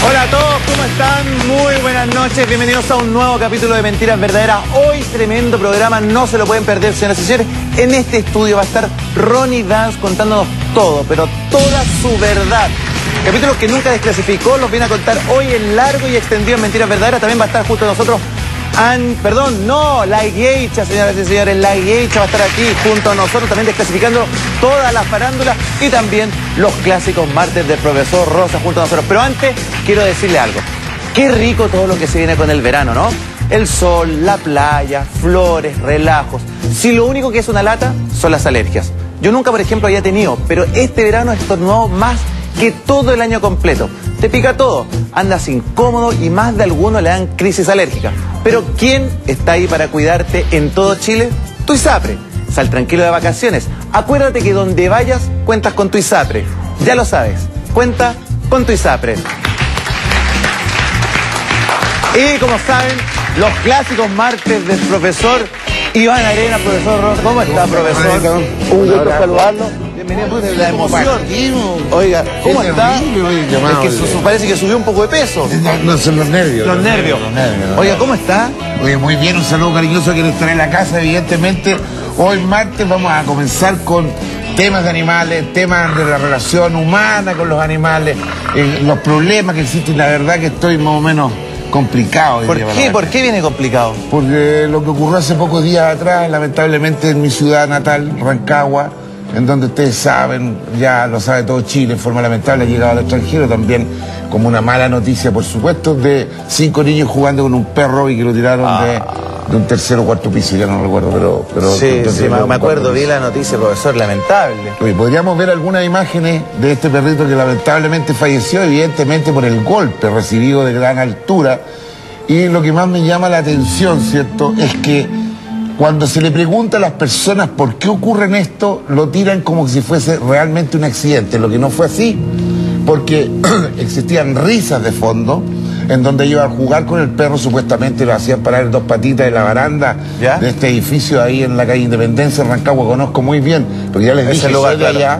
Hola a todos, ¿cómo están? Muy buenas noches, bienvenidos a un nuevo capítulo de Mentiras Verdaderas. Hoy tremendo programa, no se lo pueden perder, señoras y señores. En este estudio va a estar Ronnie Dance contándonos todo, pero toda su verdad. Capítulos que nunca desclasificó, los viene a contar hoy en largo y extendido en Mentiras Verdaderas. También va a estar junto a nosotros la Geisha, señoras y señores, la Geisha va a estar aquí junto a nosotros, también desclasificando todas las farándulas y también los clásicos martes del profesor Rosa junto a nosotros. Pero antes, quiero decirle algo. Qué rico todo lo que se viene con el verano, ¿no? El sol, la playa, flores, relajos. Si lo único que es una lata son las alergias. Yo nunca, por ejemplo, había tenido, pero este verano estornudó más que todo el año completo. Te pica todo, andas incómodo y más de alguno le dan crisis alérgica. Pero ¿quién está ahí para cuidarte en todo Chile? Tu ISAPRE. Sal tranquilo de vacaciones. Acuérdate que donde vayas, cuentas con tu ISAPRE. Ya lo sabes, cuenta con tu ISAPRE. Y como saben, los clásicos martes del profesor Iván Arena, profesor Rosa. ¿Cómo está, profesor? Un gusto saludarlo. Bienvenido de la emoción. Oiga, ¿cómo está? Es que parece que subió un poco de peso. No, son los nervios. Los nervios. Oiga, ¿cómo está? Oye, muy bien, un saludo cariñoso a quien estará en la casa, evidentemente. Hoy martes vamos a comenzar con temas de animales, temas de la relación humana con los animales, los problemas que existen. La verdad que estoy más o menos complicado. ¿Por qué? ¿Por qué viene complicado? Porque lo que ocurrió hace pocos días atrás, lamentablemente en mi ciudad natal, Rancagua, en donde ustedes saben, ya lo sabe todo Chile, en forma lamentable, ha llegado al extranjero también, como una mala noticia, por supuesto, de 5 niños jugando con un perro y que lo tiraron de un tercer o cuarto piso, ya no recuerdo, pero sí, me acuerdo, vi la noticia, profesor, lamentable. Oye, podríamos ver algunas imágenes de este perrito que lamentablemente falleció, evidentemente por el golpe recibido de gran altura, y lo que más me llama la atención, ¿cierto?, es que cuando se le pregunta a las personas por qué ocurre esto, lo tiran como si fuese realmente un accidente, lo que no fue así, porque existían risas de fondo, en donde iban a jugar con el perro, supuestamente lo hacían parar en 2 patitas de la baranda de este edificio ahí en la calle Independencia, en Rancagua, conozco muy bien, porque ya les dije, soy de allá,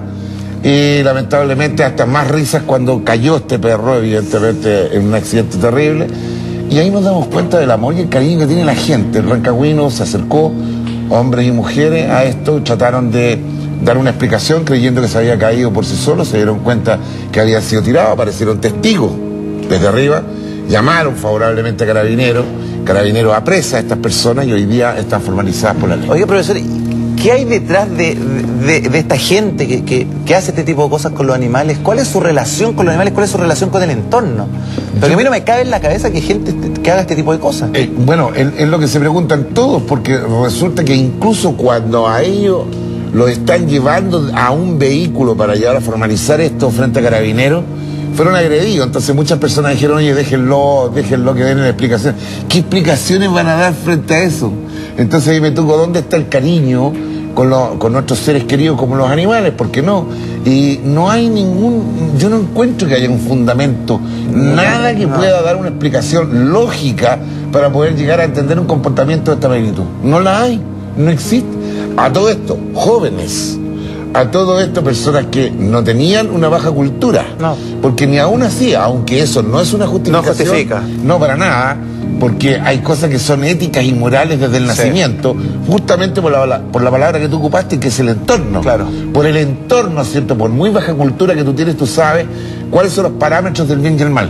y lamentablemente hasta más risas cuando cayó este perro, evidentemente en un accidente terrible. Y ahí nos damos cuenta del amor y el cariño que tiene la gente. El rancagüino se acercó, hombres y mujeres, a esto, trataron de dar una explicación creyendo que se había caído por sí solo, se dieron cuenta que había sido tirado, aparecieron testigos desde arriba, llamaron favorablemente a Carabineros, Carabineros apresa a estas personas y hoy día están formalizadas por la ley. Oye, profesor, ¿qué hay detrás de esta gente que hace este tipo de cosas con los animales? ¿Cuál es su relación con los animales? ¿Cuál es su relación con el entorno? Porque a mí no me cabe en la cabeza que hay gente que haga este tipo de cosas. Bueno, es lo que se preguntan todos, porque resulta que incluso cuando a ellos los están llevando a un vehículo para llevar a formalizar esto frente a Carabineros, fueron agredidos. Entonces muchas personas dijeron, oye, déjenlo que den la explicación. ¿Qué explicaciones van a dar frente a eso? Entonces ahí me tocó, ¿dónde está el cariño con nuestros seres queridos como los animales? ¿Por qué no? Y no hay yo no encuentro que haya un fundamento, nada que pueda dar una explicación lógica para poder llegar a entender un comportamiento de esta magnitud. No la hay, no existe. A todo esto, jóvenes, a todo esto, personas que no tenían una baja cultura. No. Porque ni aún así, aunque eso no es una justificación. No justifica. No, para nada. Porque hay cosas que son éticas y morales desde el nacimiento, justamente por la palabra que tú ocupaste, que es el entorno. Claro. Por el entorno, ¿cierto? Por muy baja cultura que tú tienes, tú sabes cuáles son los parámetros del bien y el mal.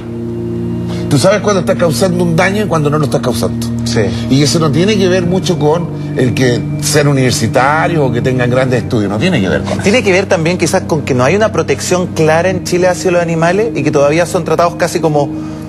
Tú sabes cuándo estás causando un daño y cuándo no lo estás causando. Sí. Y eso no tiene que ver mucho con el que sean universitarios o que tengan grandes estudios, no tiene que ver con eso. Tiene que ver también quizás con que no hay una protección clara en Chile hacia los animales y que todavía son tratados casi como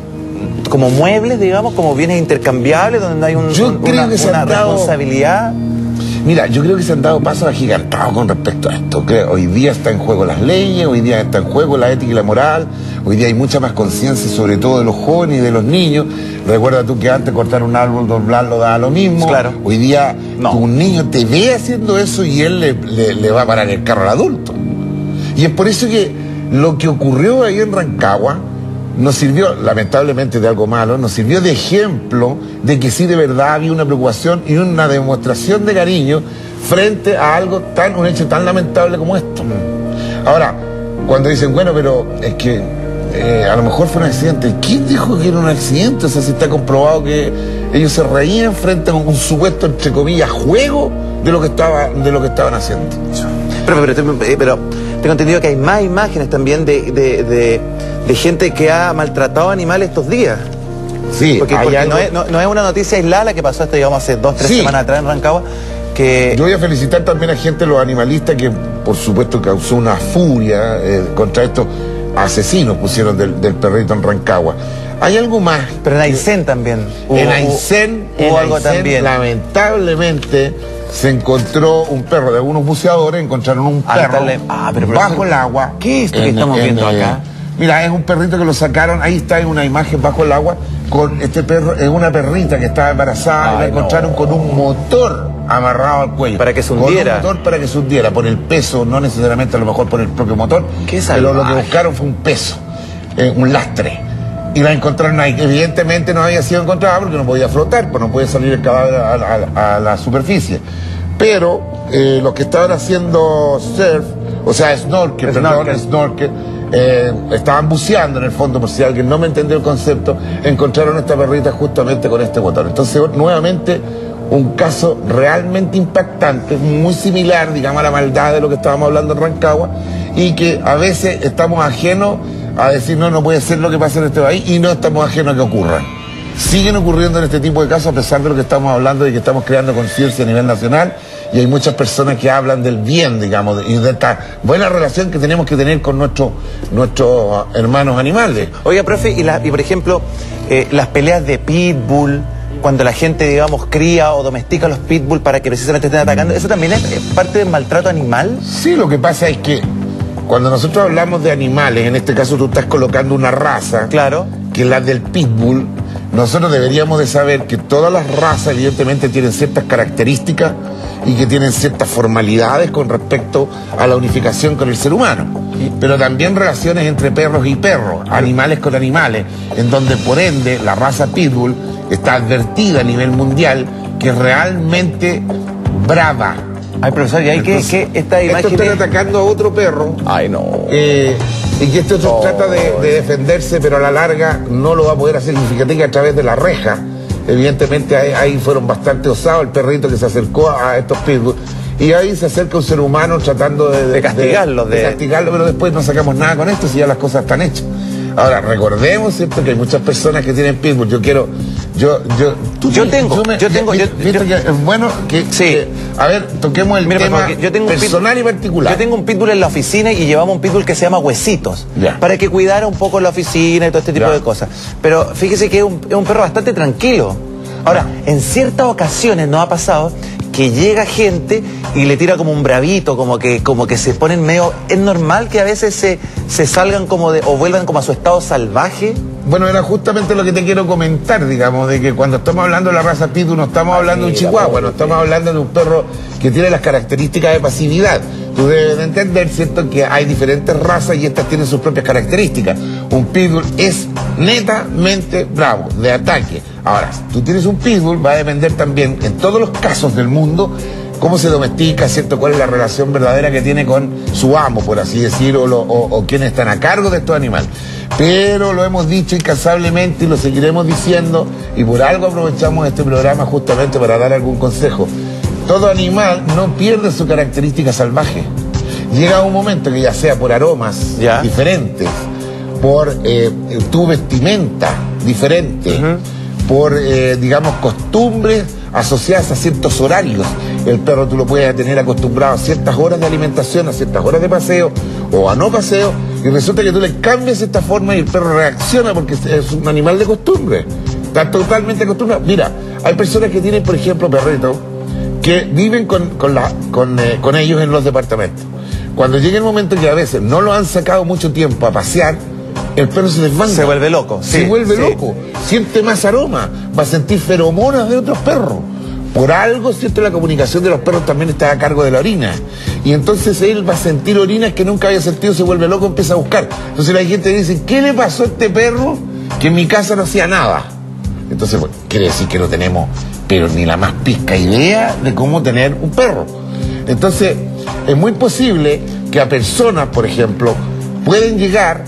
muebles, digamos, como bienes intercambiables, donde no hay una responsabilidad. Mira, yo creo que se han dado pasos agigantados con respecto a esto, que hoy día está en juego las leyes, hoy día está en juego la ética y la moral, hoy día hay mucha más conciencia, sobre todo de los jóvenes y de los niños. Recuerda tú que antes cortar un árbol, doblarlo, daba lo mismo. Claro. Hoy día un niño te ve haciendo eso y él le va a parar el carro al adulto. Y es por eso que lo que ocurrió ahí en Rancagua nos sirvió, lamentablemente de algo malo, nos sirvió de ejemplo de que sí de verdad había una preocupación y una demostración de cariño frente a algo un hecho tan lamentable como esto. Ahora, cuando dicen, bueno, pero es que a lo mejor fue un accidente. ¿Quién dijo que era un accidente? O sea, si está comprobado que ellos se reían frente a un supuesto, entre comillas, juego de lo que estaban haciendo. Pero tengo entendido que hay más imágenes también de gente que ha maltratado animales estos días. Sí, porque no es una noticia aislada la que pasó esto, digamos, hace 2 o 3 semanas atrás en Rancagua. Yo voy a felicitar también a gente, los animalistas, que por supuesto causó una furia contra estos asesinos, pusieron del perrito en Rancagua. Hay algo más. Pero en Aysén también. En Aysén hubo algo también. Lamentablemente se encontró un perro de algunos buceadores, encontraron un perro bajo el agua. ¿Qué es esto que estamos viendo acá? Mira, es un perrito que lo sacaron, ahí está en una imagen bajo el agua, con este perro, es una perrita que estaba embarazada, y la encontraron con un motor amarrado al cuello. Para que se hundiera. Con un motor para que se hundiera, por el peso, no necesariamente a lo mejor por el propio motor, pero lo que buscaron fue un peso, un lastre. Y la encontraron ahí. Evidentemente no había sido encontrada porque no podía flotar, pues no podía salir el cadáver a la superficie. Pero los que estaban haciendo surf, o sea, snorkel, estaban buceando en el fondo, por si alguien no me entendió el concepto, encontraron esta perrita justamente con este motor. Entonces, nuevamente, un caso realmente impactante, muy similar, digamos, a la maldad de lo que estábamos hablando en Rancagua, y que a veces estamos ajenos a decir, no puede ser lo que pasa en este país, y no estamos ajenos a que ocurra. Siguen ocurriendo en este tipo de casos, a pesar de lo que estamos hablando y que estamos creando conciencia a nivel nacional, y hay muchas personas que hablan del bien, digamos, y de esta buena relación que tenemos que tener con nuestros hermanos animales. Oiga, profe, y por ejemplo, las peleas de pitbull, cuando la gente, digamos, cría o domestica los pitbull para que precisamente estén atacando, ¿eso también es parte del maltrato animal? Sí, lo que pasa es que cuando nosotros hablamos de animales, en este caso tú estás colocando una raza, claro, que es la del pitbull. Nosotros deberíamos de saber que todas las razas evidentemente tienen ciertas características y que tienen ciertas formalidades con respecto a la unificación con el ser humano. Pero también relaciones entre perros y perros, animales con animales, en donde por ende la raza pitbull está advertida a nivel mundial que es realmente brava. Ay, profesor, ¿y hay que esta imagen? Estos están atacando a otro perro. Ay, no. Y que este otro trata de defenderse, pero a la larga no lo va a poder hacer. Fíjate que a través de la reja, evidentemente ahí fueron bastante osados el perrito que se acercó a estos pitbulls. Y ahí se acerca un ser humano tratando de castigarlo, pero después no sacamos nada con esto si ya las cosas están hechas. Ahora, recordemos, ¿cierto?, que hay muchas personas que tienen pitbull. Yo tengo. Viste que es bueno que, sí. A ver, toquemos el tema personal y particular. Yo tengo un pitbull en la oficina y llevamos un pitbull que se llama Huesitos, para que cuidara un poco la oficina y todo este tipo de cosas. Pero fíjese que es un perro bastante tranquilo. Ahora, en ciertas ocasiones nos ha pasado que llega gente y le tira como un bravito, como que se ponen medio... ¿Es normal que a veces se salgan como o vuelvan como a su estado salvaje? Bueno, era justamente lo que te quiero comentar, digamos, de que cuando estamos hablando de la raza pitbull no estamos hablando de un chihuahua, no estamos hablando de un perro que tiene las características de pasividad. Tú debes de entender, ¿cierto?, que hay diferentes razas y estas tienen sus propias características. Un pitbull es netamente bravo, de ataque. Ahora, tú tienes un pitbull, va a depender también, en todos los casos del mundo, cómo se domestica, ¿cierto?, cuál es la relación verdadera que tiene con su amo, por así decir, o quienes están a cargo de estos animales. Pero lo hemos dicho incansablemente y lo seguiremos diciendo, y por algo aprovechamos este programa justamente para dar algún consejo. Todo animal no pierde su característica salvaje. Llega un momento que ya sea por aromas diferentes, por tu vestimenta diferente, por, digamos, costumbres asociadas a ciertos horarios. El perro tú lo puedes tener acostumbrado a ciertas horas de alimentación, a ciertas horas de paseo o a no paseo, y resulta que tú le cambias esta forma y el perro reacciona porque es un animal de costumbre. Está totalmente acostumbrado. Mira, hay personas que tienen, por ejemplo, perritos que viven con ellos en los departamentos. Cuando llega el momento que a veces no lo han sacado mucho tiempo a pasear, el perro se desbanda. Se vuelve loco. Se vuelve loco. Siente más aroma. Va a sentir feromonas de otros perros. Por algo, ¿cierto?, la comunicación de los perros también está a cargo de la orina. Y entonces él va a sentir orinas que nunca había sentido, se vuelve loco, empieza a buscar. Entonces la gente dice, ¿qué le pasó a este perro que en mi casa no hacía nada? Entonces, bueno, quiere decir que no tenemos, pero ni la más pizca idea de cómo tener un perro. Entonces, es muy posible que a personas, por ejemplo, pueden llegar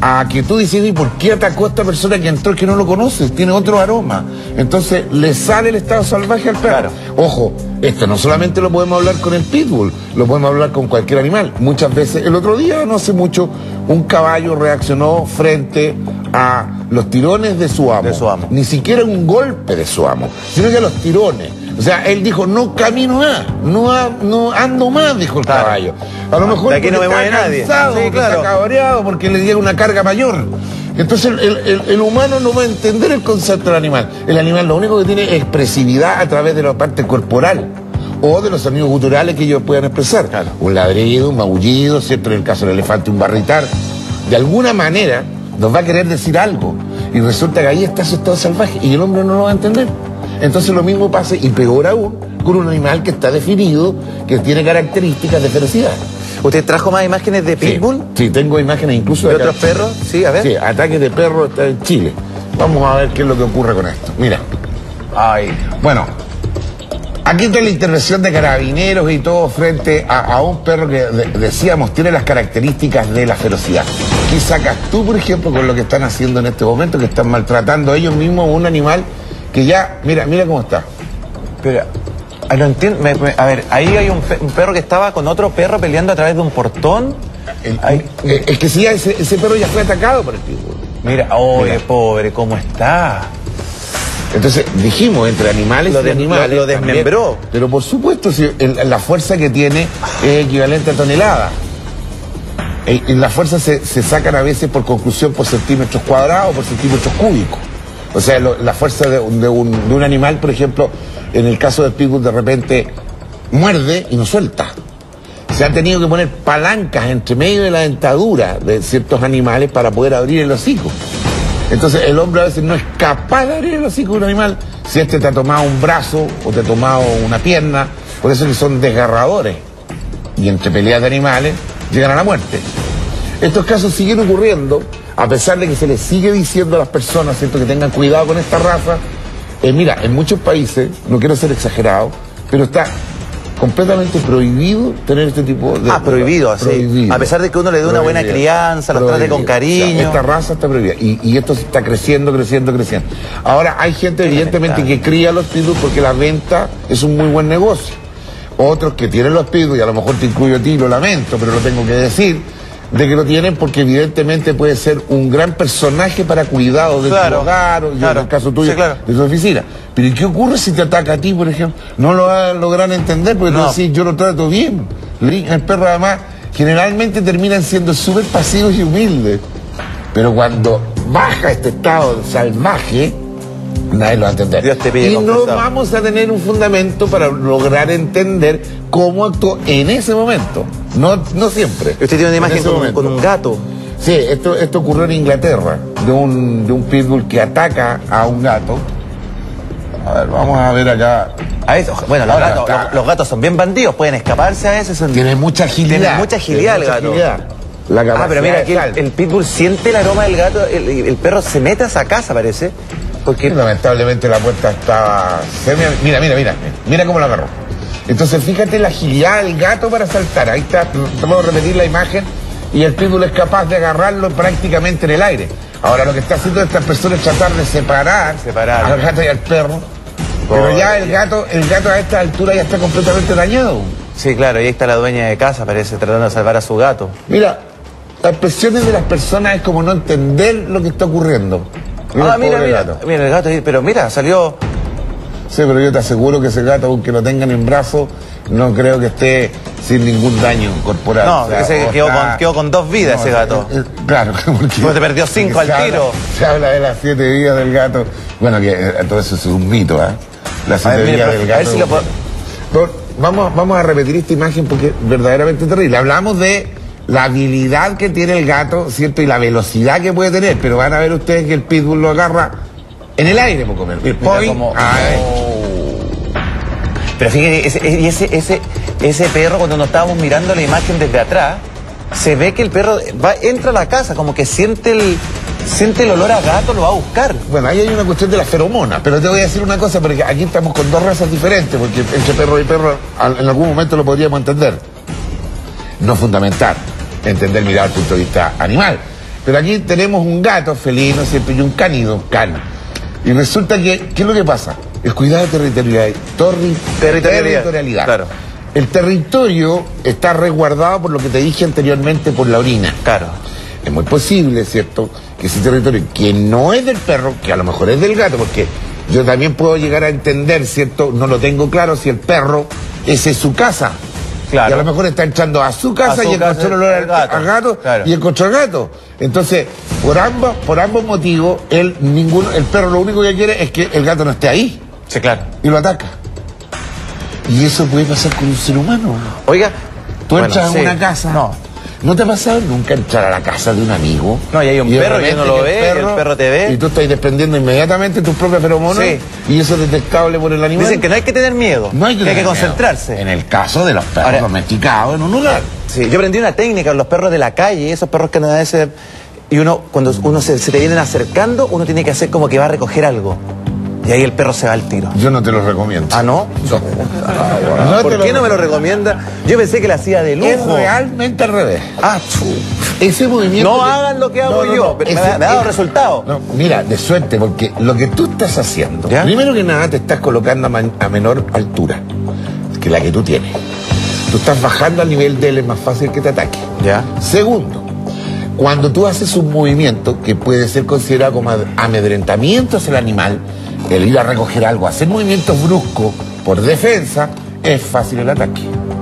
a que tú dices, ¿y por qué atacó a esta persona que entró que no lo conoces? Tiene otro aroma. Entonces le sale el estado salvaje al perro. Claro. Ojo, esto no solamente lo podemos hablar con el pitbull, lo podemos hablar con cualquier animal. Muchas veces, el otro día, no hace mucho, un caballo reaccionó frente a los tirones de su amo. Ni siquiera un golpe de su amo, sino que a los tirones. O sea, él dijo, no camino más, no ando más, dijo el caballo. A lo mejor de aquí no me mueve nadie. Cansado, sí, claro. Está cabreado porque le llega una carga mayor. Entonces el humano no va a entender el concepto del animal. El animal lo único que tiene es expresividad a través de la parte corporal o de los sonidos guturales que ellos puedan expresar. Claro. Un ladrido, un maullido, ¿cierto? En el caso del elefante, un barritar. De alguna manera nos va a querer decir algo. Y resulta que ahí está su estado salvaje y el hombre no lo va a entender. Entonces lo mismo pasa, y peor aún, con un animal que está definido, que tiene características de ferocidad. ¿Usted trajo más imágenes de pitbull? Sí, tengo imágenes incluso de otros perros. Sí, a ver. Sí, ataques de perros en Chile. Vamos a ver qué es lo que ocurre con esto. Mira. Ay. Bueno, aquí está la intervención de carabineros y todo frente a un perro que, decíamos, tiene las características de la ferocidad. ¿Qué sacas tú, por ejemplo, con lo que están haciendo en este momento, que están maltratando ellos mismos a un animal que ya, mira cómo está? Pero, no entiendo. A ver, ahí hay un perro que estaba con otro perro peleando a través de un portón. Es que sí, ese perro ya fue atacado por el pitbull. Mira, oye, pobre, ¿cómo está? Entonces, dijimos, entre animales y animales. Lo desmembró. También, pero por supuesto, si la fuerza que tiene es equivalente a toneladas. Y las fuerzas se sacan a veces por conclusión por centímetros cuadrados o por centímetros cúbicos. O sea, la fuerza de un animal, por ejemplo, en el caso del pitbull, de repente muerde y no suelta. Se han tenido que poner palancas entre medio de la dentadura de ciertos animales para poder abrir el hocico. Entonces el hombre a veces no es capaz de abrir el hocico de un animal si este te ha tomado un brazo o te ha tomado una pierna. Por eso que son desgarradores. Y entre peleas de animales llegan a la muerte. Estos casos siguen ocurriendo, a pesar de que se les sigue diciendo a las personas, ¿cierto?, que tengan cuidado con esta raza. Mira, en muchos países, no quiero ser exagerado, pero está completamente prohibido tener este tipo de... prohibido, así. Prohibido. A pesar de que uno le dé una buena crianza, los trate con cariño. O sea, esta raza está prohibida. Y esto está creciendo. Ahora, hay gente, evidentemente, que cría los pitbull porque la venta es un muy buen negocio. Otros que tienen los pitbull, y a lo mejor te incluyo a ti, lo lamento, pero lo tengo que decir, de que lo tienen porque evidentemente puede ser un gran personaje para cuidado de tu hogar, o en el caso tuyo, de tu oficina. Pero ¿y qué ocurre si te ataca a ti, por ejemplo? No lo vas a lograr entender porque tú decís, yo lo trato bien. El perro, además, generalmente terminan siendo súper pasivos y humildes. Pero cuando baja este estado salvaje, nadie lo va a entender. Dios te pide y no vamos a tener un fundamento para lograr entender cómo actuó en ese momento. No siempre. Usted tiene una imagen con un gato. Sí, esto ocurrió en Inglaterra, de un pitbull que ataca a un gato. A ver, vamos a ver acá. Bueno, los gatos son bien bandidos, pueden escaparse a veces. Tienen mucha agilidad. Tienen mucha agilidad el gato. Pero mira, aquí el pitbull siente el aroma del gato, el perro se mete a esa casa, parece. Porque lamentablemente la puerta estaba... Mira cómo la agarró. Entonces fíjate la agilidad del gato para saltar. Ahí está, vamos a repetir la imagen. Y el pitbull es capaz de agarrarlo prácticamente en el aire. Ahora lo que está haciendo estas personas es tratar de separar al gato y al perro. Pero ya el gato a esta altura ya está completamente dañado. Sí, claro, y ahí está la dueña de casa, parece, tratando de salvar a su gato. Mira, las expresiones de las personas es como no entender lo que está ocurriendo. Mira el gato, pero mira, salió... Sí, pero yo te aseguro que ese gato, aunque lo tengan en brazos, no creo que esté sin ningún daño corporal. No, quedó con 2 vidas ese gato. Claro, porque te perdió 5 al tiro. Se habla de las 7 vidas del gato. Bueno, que todo eso es un mito, ¿eh? Las 7 vidas del gato. A ver si lo puedo... Vamos a repetir esta imagen porque es verdaderamente terrible. Hablamos de la habilidad que tiene el gato, ¿cierto? Y la velocidad que puede tener, pero van a ver ustedes que el pitbull lo agarra en el aire, por comer. Pero fíjate, ese perro, cuando nos estábamos mirando la imagen desde atrás, se ve que el perro entra a la casa, como que siente el olor a gato, lo va a buscar. Bueno, ahí hay una cuestión de la feromona, pero te voy a decir una cosa, porque aquí estamos con 2 razas diferentes, porque entre perro y perro en algún momento lo podríamos entender. No fundamental, entender, mirar el punto de vista animal. Pero aquí tenemos un gato felino, ¿cierto? Y un cánido, can. Y resulta que, ¿qué es lo que pasa? El cuidado de territorialidad. Claro. El territorio está resguardado por lo que te dije anteriormente, por la orina. Claro. Es muy posible, ¿cierto?, que ese territorio, que no es del perro, que a lo mejor es del gato, porque yo también puedo llegar a entender, ¿cierto?, no lo tengo claro, si el perro, esa es su casa. Claro. Y a lo mejor está entrando a su casa y encontró el olor al gato, claro. Y encontró al gato. Entonces, por ambos motivos, el perro lo único que quiere es que el gato no esté ahí. Sí, claro. Y lo ataca. Y eso puede pasar con un ser humano. Oiga, tú entras a una casa. ¿No te ha pasado nunca entrar a la casa de un amigo? No, y hay un perro y uno lo ve, el perro te ve. Y tú estás desprendiendo inmediatamente tus propias feromonas. Sí. Y eso es detectable por el animal. Dicen que no hay que tener miedo, no hay que concentrarse. Miedo. En el caso de los perros domesticados en un lugar. Sí, yo aprendí una técnica con los perros de la calle, esos perros que no deben ser... Y cuando uno se te vienen acercando, uno tiene que hacer como que va a recoger algo. Y ahí el perro se va al tiro. Yo no te lo recomiendo. ¿Ah, no? ¿Por qué no me lo recomienda? Yo pensé que la hacía de lujo. Es realmente al revés. Ese movimiento... No hagan lo que hago yo. Me ha dado resultado. No, mira, de suerte, porque lo que tú estás haciendo, primero que nada te estás colocando a menor altura que la que tú tienes. Tú estás bajando al nivel de él, es más fácil que te ataque. Segundo, cuando tú haces un movimiento que puede ser considerado como amedrentamiento hacia el animal, el ir a recoger algo, hacer movimientos bruscos por defensa, es fácil el ataque.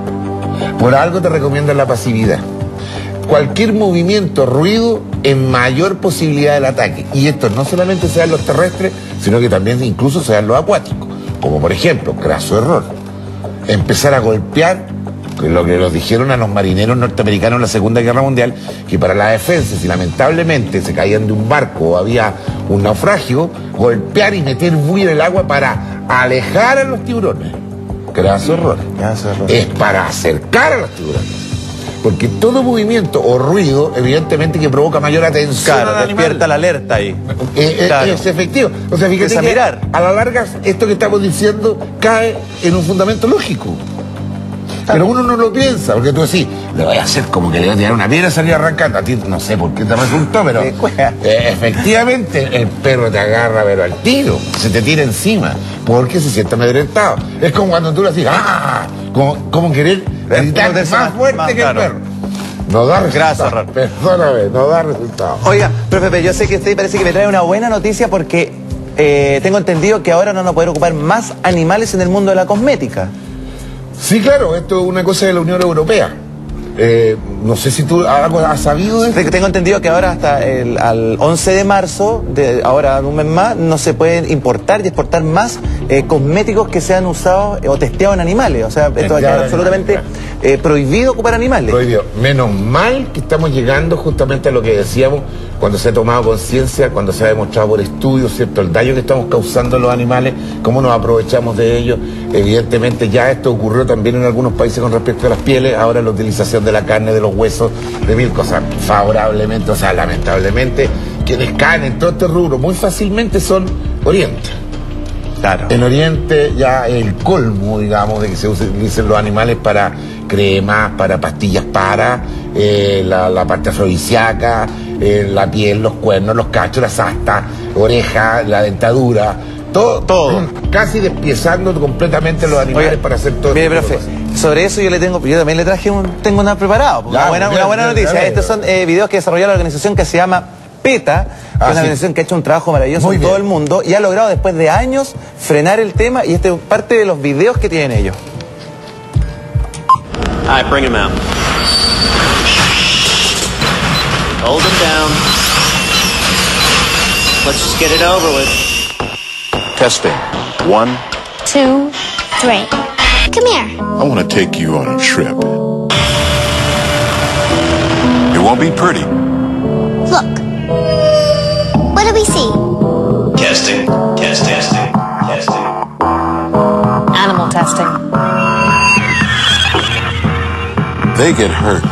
Por algo te recomiendan la pasividad. Cualquier movimiento, ruido, en mayor posibilidad del ataque. Y esto no solamente se da en los terrestres, sino que también incluso se da en los acuáticos. Como por ejemplo, graso error, empezar a golpear, lo que nos dijeron a los marineros norteamericanos en la Segunda Guerra Mundial, que para la defensa, si lamentablemente se caían de un barco o había un naufragio, golpear y meter bulla en el agua para alejar a los tiburones. Graso error. Es para acercar a los tiburones. Porque todo movimiento o ruido, evidentemente, que provoca mayor atención al animal. Despierta la alerta ahí. Es efectivo. O sea, fíjate que a la larga esto que estamos diciendo cae en un fundamento lógico. Pero uno no lo piensa, porque tú decís, le voy a hacer como que le voy a tirar una piedra y salir arrancando. A ti no sé por qué te resultó, pero efectivamente el perro te agarra, pero al tiro, se te tira encima, porque se siente amedrentado. Es como cuando tú le decís, como querer gritar más fuerte que el perro. No da resultado. Perdóname, no da resultado. Oiga, pero Pepe, yo sé que usted parece que me trae una buena noticia porque tengo entendido que ahora no van a poder ocupar más animales en el mundo de la cosmética. Sí, claro, esto es una cosa de la Unión Europea. No sé si tú has sabido de esto. Tengo entendido que ahora hasta al 11 de marzo, ahora un mes más, no se pueden importar y exportar más cosméticos que sean usados o testeados en animales. O sea, esto va a quedar absolutamente prohibido ocupar animales. Prohibido. Menos mal que estamos llegando justamente a lo que decíamos cuando se ha tomado conciencia, cuando se ha demostrado por estudios, ¿cierto?, el daño que estamos causando a los animales, cómo nos aprovechamos de ellos. Evidentemente ya esto ocurrió también en algunos países con respecto a las pieles, ahora la utilización de la carne, de los huesos, de mil cosas. Favorablemente, o sea, lamentablemente, quienes caen en todo este rubro muy fácilmente son Oriente. Claro. En Oriente ya el colmo, digamos, de que se utilicen los animales para cremas, para pastillas para la parte afrodisíaca, la piel, los cuernos, los cachos, las astas, orejas, la dentadura, todo. Casi despiezando completamente los animales para hacer todo. Mire, profe, sobre eso yo también le traje tengo una preparado. Una buena noticia. Estos son videos que desarrolló la organización que se llama PETA, que es una organización que ha hecho un trabajo maravilloso en todo el mundo y ha logrado después de años frenar el tema, y este es parte de los videos que tienen ellos. All right, bring him out. Hold him down. Let's just get it over with. Testing. 1, 2, 3. Come here. I want to take you on a trip. It won't be pretty. Look. What do we see? Testing. Testing. Animal testing. They get hurt.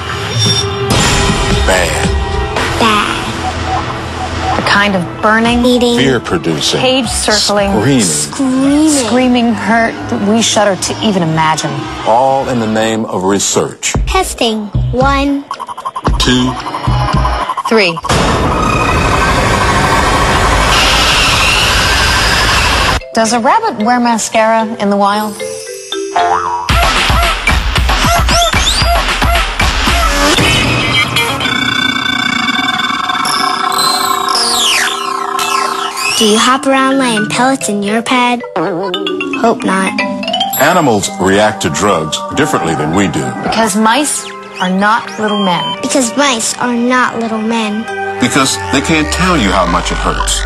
Bad. The kind of burning, Eating. Fear-producing. cage circling, Screaming. hurt that we shudder to even imagine. All in the name of research. Testing. 1, 2, 3. Does a rabbit wear mascara in the wild? Do you hop around laying pellets in your pad? Hope not. Animals react to drugs differently than we do. Because mice are not little men. Because mice are not little men. Because they can't tell you how much it hurts.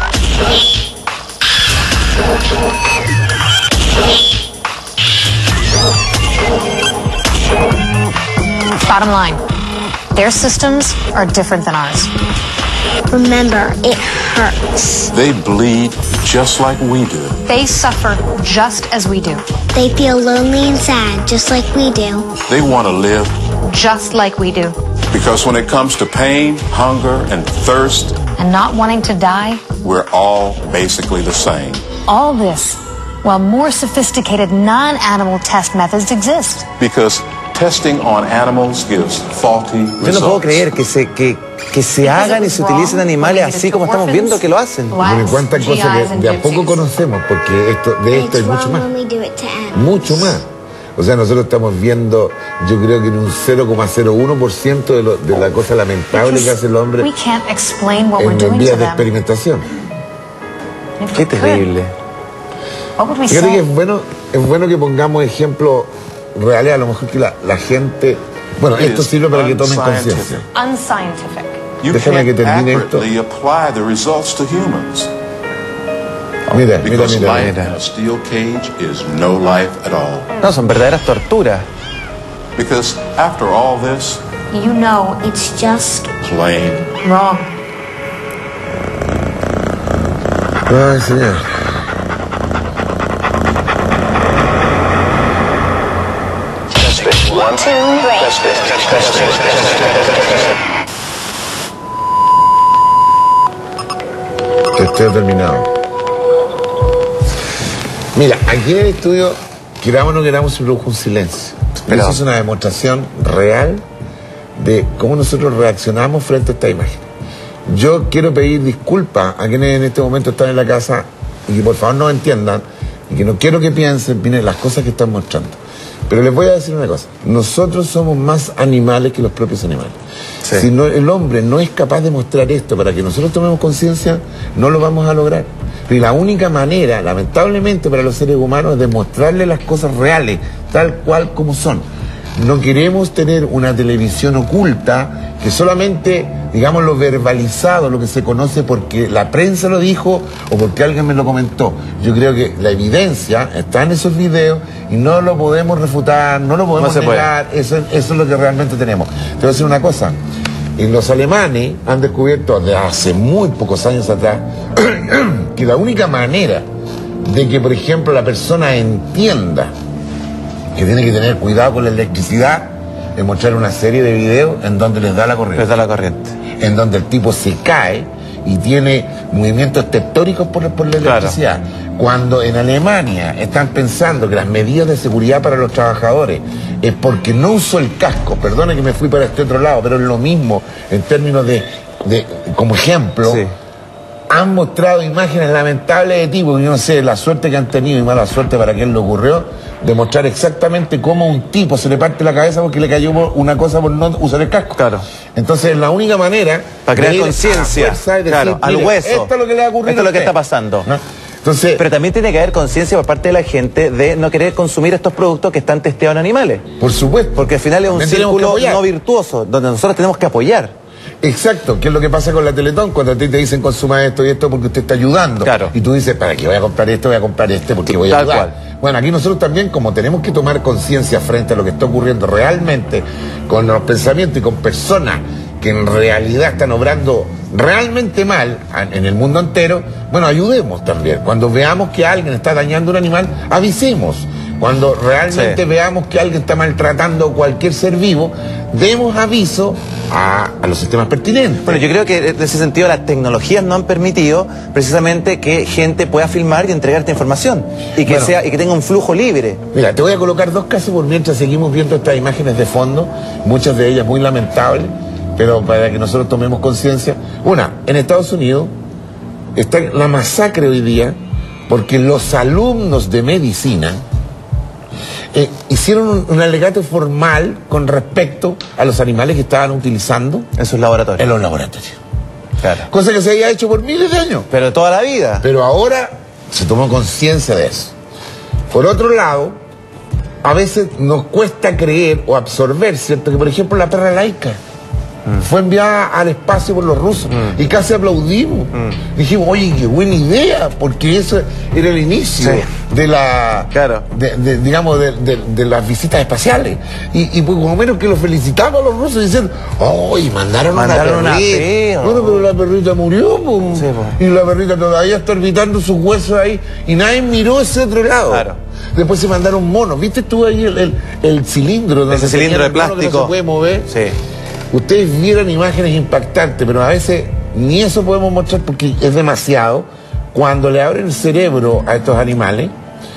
Bottom line, their systems are different than ours. Remember, it hurts. They bleed just like we do. They suffer just as we do. They feel lonely and sad, just like we do. They want to live Just like we do. because when it comes to pain, hunger, and thirst, And not wanting to die, we're all basically the same. all this while more sophisticated non-animal test methods exist. Because testing on animals gives faulty Yo no puedo results. creer que se hagan y se utilicen animales así como estamos viendo que lo hacen. Bueno, cuántas cosas que de a poco conocemos, porque de esto hay It's mucho wrong más. when we do it to animals. Mucho más. O sea, nosotros estamos viendo, yo creo que en un 0,01% de la cosa lamentable que hace el hombre We can't explain what we're en doing vías to de them. experimentación. If Qué we could, terrible. what would we Fíjate que say? es bueno que pongamos ejemplos reales, a lo mejor que la gente... Bueno, esto sirve para que tomen conciencia. Unscientific. You Déjame que can't termine esto. accurately apply the results to humans. Mira, Because mira. life in a steel cage is no life at all. No, son verdaderas torturas. Because after all this, You know It's just plain wrong. Ay, señor. Estoy terminado. Mira, aquí en el estudio, queramos o no queramos, se produjo un silencio. Pero eso es una demostración real de cómo nosotros reaccionamos frente a esta imagen. Yo quiero pedir disculpas a quienes en este momento están en la casa y que por favor no entiendan y que no quiero que piensen, miren, las cosas que están mostrando. Pero les voy a decir una cosa, nosotros somos más animales que los propios animales. Sí. Si no, el hombre no es capaz de mostrar esto para que nosotros tomemos conciencia, no lo vamos a lograr. Y la única manera, lamentablemente para los seres humanos, es demostrarles las cosas reales, tal cual como son. No queremos tener una televisión oculta que solamente, digamos, lo verbalizado, lo que se conoce porque la prensa lo dijo o porque alguien me lo comentó. Yo creo que la evidencia está en esos videos y no lo podemos refutar, no lo podemos No se puede. negar. Eso es lo que realmente tenemos. Te voy a decir una cosa. Y los alemanes han descubierto desde hace muy pocos años atrás que la única manera de que, por ejemplo, la persona entienda que tiene que tener cuidado con la electricidad es mostrar una serie de videos en donde les da la corriente. Les da la corriente. En donde el tipo se cae y tiene movimientos tectónicos por la electricidad. Cuando en Alemania están pensando que las medidas de seguridad para los trabajadores es porque no usó el casco, perdone que me fui para este otro lado, pero es lo mismo en términos de como ejemplo, Sí. han mostrado imágenes lamentables de tipo, yo no sé, la suerte que han tenido y mala suerte para quien le ocurrió, de mostrar exactamente cómo un tipo se le parte la cabeza porque le cayó una cosa por no usar el casco. Claro. Entonces, la única manera... Para crear de ir a conciencia. la fuerza y decir, Claro, al mire, hueso. Esto es lo que le va a ocurrir Esto es lo a que usted. está pasando. ¿No? Entonces, Pero también tiene que haber conciencia por parte de la gente de no querer consumir estos productos que están testeados en animales. por supuesto. Porque al final es un también tenemos que círculo apoyar. no virtuoso, donde nosotros tenemos que apoyar. Exacto, que es lo que pasa con la Teletón, cuando a ti te dicen consuma esto y esto porque usted está ayudando. Claro. Y tú dices, ¿para qué voy a comprar esto? Voy a comprar este porque voy a Tal ayudar. cual. Bueno, aquí nosotros también, como tenemos que tomar conciencia frente a lo que está ocurriendo realmente con los pensamientos y con personas que en realidad están obrando realmente mal en el mundo entero, bueno, ayudemos también. Cuando veamos que alguien está dañando un animal, avisemos. Cuando realmente Sí. veamos que alguien está maltratando a cualquier ser vivo, demos aviso a los sistemas pertinentes. Bueno, yo creo que en ese sentido las tecnologías no han permitido precisamente que gente pueda filmar y entregar esta información y que Bueno. y que tenga un flujo libre. Mira, te voy a colocar dos casos por mientras seguimos viendo estas imágenes de fondo, muchas de ellas muy lamentables, pero para que nosotros tomemos conciencia. Una, en Estados Unidos está la masacre hoy día porque los alumnos de medicina hicieron un alegato formal con respecto a los animales que estaban utilizando En sus laboratorios. en los laboratorios. Claro. Cosa que se había hecho por miles de años. Pero toda la vida. Pero ahora se tomó conciencia de eso. Por otro lado, a veces nos cuesta creer o absorber, ¿cierto? Que por ejemplo la perra laica fue enviada al espacio por los rusos y casi aplaudimos. Dijimos, oye, qué buena idea, porque eso era el inicio de la, Claro. digamos, de las visitas espaciales. Y pues como menos que lo felicitamos a los rusos diciendo, ¡ay, mandaron una una perrita! perra. Bueno, pero la perrita murió, po. Sí, po. Y la perrita todavía está orbitando sus huesos ahí, y nadie miró ese otro lado. Claro. Después se mandaron monos. ¿Viste tú ahí el cilindro? donde Ese cilindro de tenía el mono que no plástico. se puede mover. Sí. Ustedes vieron imágenes impactantes, pero a veces ni eso podemos mostrar porque es demasiado. Cuando le abren el cerebro a estos animales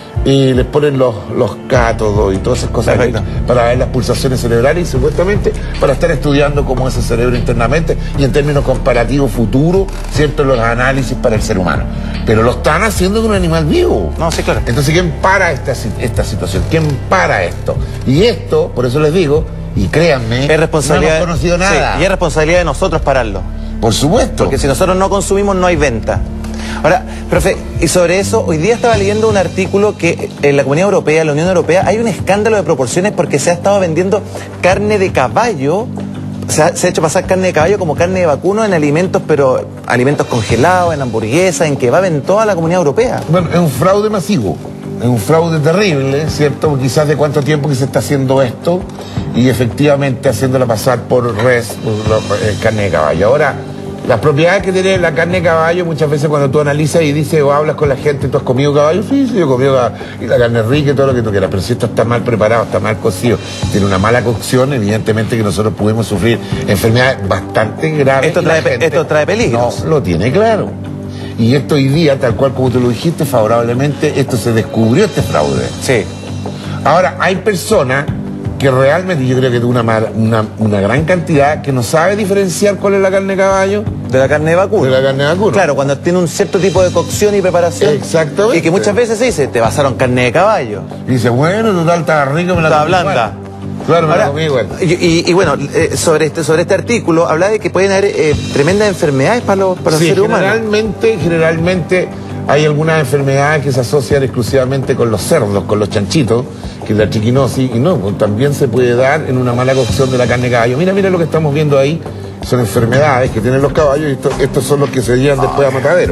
y les ponen los cátodos y todas esas cosas para ver las pulsaciones cerebrales y supuestamente para estar estudiando cómo es el cerebro internamente y en términos comparativos futuros, ¿cierto? Los análisis para el ser humano. Pero lo están haciendo con un animal vivo. No, sí, claro. Entonces, ¿quién para esta situación? ¿Quién para esto? Y esto, por eso les digo, y créanme, Es responsabilidad. no hemos conocido nada. Sí, y es responsabilidad de nosotros pararlo. Por supuesto. Porque si nosotros no consumimos, no hay venta. Ahora, profe, y sobre eso, hoy día estaba leyendo un artículo que en la Comunidad Europea, en la Unión Europea, hay un escándalo de proporciones porque se ha estado vendiendo carne de caballo, se ha hecho pasar carne de caballo como carne de vacuno en alimentos, pero alimentos congelados, en hamburguesas, en kebab, en toda la Comunidad Europea. Bueno, es un fraude masivo, es un fraude terrible, ¿cierto? Quizás de cuánto tiempo que se está haciendo esto y efectivamente haciéndola pasar por res, carne de caballo. Ahora, las propiedades que tiene la carne de caballo, muchas veces cuando tú analizas y dices o hablas con la gente, ¿tú has comido caballo? Sí, yo he comido caballo. Y la carne es rica y todo lo que tú quieras, pero si esto está mal preparado, está mal cocido, tiene una mala cocción, evidentemente que nosotros podemos sufrir enfermedades bastante graves. Esto y la trae, gente esto trae peligros. No lo tiene claro. Y esto hoy día, tal cual como tú lo dijiste favorablemente, esto se descubrió, este fraude. Sí. Ahora, hay personas que realmente, yo creo que una gran cantidad, que no sabe diferenciar cuál es la carne de caballo De la carne de vacuno. de la carne de vacuno. Claro, cuando tiene un cierto tipo de cocción y preparación. Exactamente. Y que muchas veces se dice, te basaron carne de caballo. Y dice, bueno, total, está rico, me la Está comí blanda. igual. Claro, me Ahora, la comí igual. Y bueno, sobre este artículo, habla de que pueden haber tremendas enfermedades para los Sí, seres humanos. generalmente hay algunas enfermedades que se asocian exclusivamente con los cerdos, con los chanchitos, que es la triquinosis, y no, pues también se puede dar en una mala cocción de la carne de caballo. Mira lo que estamos viendo ahí, son enfermedades que tienen los caballos y estos son los que se llevan después a matadero.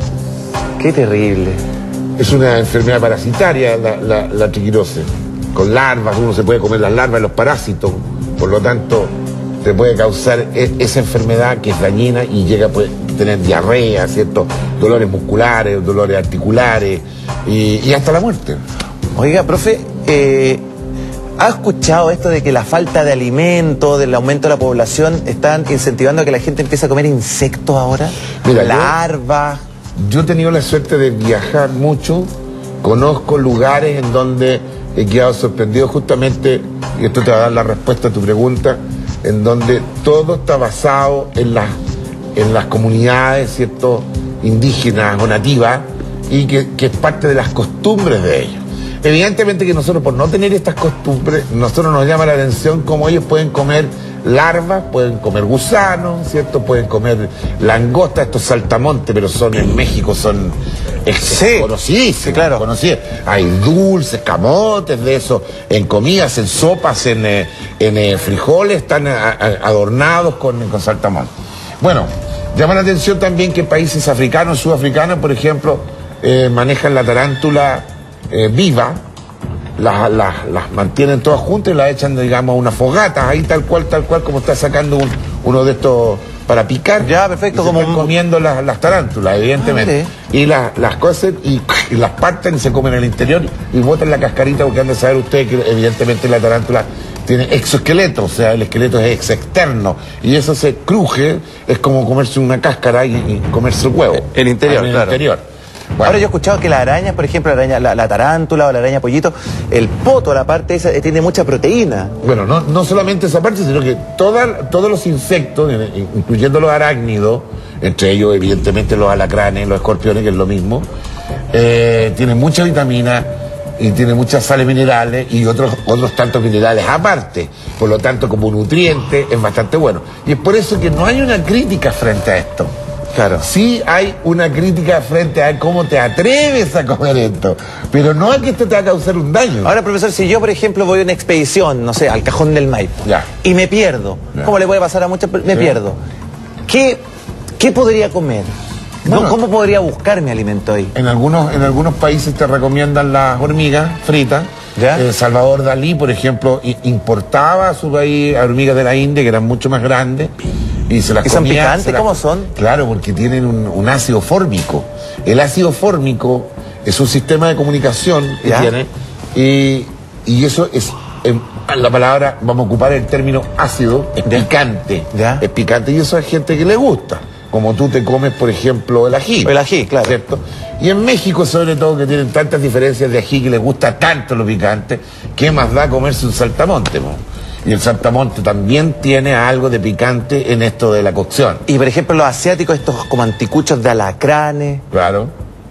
Qué terrible. Es una enfermedad parasitaria la triquinosis, con larvas, uno se puede comer las larvas de los parásitos, por lo tanto te puede causar esa enfermedad que es dañina y llega a tener diarrea, ¿cierto? Dolores musculares, dolores articulares y hasta la muerte. Oiga, profe, ¿ha escuchado esto de que la falta de alimento, del aumento de la población, están incentivando a que la gente empiece a comer insectos ahora? Mira, larvas. Yo he tenido la suerte de viajar mucho, conozco lugares en donde he quedado sorprendido justamente, y esto te va a dar la respuesta a tu pregunta, en donde todo está basado en las comunidades, ¿cierto?, indígenas o nativas, y que es parte de las costumbres de ellos. Evidentemente que nosotros, por no tener estas costumbres, nosotros nos llama la atención cómo ellos pueden comer larvas, pueden comer gusanos, ¿cierto? Pueden comer langostas, estos saltamontes, pero son en México, son conocidísimos, sí, claro. Conocidos. Hay dulces, camotes de eso, en comidas, en sopas, en frijoles, están adornados con saltamontes. Bueno, llama la atención también que países africanos, sudafricanos, por ejemplo, manejan la tarántula viva, las mantienen todas juntas y las echan, digamos, a unas fogatas, ahí tal cual como está sacando uno de estos para picar. Ya, perfecto, y se como están comiendo las tarántulas, evidentemente. Y las cocen y las parten y se comen el interior y botan la cascarita, porque han de saber ustedes que evidentemente la tarántula tiene exoesqueleto, o sea, el esqueleto es externo y eso se cruje, es como comerse una cáscara y comerse el huevo. El interior, claro. Interior. Bueno. Ahora yo he escuchado que las arañas, por ejemplo, la tarántula o la araña pollito, el poto, la parte esa, tiene mucha proteína. Bueno, no solamente esa parte, sino que todos los insectos, incluyendo los arácnidos, entre ellos evidentemente los alacranes, los escorpiones, que es lo mismo, tiene mucha vitamina y tiene muchas sales minerales y otros tantos minerales aparte. Por lo tanto, como nutriente es bastante bueno. Y es por eso que no hay una crítica frente a esto. Claro. Sí hay una crítica frente a cómo te atreves a comer esto, pero no a que esto te va a causar un daño. Ahora, profesor, si yo, por ejemplo, voy a una expedición, no sé, al Cajón del Maipo, Ya. y me pierdo, Ya. ¿cómo le puede pasar a muchas personas? Me pierdo. ¿Qué podría comer? Bueno. ¿Cómo podría buscar mi alimento ahí? En algunos países te recomiendan las hormigas fritas. ¿Ya? Salvador Dalí, por ejemplo, importaba a su país hormigas de la India, que eran mucho más grandes, y se las ¿Y son comía, picantes? se las- ¿Cómo son? Claro, porque tienen un ácido fórmico. El ácido fórmico es un sistema de comunicación que ¿Ya? tiene, y eso es, la palabra, vamos a ocupar el término ácido, es ¿Ya? picante. ¿Ya? Es picante, y eso hay gente que le gusta. Como tú te comes, por ejemplo, el ají. El ají, claro. ¿Cierto? Y en México, sobre todo, que tienen tantas diferencias de ají, que les gusta tanto lo picante, ¿qué más da comerse un saltamonte, mo? Y el saltamonte también tiene algo de picante en esto de la cocción. Y, por ejemplo, los asiáticos, estos como anticuchos de alacranes. Claro,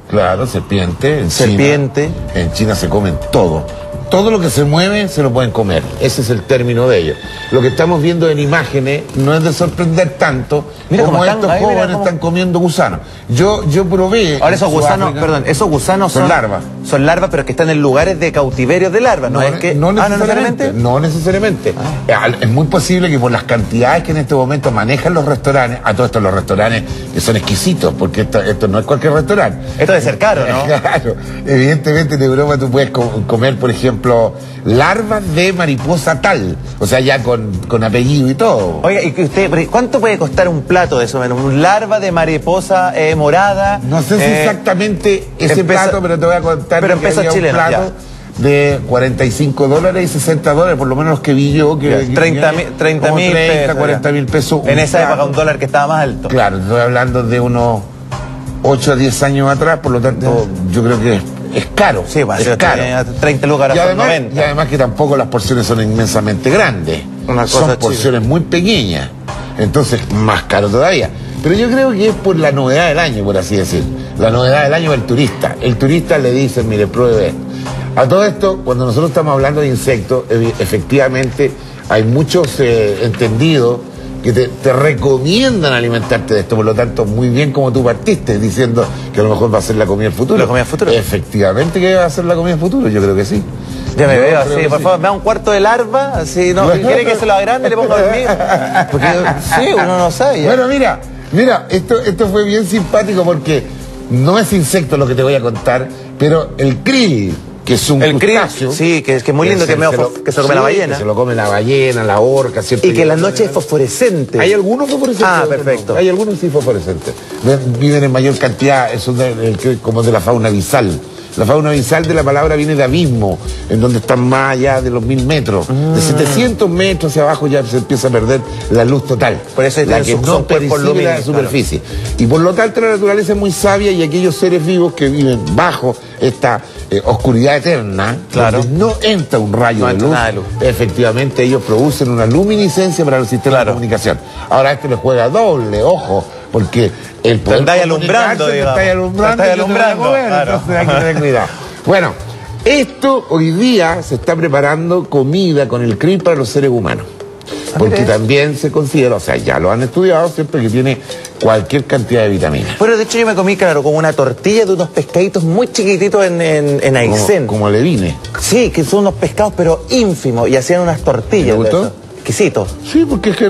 serpiente. Serpiente. En China se comen todo. Todo lo que se mueve se lo pueden comer. Ese es el término de ellos. Lo que estamos viendo en imágenes no es de sorprender tanto. Mira como cómo están, estos ahí, mira jóvenes cómo- están comiendo gusanos. Yo probé. Ahora en esos gusanos, Sudáfrica- perdón, esos gusanos Son larvas. Son larvas, pero que están en lugares de cautiverio de larvas, ¿no? Es que... no ¿no necesariamente. necesariamente? No necesariamente. Es muy posible que por las cantidades que en este momento manejan los restaurantes, a todos estos los restaurantes que son exquisitos, porque esto no es cualquier restaurante. Esto debe ser caro, ¿no? Claro. Evidentemente en Europa tú puedes comer, por ejemplo, larvas de mariposa tal. O sea, ya con apellido y todo. Oiga, ¿y que usted, cuánto puede costar un plato de eso? Un larva de mariposa morada. No sé si exactamente ese en peso- plato, pero te voy a contar pero en que pesos había un chilenos, plato de $45 y $60, por lo menos los que vi yo. Que, Ya, que 30 como mil 30, pesos. 40 mil pesos. En esa plato. época un dólar que estaba más alto. Claro, estoy hablando de unos 8 a 10 años atrás, por lo tanto, yo creo que es caro. Sí, va a es ser caro. 30 lucas, ahora Y son además, 90. y además que tampoco las porciones son inmensamente grandes. Una cosa son chica. porciones muy pequeñas. Entonces, más caro todavía. Pero yo creo que es por la novedad del año, por así decir. La novedad del año del turista. El turista le dice, mire, pruebe esto. A todo esto, cuando nosotros estamos hablando de insectos, efectivamente hay muchos entendidos que te recomiendan alimentarte de esto. Por lo tanto, muy bien como tú partiste diciendo que a lo mejor va a ser la comida del futuro. ¿La comida del futuro? Efectivamente que va a ser la comida del futuro, yo creo que sí. Ya me Yo veo creo así, que por sí. favor, me da un cuarto de larva, así, ¿no? ¿Quiere que se lo agrande y le ponga a dormir? Porque, sí, uno no sabe. Bueno, mira, esto fue bien simpático porque no es insecto lo que te voy a contar, pero el krill, que es un El krill, crustáceo. sí, que es muy lindo, que se lo come la ballena. Que se lo come la ballena, la orca, ¿cierto? Y que en la noche es fosforescente. Hay algunos fosforescentes. Ah, otros perfecto. no. Hay algunos sí fosforescentes. Viven en mayor cantidad, eso como de la fauna abisal. La fauna abisal de la palabra viene de abismo, en donde están más allá de los 1000 metros. De 700 metros hacia abajo ya se empieza a perder la luz total. Por eso la tienen que son no cuerpos percibe la lumínicos, superficie. Y por lo tanto la naturaleza es muy sabia y aquellos seres vivos que viven bajo esta oscuridad eterna, Claro. donde no entra un rayo No de entra luz, nada de luz. efectivamente ellos producen una luminiscencia para el sistema Claro. de comunicación. Ahora esto le juega doble, ojo, porque el poder andáis alumbrando, comunicarse, te digamos. estáis alumbrando, Te y estáis te van a alumbrando, comer, claro. entonces hay que tener cuidado. Bueno, esto hoy día se está preparando comida con el krill para los seres humanos. Porque mira. también se considera, o sea, ya lo han estudiado, ¿cierto? Que tiene cualquier cantidad de vitaminas. Bueno, de hecho yo me comí, claro, como una tortilla de unos pescaditos muy chiquititos en Aysén. Como levine. Sí, que son unos pescados, pero ínfimos, y hacían unas tortillas. ¿Te de gustó? eso. Exquisito. Sí, porque es que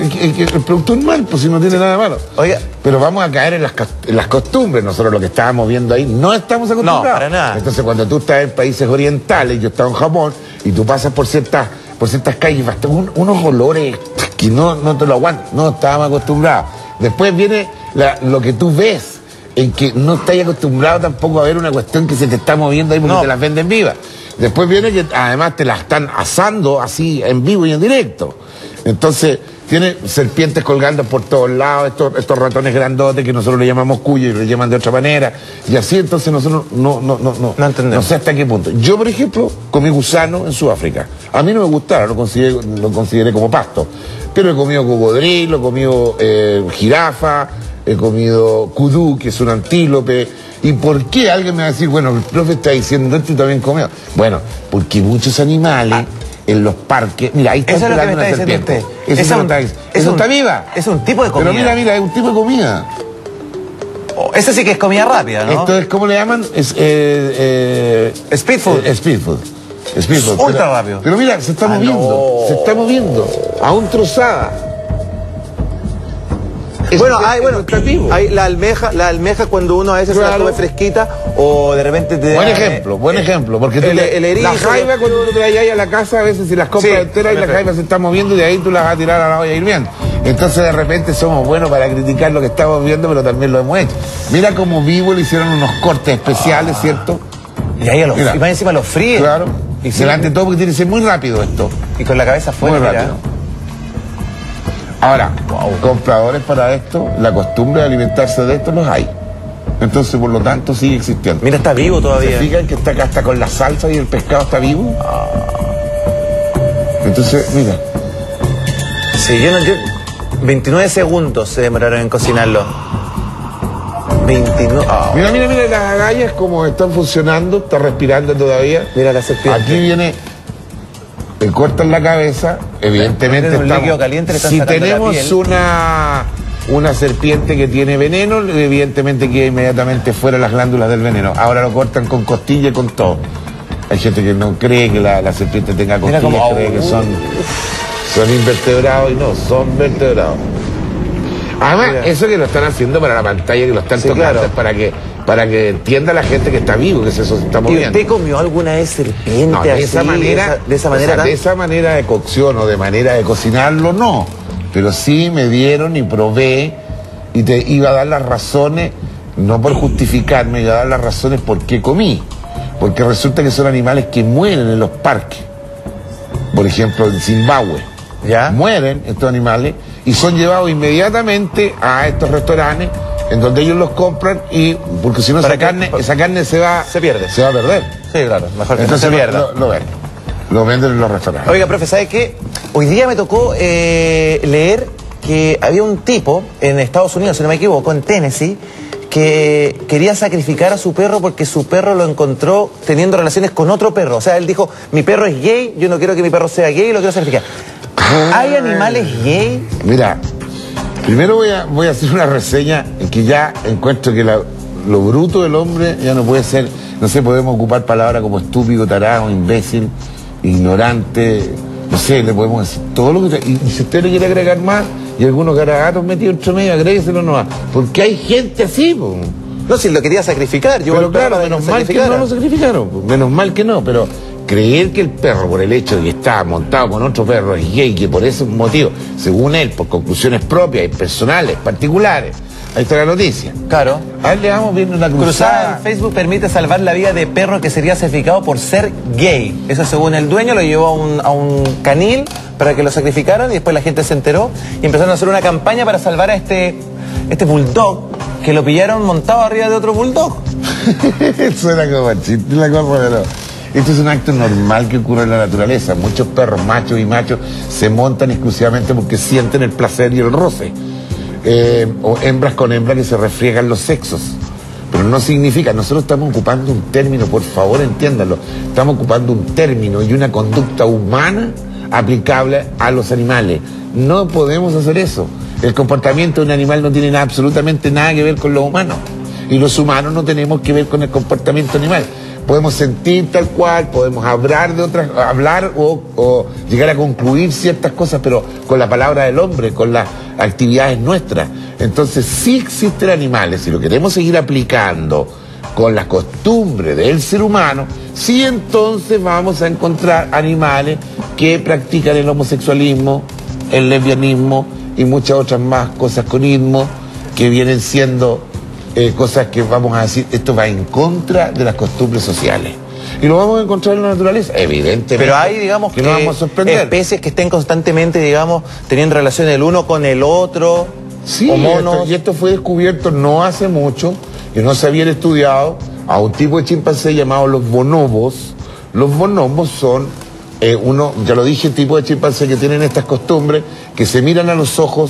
el producto es mal, pues si no tiene nada de malo. Oiga. Pero vamos a caer en las costumbres. Nosotros lo que estábamos viendo ahí no estamos acostumbrados. No, para nada. Entonces cuando tú estás en países orientales, yo estaba en Japón, y tú pasas por ciertas calles, basta unos olores que no te lo aguantas. No estábamos acostumbrados. Después viene lo que tú ves, en que no estás acostumbrado tampoco a ver una cuestión que se te está moviendo ahí porque No. te las venden vivas. Después viene que además te las están asando así en vivo y en directo. Entonces, tiene serpientes colgando por todos lados, estos ratones grandotes que nosotros le llamamos cuyos y le llaman de otra manera. Y así entonces nosotros no entendemos. No sé hasta qué punto. Yo, por ejemplo, comí gusano en Sudáfrica. A mí no me gustaron, lo consideré como pasto. Pero he comido cocodrilo, he comido jirafa, he comido kudú, que es un antílope. ¿Y por qué? Alguien me va a decir, bueno, el profe está diciendo esto y también comió. Bueno, porque muchos animales en los parques... Mira, ahí está eso es lo que me está diciendo serpiente. usted. Eso está viva. Es un tipo de comida. Pero mira, es un tipo de comida. Esa sí que es comida rápida, ¿no? Esto es, ¿cómo le llaman? Speed food. Speed food. Speed food. Ultra rápido. Pero mira, se está moviendo. No. Se está moviendo. Aún trozada. Bueno, está vivo. hay la almeja cuando uno a veces se la Claro. come fresquita o de repente te Buen da, ejemplo, porque tú el erizo, la jaiba cuando tú traes ahí a la casa, a veces si las compras Sí, enteras y la perfecto. jaiba se está moviendo y de ahí tú las vas a tirar a la olla hirviendo. Entonces de repente somos buenos para criticar lo que estamos viendo, pero también lo hemos hecho. Mira cómo vivo le hicieron unos cortes especiales, ¿cierto? Y ahí Mira. y más encima los fríen. Claro. Y, sí, Delante de todo porque tiene que ser muy rápido esto. y con la cabeza Muy fuera. rápido. Ahora, compradores para esto, la costumbre de alimentarse de esto los hay. Entonces, por lo tanto, sigue existiendo. Mira, está vivo ¿Se todavía. fijan que está acá hasta con la salsa y el pescado está vivo? Entonces, mira. Sí, 29 segundos se demoraron en cocinarlo. 29. Mira, las agallas como están funcionando, está respirando todavía. Mira la serpiente. Aquí viene, le cortan la cabeza, evidentemente Tiene un líquido caliente, le están si sacando la tenemos piel. una serpiente que tiene veneno, evidentemente queda inmediatamente fuera las glándulas del veneno. Ahora lo cortan con costilla y con todo. Hay gente que no cree que la serpiente tenga Mira costillas, cómo- cree que son invertebrados y no, son vertebrados. Además, Mira. eso que lo están haciendo para la pantalla, que lo están Sí, tocando, claro. es para que entienda la gente que está vivo, que eso se está ¿Y moviendo. usted comió alguna vez serpiente No, de así, esa manera, de esa manera o sea, de tan- esa manera de cocción o de manera de cocinarlo, no. Pero sí me dieron y probé y te iba a dar las razones, no por justificarme, iba a dar las razones por qué comí. Porque resulta que son animales que mueren en los parques. Por ejemplo, en Zimbabue. ¿Ya? Mueren estos animales y son llevados inmediatamente a estos restaurantes en donde ellos los compran y porque si no ¿Para esa qué? carne se pierde. Se va a perder. Sí, claro, mejor que Entonces no se pierda. lo venden en los restaurantes. Oiga, profe, ¿sabe qué? Hoy día me tocó leer que había un tipo en Estados Unidos, si no me equivoco, en Tennessee, que quería sacrificar a su perro porque su perro lo encontró teniendo relaciones con otro perro. O sea, él dijo, mi perro es gay, yo no quiero que mi perro sea gay y lo quiero sacrificar. ¿Hay animales gay? Mira, primero voy a hacer una reseña en que ya encuentro que lo bruto del hombre ya no puede ser, no sé, podemos ocupar palabras como estúpido, tarado, imbécil, ignorante, no sé, le podemos decir todo lo que... Y si usted le quiere agregar más y algunos garagatos metidos entre medio, agrégueselo nomás, porque hay gente así, po. No, si lo quería sacrificar. Yo Pero claro, menos mal que no lo sacrificaron, po. Menos mal que no, pero creer que el perro, por el hecho de que está montado con otro perro, es gay, que por ese motivo, según él, por conclusiones propias y personales, particulares, ahí está la noticia. Claro. A ver, le vamos viendo una Cruzada cruzada. en Facebook permite salvar la vida de perro que sería sacrificado por ser gay. Eso según el dueño, lo llevó a un canil para que lo sacrificaran y después la gente se enteró y empezaron a hacer una campaña para salvar a este bulldog que lo pillaron montado arriba de otro bulldog. Suena como chiste la cosa, pero esto es un acto normal que ocurre en la naturaleza. Muchos perros, machos y machos, se montan exclusivamente porque sienten el placer y el roce. O hembras con hembras que se refriegan los sexos. Pero no significa, nosotros estamos ocupando un término, por favor entiéndanlo, estamos ocupando un término y una conducta humana aplicable a los animales. No podemos hacer eso. El comportamiento de un animal no tiene absolutamente nada que ver con los humanos. Y los humanos no tenemos que ver con el comportamiento animal. Podemos sentir tal cual, podemos hablar o llegar a concluir ciertas cosas, pero con la palabra del hombre, con las actividades nuestras. Entonces, sí existen animales, si lo queremos seguir aplicando con las costumbres del ser humano, sí entonces vamos a encontrar animales que practican el homosexualismo, el lesbianismo y muchas otras más cosas con ismo, que vienen siendo cosas que vamos a decir, esto va en contra de las costumbres sociales. Y lo vamos a encontrar en la naturaleza, evidentemente. Pero hay, digamos, que nos vamos a sorprender. especies que estén constantemente, digamos, teniendo relación el uno con el otro, Sí, o monos. y esto fue descubierto no hace mucho, y no se habían estudiado a un tipo de chimpancé llamado los bonobos. Los bonobos son ya lo dije, tipo de chimpancé que tienen estas costumbres, que se miran a los ojos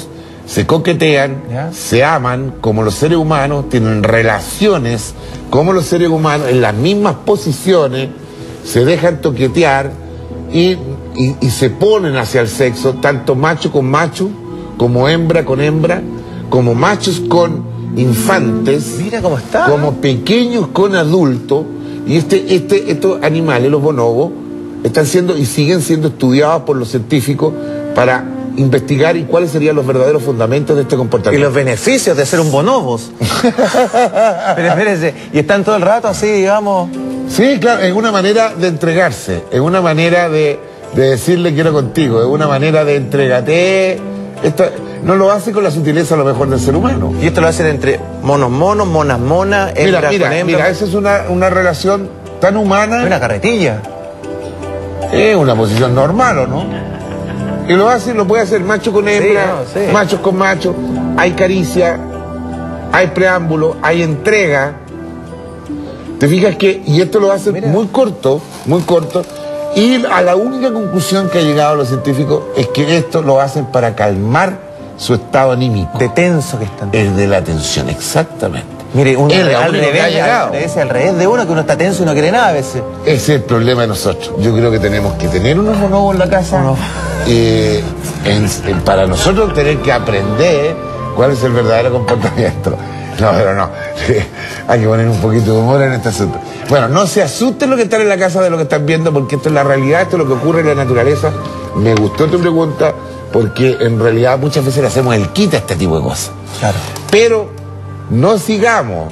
se coquetean, ¿Ya? se aman como los seres humanos, tienen relaciones como los seres humanos, en las mismas posiciones, se dejan toquetear y se ponen hacia el sexo, tanto macho con macho, como hembra con hembra, como machos con infantes, Mira cómo está. como pequeños con adultos, y estos animales, los bonobos, están siendo y siguen siendo estudiados por los científicos para investigar y cuáles serían los verdaderos fundamentos de este Y comportamiento. los beneficios de ser un bonobos. Pero espérese, y están todo el rato así, digamos. Sí, claro, es una manera de entregarse, es una manera de decirle quiero contigo, es una manera de entregate. No lo hace con la sutileza a lo mejor del ser humano. Y esto lo hacen entre monos, monas, hembra con hembra. Mira, esa es una relación tan humana. Es una carretilla. Es una posición normal, ¿o no? Y lo puede hacer macho con hembra, Sí, no, sí. machos con machos. Hay caricia, hay preámbulo, hay entrega. ¿Te fijas que? Y esto lo hacen Mira. muy corto. Y a la única conclusión que ha llegado los científicos es que esto lo hacen para calmar su estado anímico. De tenso que están. El de la tensión, exactamente. Mire, uno Es la al única que ha llegado. revés de uno, que uno está tenso y no quiere nada a veces. Ese es el problema de nosotros. Yo creo que tenemos que tener unos bonobos en la casa. No. Para nosotros tener que aprender cuál es el verdadero comportamiento. No, pero no. Hay que poner un poquito de humor en este asunto. Bueno, no se asusten los que están en la casa de lo que están viendo, porque esto es la realidad, esto es lo que ocurre en la naturaleza. Me gustó tu pregunta, porque en realidad muchas veces le hacemos el quite a este tipo de cosas. Claro. Pero no sigamos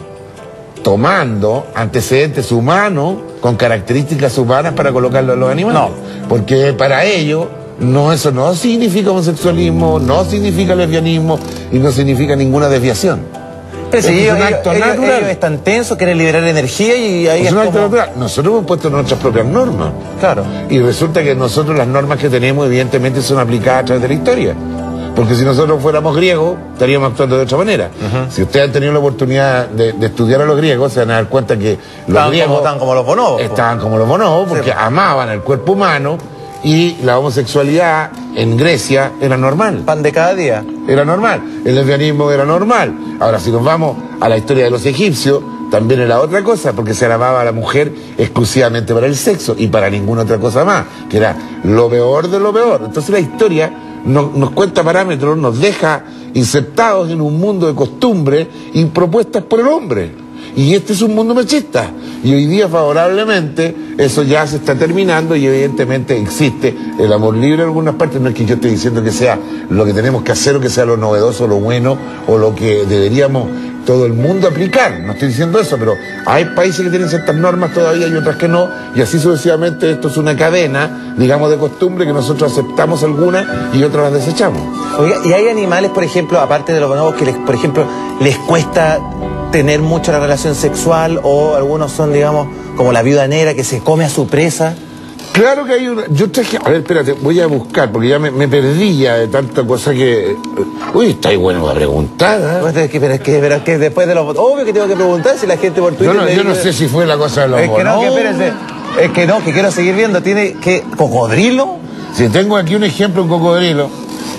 tomando antecedentes humanos con características humanas para colocarlo en los animales. No. Porque para ellos eso no significa homosexualismo, no significa lesbianismo y no significa ninguna desviación. Pero si Es un ellos, acto ellos natural. están tensos, quieren liberar energía y ahí Es es un acto como... natural. Nosotros hemos puesto nuestras propias normas. Claro. Y resulta que nosotros las normas que tenemos evidentemente son aplicadas a través de la historia. Porque si nosotros fuéramos griegos, estaríamos actuando de otra manera. Si ustedes han tenido la oportunidad de estudiar a los griegos, se van a dar cuenta que los griegos Estaban como los bonobos. estaban como los bonobos, porque Sí. amaban el cuerpo humano y la homosexualidad en Grecia era normal. Pan de cada día. Era normal. El lesbianismo era normal. Ahora, si nos vamos a la historia de los egipcios, también era otra cosa, porque se alababa a la mujer exclusivamente para el sexo y para ninguna otra cosa más, que era lo peor de lo peor. Entonces la historia nos cuenta parámetros, nos deja insertados en un mundo de costumbres y propuestas por el hombre. Y este es un mundo machista. Y hoy día, favorablemente, eso ya se está terminando y evidentemente existe el amor libre en algunas partes. No es que yo esté diciendo que sea lo que tenemos que hacer o que sea lo novedoso, lo bueno o lo que deberíamos todo el mundo aplicar. No estoy diciendo eso, pero hay países que tienen ciertas normas todavía y otras que no. Y así sucesivamente esto es una cadena, digamos, de costumbre que nosotros aceptamos algunas y otras las desechamos. Oiga, y hay animales, por ejemplo, aparte de los bonobos, que por ejemplo, les cuesta tener mucho la relación sexual, o algunos son, digamos, como la viuda negra que se come a su presa. Claro que hay una... Yo traje... A ver, espérate, voy a buscar, porque ya me perdí ya de tanta cosa que... Uy, está ahí bueno la preguntada. Pues pero es que después de los... Obvio que tengo que preguntar si la gente por Twitter... Yo no sé si fue la cosa de los Es que no, que bonobos. espérese. Es que no, que quiero seguir viendo. Tiene que... ¿Cocodrilo? Si tengo aquí un ejemplo, un cocodrilo,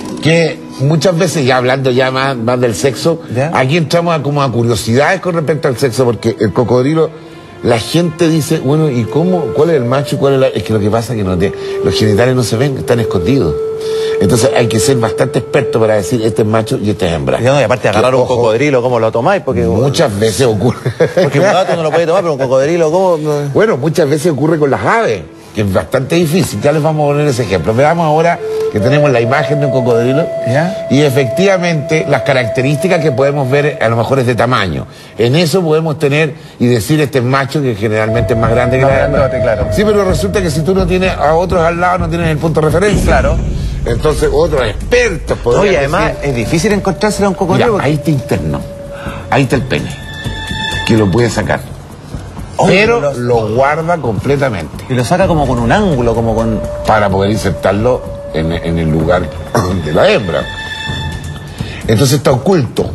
que muchas veces, ya hablando ya más del sexo, ¿Ya? aquí entramos a curiosidades con respecto al sexo, porque el cocodrilo, la gente dice, bueno, ¿y cómo? ¿Cuál es el macho y cuál es la...? Es que lo que pasa es que los genitales no se ven, están escondidos. Entonces hay que ser bastante experto para decir este es macho y este es hembra. Y aparte de agarrar Que, un ojo, cocodrilo, ¿cómo lo tomáis? Porque muchas veces ocurre. Porque un gato no lo puede tomar, pero un cocodrilo, ¿cómo? Bueno, muchas veces ocurre con las aves, que es bastante difícil. Ya les vamos a poner ese ejemplo. Veamos ahora que tenemos la imagen de un cocodrilo. ¿Ya? Y efectivamente las características que podemos ver a lo mejor es de tamaño. En eso podemos tener y decir este es macho, que generalmente es más grande que Más la hembra. grandote, claro. Sí, pero resulta que si tú no tienes a otros al lado, no tienes el punto de referencia. Claro. Entonces otros expertos podrían Oye, además decir, es difícil encontrárselo a un mira, cocodrilo. porque- ahí está interno, ahí está el pene, que lo puede sacar. Oye, Pero lo guarda completamente Y lo saca como con un ángulo, como con... para poder insertarlo en el lugar de la hembra. Entonces está oculto.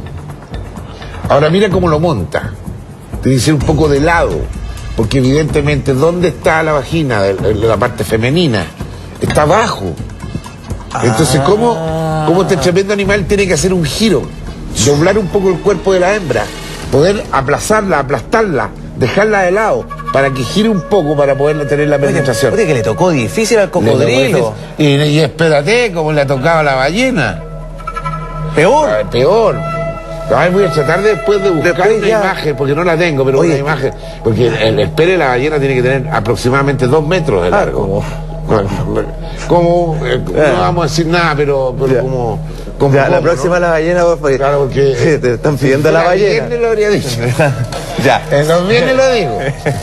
Ahora mira cómo lo monta. Tiene que ser un poco de lado, porque evidentemente ¿dónde está la vagina de la parte femenina? Está abajo. Entonces, ¿cómo este tremendo animal tiene que hacer un giro? Doblar un poco el cuerpo de la hembra, poder aplazarla, aplastarla, dejarla de lado, para que gire un poco para poder tener la penetración. Oye, que le tocó difícil al cocodrilo. Y espérate, como le ha tocado a la ballena. Peor. Peor. A ver, voy a tratar después de buscar una imagen, porque no la tengo, pero una imagen. Porque el espere de la ballena tiene que tener aproximadamente 2 metros de largo. No vamos a decir nada, pero como ya, la próxima, ¿no? La ballena, porque, claro, porque te están pidiendo la ballena. El lo habría dicho. Ya. En los viernes lo digo.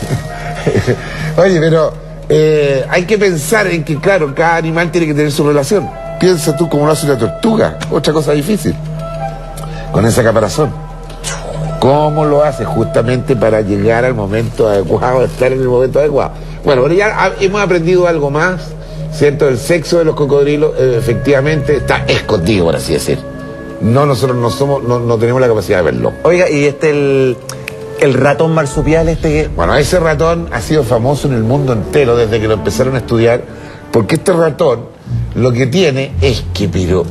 Oye, pero hay que pensar en que, claro, cada animal tiene que tener su relación. Piensa tú cómo lo hace una tortuga, otra cosa difícil, con ese caparazón. ¿Cómo lo hace? Justamente para llegar al momento adecuado, estar en el momento adecuado. Bueno, pero ya hemos aprendido algo más, ¿cierto? El sexo de los cocodrilos efectivamente está escondido, por así decir. Nosotros no tenemos la capacidad de verlo. Oiga, y el ratón marsupial Bueno, ese ratón ha sido famoso en el mundo entero desde que lo empezaron a estudiar, porque este ratón lo que tiene es que, pero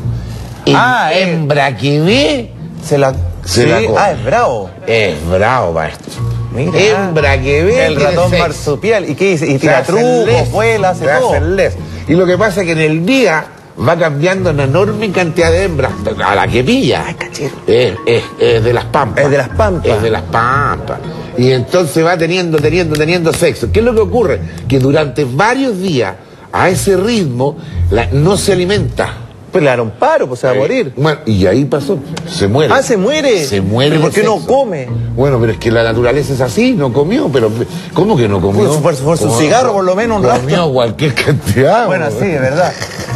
hembra que ve, se la come. Ah, es bravo. Es bravo, maestro. Mira, hembra que ve, el ratón marsupial. ¿Y qué dice? Y tira trucos, vuela, hace todo. Y lo que pasa es que en el día va cambiando una enorme cantidad de hembras a la que pilla. Ay, cachero. Es de las pampas. Es de las pampas. Es de las pampas. Y entonces va teniendo sexo. ¿Qué es lo que ocurre? Que durante varios días, a ese ritmo, no se alimenta. Pues le daron paro, pues se va a morir. Bueno, y ahí pasó, se muere. Ah, se muere. Se muere. ¿Pero por qué no come? Bueno, pero es que la naturaleza es así, no comió, pero ¿cómo que no comió? Por su cigarro, por lo menos, un rato. Comió cualquier cantidad. Bueno, sí, de verdad.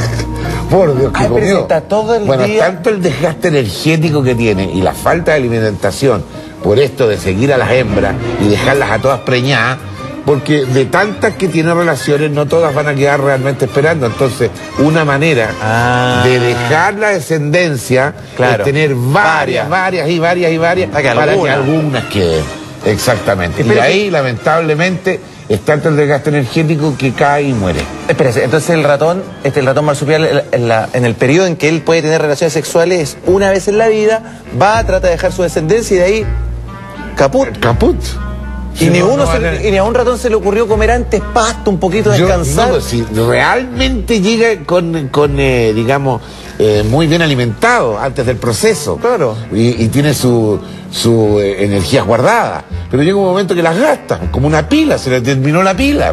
Por Dios, que comió. Pero si está todo el día... tanto el desgaste energético que tiene y la falta de alimentación por esto de seguir a las hembras y dejarlas a todas preñadas, porque de tantas que tiene relaciones no todas van a quedar realmente esperando. Entonces, una manera de dejar la descendencia es tener varias para que algunas queden. Exactamente. Y ahí, lamentablemente, es tanto el desgaste energético que cae y muere. Espérese, entonces el ratón marsupial, en el periodo en que él puede tener relaciones sexuales, una vez en la vida, trata de dejar su descendencia y de ahí, caput. Caput. Y ni a un ratón se le ocurrió comer antes pasto, un poquito, descansar. Si realmente llega digamos, muy bien alimentado antes del proceso. Claro. Y tiene su energía guardada. Pero llega un momento que las gasta, como una pila, se le terminó la pila.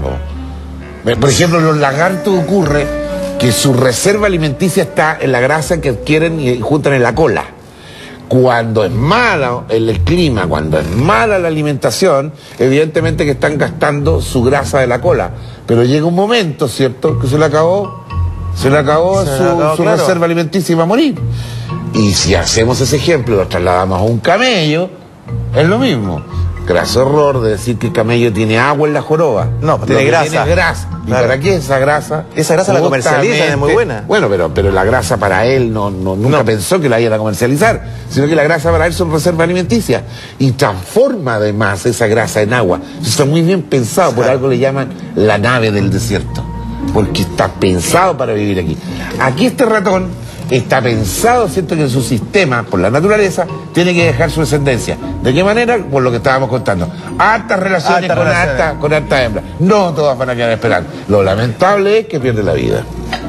Por ejemplo, los lagartos ocurre que su reserva alimenticia está en la grasa que adquieren y juntan en la cola. Cuando es malo el clima, cuando es mala la alimentación, evidentemente que están gastando su grasa de la cola. Pero llega un momento, ¿cierto?, que se le acabó su reserva alimenticia y va a morir. Y si hacemos ese ejemplo, lo trasladamos a un camello, es lo mismo. Graso error de decir que el camello tiene agua en la joroba. No, pues tiene grasa. Tiene grasa. ¿Y claro. para qué esa grasa? Esa grasa la comercializan, es muy buena. Bueno, pero la grasa para él nunca pensó que la iban a comercializar, sino que la grasa para él son reserva alimenticia. Y transforma además esa grasa en agua. Eso está muy bien pensado, por algo le llaman la nave del desierto. Porque está pensado para vivir aquí. Aquí este ratón está pensado, ¿cierto?, que en su sistema, por la naturaleza, tiene que dejar su descendencia. ¿De qué manera? Por lo que estábamos contando. Hartas relaciones con hartas hembras. No todas van a quedar esperando. Lo lamentable es que pierde la vida.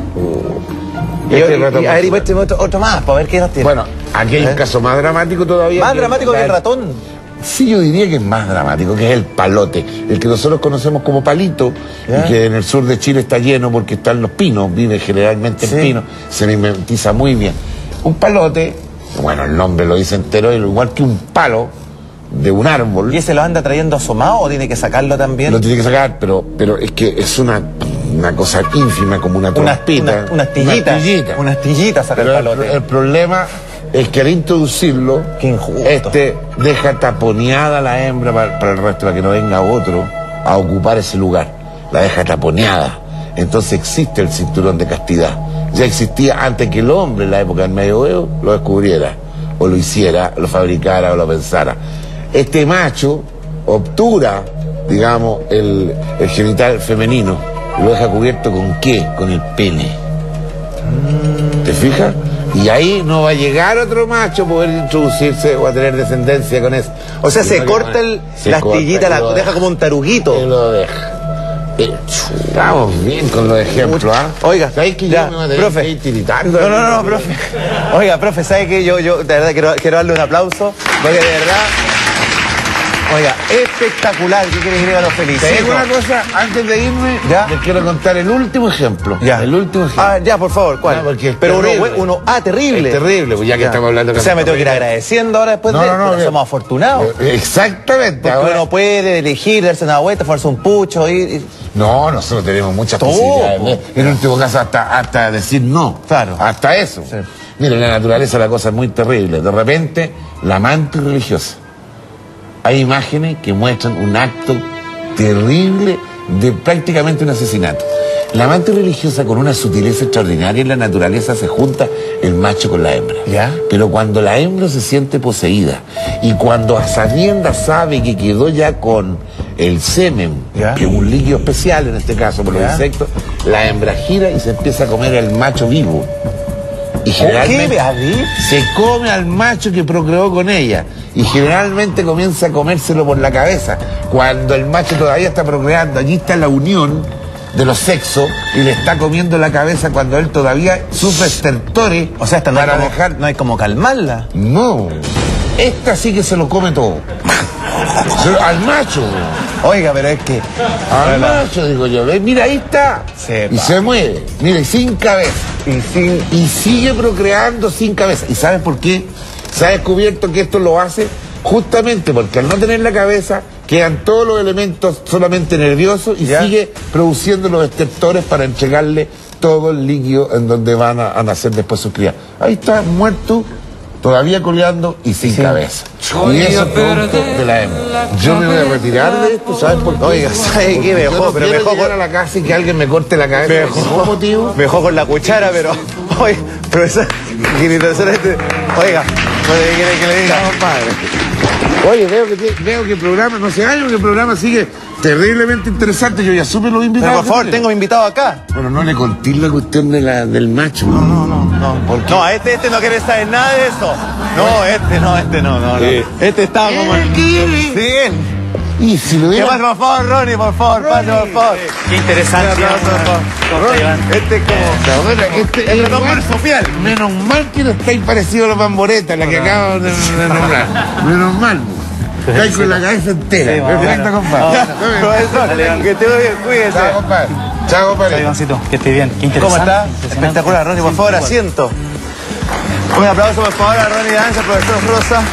A ver, y muéstrame otro más, para ver qué nos tiene. Bueno, aquí hay un caso más dramático todavía. ¿Más dramático que el ratón? Sí, yo diría que es más dramático, que es el palote, el que nosotros conocemos como palito, y que en el sur de Chile está lleno porque están los pinos, vive generalmente en pinos, se mimetiza muy bien. Un palote, bueno, el nombre lo dice entero, igual que un palo de un árbol. ¿Y ese lo anda trayendo asomado o tiene que sacarlo también? Lo tiene que sacar, pero es que es una cosa ínfima, como una trompita. Una astillita saca el palote. El problema es que al introducirlo, deja taponeada la hembra para el resto, para que no venga otro a ocupar ese lugar. La deja taponeada. Entonces existe el cinturón de castidad. Ya existía antes que el hombre en la época del medioevo lo descubriera, o lo hiciera, lo fabricara o lo pensara. Este macho obtura, digamos, el genital femenino y lo deja cubierto ¿con qué? Con el pene. ¿Te fijas? Y ahí no va a llegar otro macho a poder introducirse o a tener descendencia con eso. O sea, se corta la astillita, la deja como un taruguito. Y lo deja. Estamos bien con los ejemplos, ¿ah? Oiga, ¿sabes que ya, yo me voy a tener profe. que ir tiritando? No, profe. Oiga, profe, ¿sabe qué? Yo de verdad quiero darle un aplauso, porque de verdad... Oiga, espectacular, ¿qué quiere decir? A los felicito. Te digo una cosa, antes de irme, ¿ya? les quiero contar el último ejemplo. Ya. El último ejemplo. Ah, ya, por favor, ¿cuál? No, porque es pero terrible. terrible. Es terrible, pues ya que estamos hablando... O sea, me tengo que ir agradeciendo ahora después de esto, bien. somos afortunados. Exactamente. Porque Ahora, uno puede elegir, darse una vuelta, fumarse un pucho, ir... no, nosotros tenemos muchas posibilidades. En último caso, hasta decir no. Claro. Hasta eso. Sí. Mira, en la naturaleza la cosa es muy terrible. De repente, la mantis religiosa. Hay imágenes que muestran un acto terrible de prácticamente un asesinato. La mantis religiosa, con una sutileza extraordinaria en la naturaleza, se junta el macho con la hembra. ¿Ya? Pero cuando la hembra se siente poseída y cuando a sabiendas sabe que quedó ya con el semen, ¿ya? que es un líquido especial en este caso por los ¿ya? insectos, la hembra gira y se empieza a comer al macho vivo. Y generalmente se come al macho que procreó con ella. Y generalmente comienza a comérselo por la cabeza. Cuando el macho todavía está procreando, allí está la unión de los sexos y le está comiendo la cabeza cuando él todavía sufre estertores. O sea, esta para dejar... no hay como calmarla. No. Esta sí que se lo come todo. Al macho. Oiga, pero es que... Al macho, digo yo. Mira, ahí está. Sepa. Y se mueve. Mire, sin cabeza. Y sigue procreando sin cabeza. ¿Y sabes por qué? Se ha descubierto que esto lo hace justamente porque al no tener la cabeza quedan todos los elementos solamente nerviosos y ¿ya? sigue produciendo los estertores para entregarle todo el líquido en donde van a nacer después sus crías. Ahí está, muerto, todavía coleando y sin cabeza. Y eso es producto de la hembra. Yo me voy a retirar de esto, ¿sabes por qué? Oiga, ¿sabe qué? Me dejó, pero me dejó llegar a la casa y que alguien me corte la cabeza. ¿Por qué motivo? Me dejó con la cuchara, pero... Oiga, profesor, oiga, ¿qué quiere que le diga? No, padre. Oye, veo que el programa, no sé, que el programa sigue terriblemente interesante. Yo ya supe los invitados. Pero por favor, tengo invitado acá. Bueno, no le conté la cuestión del macho. No. No, este no quiere saber nada de eso. No, este no. Sí. Este estaba como... Sí, él. Y si lo ¿Qué hubiera... más, por favor, Ronnie, por favor, pase, por favor. Qué interesante. Un aplauso, por favor. Este es como... El ratón marsupial. Menos mal que no estáis parecido a los bamboretas, la que acabo de nombrar. Menos mal. Estáis con la cabeza entera. Sí, Perfecto, compadre. Profesor, que te voy bien, cuídese. Chao, compadre. Chao, compadre. Ivancito, que esté bien. Qué interesante. ¿Cómo está? Impresionante. Espectacular, Ronnie, por favor, asiento. Un aplauso, por favor, a Ronnie Danza, profesor Rosa.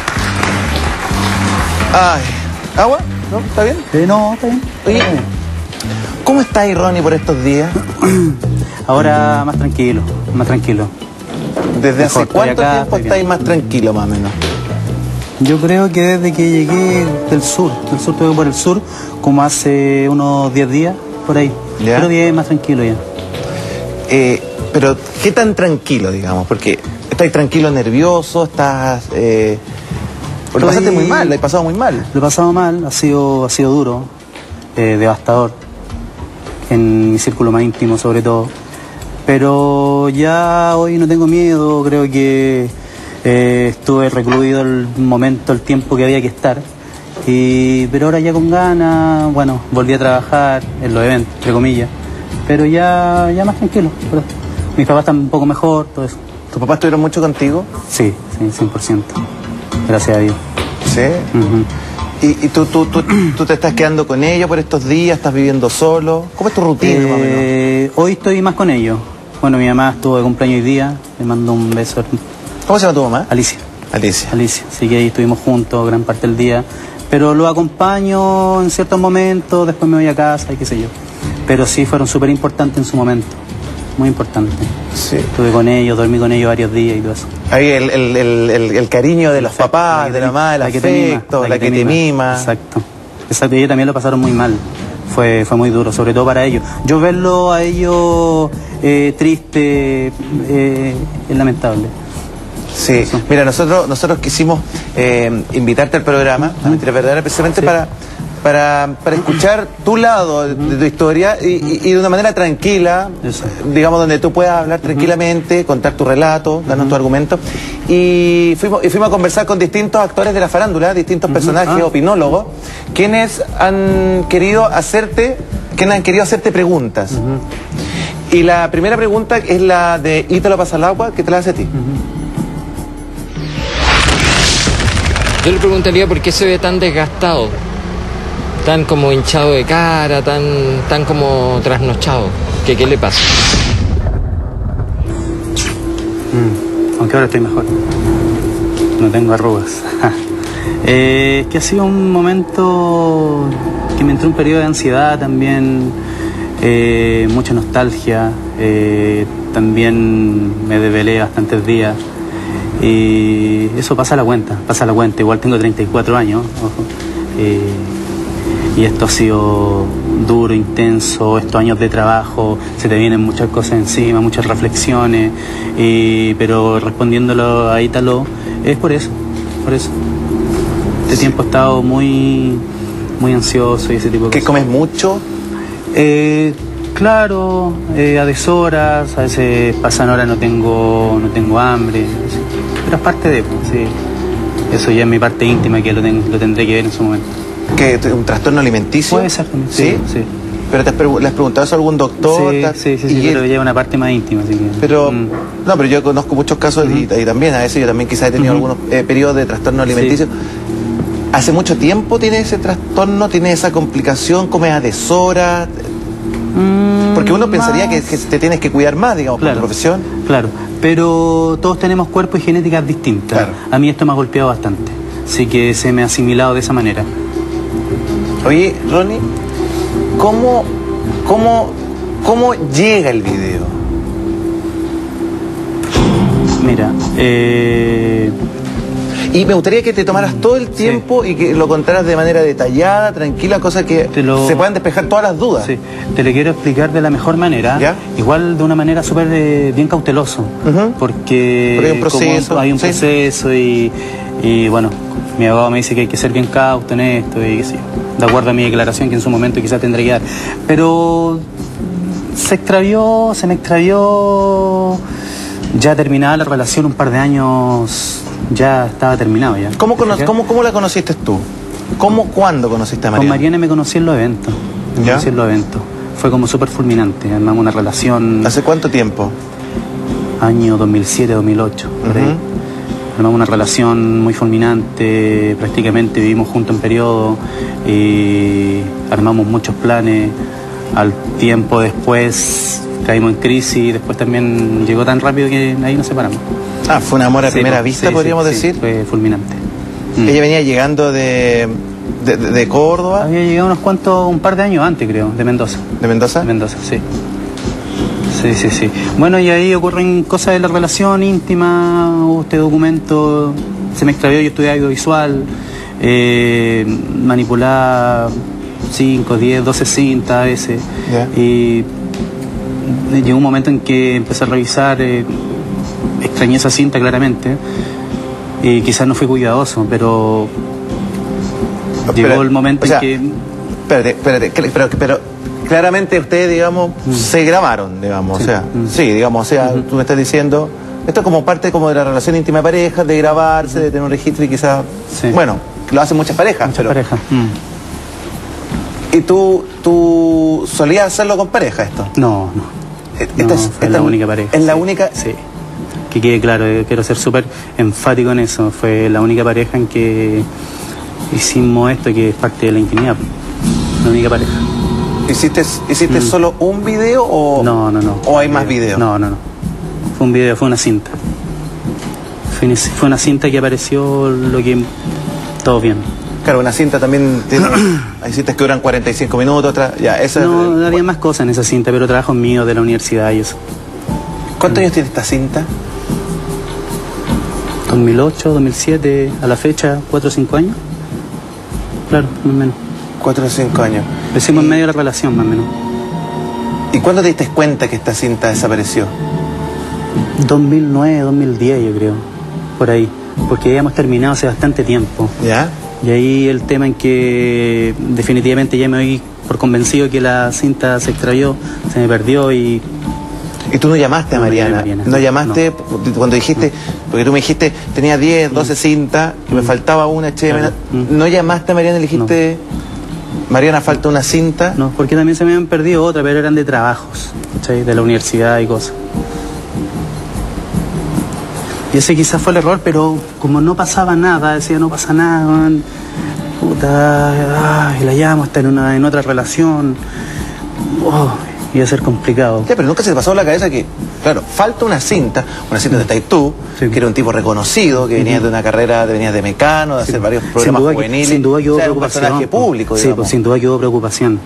Ay, ¿agua? ¿No? ¿Está bien? No, está bien. Oye, ¿cómo está ahí, Ronnie, por estos días? Ahora más tranquilo, más tranquilo. ¿Desde hace Mejor, estoy cuánto acá, tiempo estoy estáis bien. más tranquilo, más o menos? Yo creo que desde que llegué del sur estuve por el sur, como hace unos 10 días, por ahí. ¿Ya? Pero 10 más tranquilo ya. Pero, ¿qué tan tranquilo, digamos? Porque estáis tranquilo, nervioso, estás... Porque lo pasaste muy mal, lo he pasado muy mal. Lo he pasado mal, ha sido duro, devastador, en mi círculo más íntimo sobre todo. Pero ya hoy no tengo miedo, creo que estuve recluido el momento, el tiempo que había que estar. Pero ahora ya con ganas, bueno, volví a trabajar en los eventos, entre comillas. Pero ya más tranquilo. Mis papás están un poco mejor, todo eso. ¿Tus papás estuvieron mucho contigo? Sí, 100%. Gracias a Dios. Sí. Ujú. ¿Y tú te estás quedando con ellos por estos días? ¿Estás viviendo solo? ¿Cómo es tu rutina, más o menos? Hoy estoy más con ellos. Bueno, mi mamá estuvo de cumpleaños hoy día. Le mando un beso. ¿Cómo se llama tu mamá? Alicia. Alicia. Así que ahí estuvimos juntos gran parte del día. Pero lo acompaño en ciertos momentos, después me voy a casa y qué sé yo. Pero sí fueron súper importantes en su momento. Muy importante. Sí. Estuve con ellos, dormí con ellos varios días y todo eso. Ahí el cariño de los papás, de la mamá, el afecto, la que te mima. Exacto. Exacto, y ellos también lo pasaron muy mal. Fue muy duro, sobre todo para ellos. Yo verlo a ellos triste es lamentable. Sí, Eso. mira, nosotros quisimos invitarte al programa, a Mentiras Verdaderas, precisamente para escuchar tu lado de tu historia y de una manera tranquila, Eso. digamos, donde tú puedas hablar tranquilamente, contar tu relato, darnos tu argumento. Y fuimos a conversar con distintos actores de la farándula, distintos personajes, opinólogos, quienes han querido hacerte preguntas. Y la primera pregunta es la de Ítalo Pasalagua, que te la hace a ti. Yo le preguntaría por qué se ve tan desgastado, tan como hinchado de cara, tan como trasnochado. ¿Qué le pasa? Aunque ahora estoy mejor. No tengo arrugas. Que ha sido un momento que me entró un periodo de ansiedad también, mucha nostalgia, también me desvelé bastantes días. Y eso pasa a la cuenta. Igual tengo 34 años, ojo. Y esto ha sido duro, intenso, estos años de trabajo, se te vienen muchas cosas encima, muchas reflexiones, pero respondiéndolo a Ítalo, es por eso. Este tiempo he estado muy ansioso y ese tipo de cosas. ¿Que comes mucho? Claro, a deshoras, a veces pasan horas no tengo hambre, pero es parte de, sí. Eso ya es mi parte íntima que lo tendré que ver en su momento. ¿Que un trastorno alimenticio? Puede ser también. ¿Sí? Sí. ¿Pero le has preguntado eso a algún doctor? Sí, pero ya es una parte más íntima. Así que, pero, no, pero yo conozco muchos casos y también a veces yo también quizás he tenido algunos periodos de trastorno alimenticio. Sí. ¿Hace mucho tiempo tienes ese trastorno? ¿Tienes esa complicación? ¿Comes a deshora? Porque uno pensaría que te tienes que cuidar más, digamos, por tu profesión. Claro, pero todos tenemos cuerpos y genéticas distintas. Claro. A mí esto me ha golpeado bastante, así que se me ha asimilado de esa manera. Oye, Ronnie, ¿cómo llega el video? Mira, y me gustaría que te tomaras todo el tiempo y que lo contaras de manera detallada, tranquila, cosa que se puedan despejar todas las dudas. Sí, te lo quiero explicar de la mejor manera, ¿ya? Igual de una manera súper bien cauteloso, porque hay un proceso, hay un proceso y bueno, mi abogado me dice que hay que ser bien cauto en esto y qué sé yo, de acuerdo a mi declaración que en su momento quizás tendré que dar, pero se me extravió ya terminada la relación, un par de años ya estaba terminado ya. ¿Cómo la conociste tú? ¿Cuándo conociste a Mariana? Con Mariana me conocí en los eventos. Fue como súper fulminante. Armamos una relación. ¿Hace cuánto tiempo? Año 2007, 2008, por ahí. Armamos una relación muy fulminante, prácticamente vivimos juntos en periodo y armamos muchos planes. Al tiempo después caímos en crisis y después también llegó tan rápido que ahí nos separamos. Ah, fue un amor a primera vista, podríamos decir. Fue fulminante. Ella venía llegando de Córdoba. Había llegado un par de años antes, creo, de Mendoza. ¿De Mendoza? De Mendoza, sí. Sí. Bueno, y ahí ocurren cosas de la relación íntima, hubo este documento, se me extravió, yo estudié audiovisual, manipulaba 5, 10, 12 cintas a veces. Y llegó un momento en que empecé a revisar, extrañé esa cinta claramente, y quizás no fui cuidadoso, pero llegó el momento en que... Espérate, pero claramente ustedes, digamos, se grabaron, digamos, tú me estás diciendo, esto es como parte como de la relación íntima de pareja, de grabarse, de tener un registro y quizás, bueno, lo hacen muchas parejas. ¿Y tú solías hacerlo con pareja esto? No. Esta es la única pareja. ¿Es la única? Sí. Que quede claro, quiero ser súper enfático en eso. Fue la única pareja en que hicimos esto, que es parte de la intimidad. La única pareja. ¿Hiciste solo un video o...? No. ¿O hay más videos? No. Fue un video, fue una cinta. Fue una cinta que apareció lo que... Todo bien. Claro, una cinta también... hay cintas que duran 45 minutos, otras... No, había más cosas en esa cinta, pero trabajos míos de la universidad y eso. ¿Cuántos años tiene esta cinta? 2008, 2007, a la fecha, 4 o 5 años. Claro, más o menos. 4 o 5 años. Empecemos en medio de la relación, más o menos. ¿Y cuándo te diste cuenta que esta cinta desapareció? 2009, 2010, yo creo. Por ahí. Porque habíamos terminado hace bastante tiempo. ¿Ya? Y ahí el tema en que definitivamente ya me doy por convencido que la cinta se extravió, se me perdió y... ¿Y tú no llamaste a No, Mariana? Mariana. ¿No llamaste cuando dijiste, porque tú me dijiste, tenía 10, 12 cintas, y me faltaba una, che, Claro. ¿no llamaste a Mariana y le dijiste, Mariana, falta una cinta? No, porque también se me habían perdido otra, pero eran de trabajos, ¿cachai? De la universidad y cosas. Y ese quizás fue el error, pero como no pasaba nada, decía no pasa nada, man, puta, ay, la llamo, está en otra relación, oh, iba a ser complicado. Ya, pero nunca se te pasó por la cabeza que, claro, falta una cinta donde estás tú, Sí. que era un tipo reconocido, que venías de una carrera, venías de mecano, de hacer varios programas juveniles. Sin duda que hubo o sea, era un preocupación. personaje público, Sí, digamos. pues sin duda que hubo preocupación.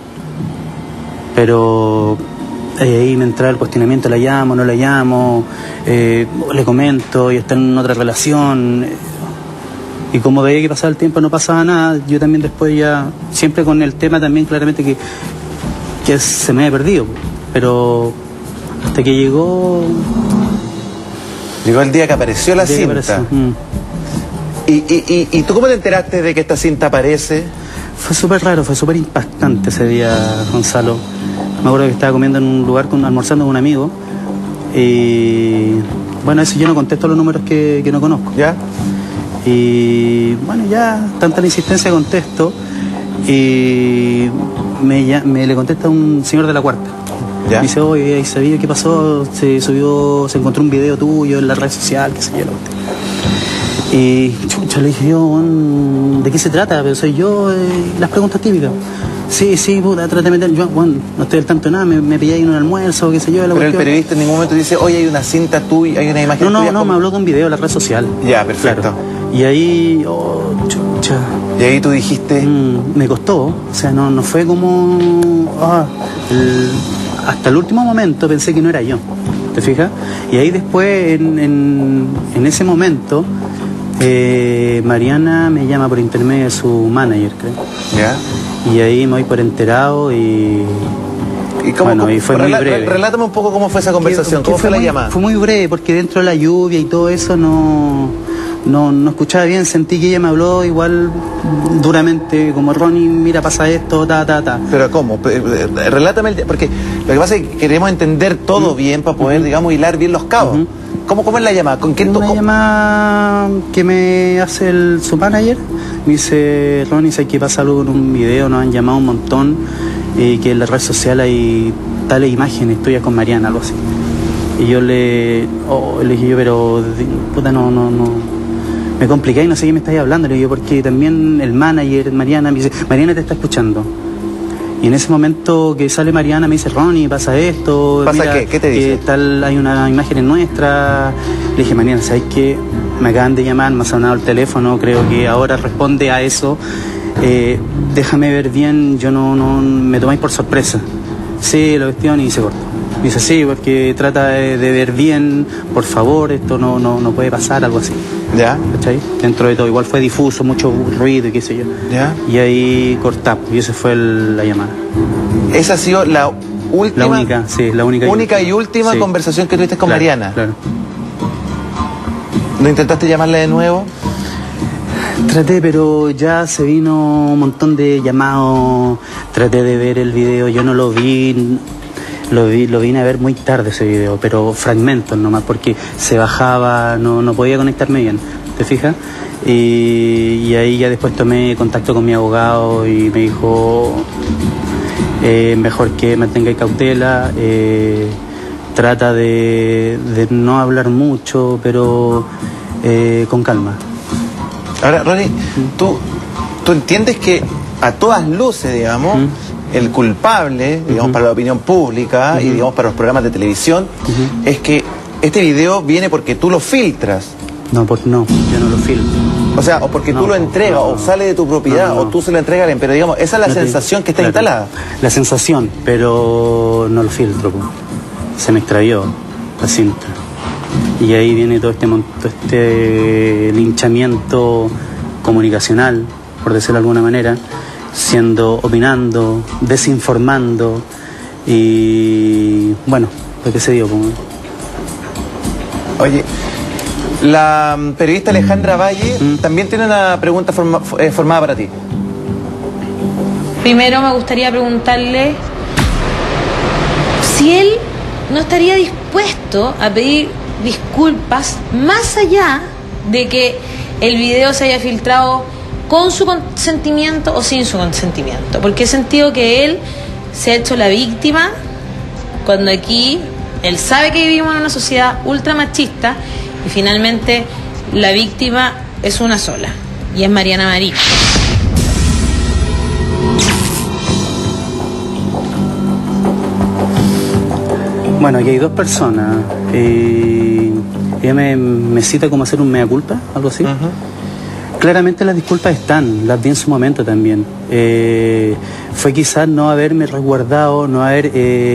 Pero ahí me entra el cuestionamiento, la llamo, no la llamo, le comento y está en otra relación. Y como veía que pasaba el tiempo no pasaba nada, yo también después ya, siempre con el tema también claramente que se me había perdido. Pero hasta que llegó... Llegó el día que apareció la el día que cinta. apareció. ¿Y tú cómo te enteraste de que esta cinta aparece? Fue súper raro, fue súper impactante ese día, Gonzalo. Me acuerdo que estaba comiendo en un lugar, almorzando con un amigo. Y bueno, eso yo no contesto los números que no conozco. ¿Ya? Y bueno, ya, tanta la insistencia contesto. Y me le contesta un señor de la cuarta. ¿Ya? Me dice, oye, ¿y sabía qué pasó? Se encontró un video tuyo en la red social, qué sé yo. Y chucha, le dije yo, ¿de qué se trata? Pero soy yo, las preguntas típicas. Sí, puta, trata de meter. Yo, bueno, no estoy al tanto de nada, me pillé ahí en un almuerzo, qué sé yo. Pero el periodista en ningún momento dice, oye, hay una cinta tuya, hay una imagen tuya. No, me habló de un video en la red social. Ya, perfecto. Claro. Y ahí, chucha. Y ahí tú dijiste, Me costó, o sea, no fue como... hasta el último momento pensé que no era yo, ¿te fijas? Y ahí después, en ese momento, Mariana me llama por intermedio de su manager, creo. ¿ya? Y ahí me voy por enterado y bueno, y fue muy breve. Relátame un poco cómo fue esa conversación, cómo fue la llamada. Fue muy breve porque dentro de la lluvia y todo eso no escuchaba bien, sentí que ella me habló igual duramente, como Ronnie, mira, pasa esto, ta. Pero ¿cómo? Relátame, porque lo que pasa es que queremos entender todo bien para poder, digamos, hilar bien los cabos. ¿Cómo es la llamada? ¿Con quién Una llamada que me hace su manager, me dice, Ronnie, ¿sabes qué pasa algo con un video? Nos han llamado un montón, que en la red social hay tales imágenes tuyas con Mariana, algo así. Y yo le dije yo, pero puta, no, me compliqué y no sé qué me estáis hablando. Le digo, porque también el manager, Mariana, me dice, Mariana te está escuchando. Y en ese momento que sale Mariana me dice, Ronnie, pasa esto. ¿Pasa mira, qué? ¿Qué te dice? Hay una imagen nuestra. Le dije, Mariana, ¿sabes qué? Me acaban de llamar, me ha sonado el teléfono, creo que ahora responde a eso. Déjame ver bien, yo no me tomáis por sorpresa. Sí, la cuestión, y se cortó. Dice, sí, porque trata de ver bien, por favor, esto no puede pasar, algo así. ¿Ya? ¿Cachai? Dentro de todo, igual fue difuso, mucho ruido y qué sé yo. ¿Ya? Y ahí cortamos, y esa fue la llamada. Esa ha sido la última... La única, sí, la única. Única y última Sí. conversación que tuviste con Claro, Mariana. Claro. ¿No intentaste llamarla de nuevo? Traté, pero ya se vino un montón de llamados. Traté de ver el video, yo no lo vi. Lo vine a ver muy tarde ese video, pero fragmentos nomás, porque se bajaba, no podía conectarme bien, ¿te fijas? Y ahí ya después tomé contacto con mi abogado y me dijo, mejor que mantenga cautela, trata de no hablar mucho, pero con calma. Ahora, Ronnie, ¿tú entiendes que a todas luces, digamos, el culpable, digamos, para la opinión pública y, digamos, para los programas de televisión, es que este video viene porque tú lo filtras? No, yo no lo filtro. O sea, o porque tú lo entregas, o sale de tu propiedad, o tú se lo entregas a alguien, pero digamos, esa es la sensación que está instalada. La sensación, pero no lo filtro, po. Se me extravió la cinta. Y ahí viene todo este linchamiento comunicacional, por decirlo de alguna manera, opinando, desinformando y bueno, lo que se dio. Oye, La periodista Alejandra Valle también tiene una pregunta formada para ti. Primero me gustaría preguntarle si él no estaría dispuesto a pedir disculpas más allá de que el video se haya filtrado con su consentimiento o sin su consentimiento, porque he sentido que él se ha hecho la víctima cuando aquí él sabe que vivimos en una sociedad ultra machista y finalmente la víctima es una sola y es Mariana Marino. Bueno, aquí hay dos personas. Ella me cita como hacer un mea culpa, algo así. Claramente las disculpas están, las vi en su momento también. Fue quizás no haberme resguardado, no haber,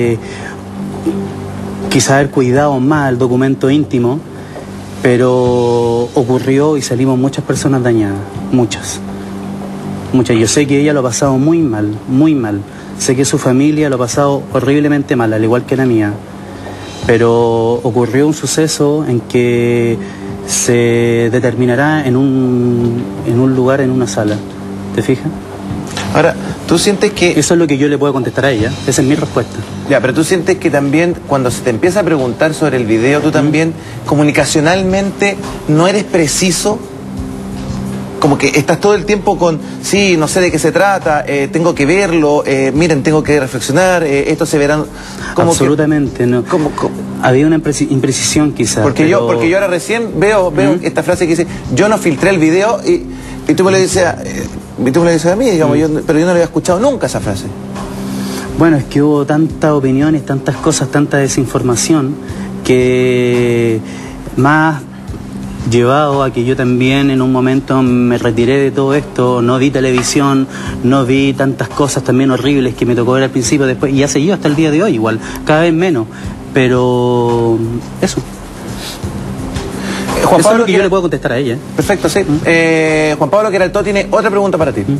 quizás haber cuidado más el documento íntimo, pero ocurrió y salimos muchas personas dañadas, muchas. Yo sé que ella lo ha pasado muy mal, muy mal. Sé que su familia lo ha pasado horriblemente mal, al igual que la mía. Pero ocurrió un suceso en que se determinará en un lugar, en una sala. ¿Te fijas? Ahora, ¿tú sientes que...? Eso es lo que yo le puedo contestar a ella. Esa es mi respuesta. Ya, pero tú sientes que también cuando se te empieza a preguntar sobre el video, tú también comunicacionalmente no eres preciso. Como que estás todo el tiempo con, sí, no sé de qué se trata, tengo que verlo, miren, tengo que reflexionar, esto se verá... Como absolutamente, no. Había una imprecisión quizás. Porque yo ahora recién veo esta frase que dice, yo no filtré el video y tú me lo dices a mí, digamos, pero yo no lo había escuchado nunca esa frase. Bueno, es que hubo tantas opiniones, tantas cosas, tanta desinformación, que más llevado a que yo también en un momento me retiré de todo esto, no vi televisión, no vi tantas cosas también horribles que me tocó ver al principio, después, y ha seguido hasta el día de hoy igual, cada vez menos, pero eso. Juan Pablo, eso es lo que yo le puedo contestar a ella. Perfecto, sí. Juan Pablo Queraltó tiene otra pregunta para ti.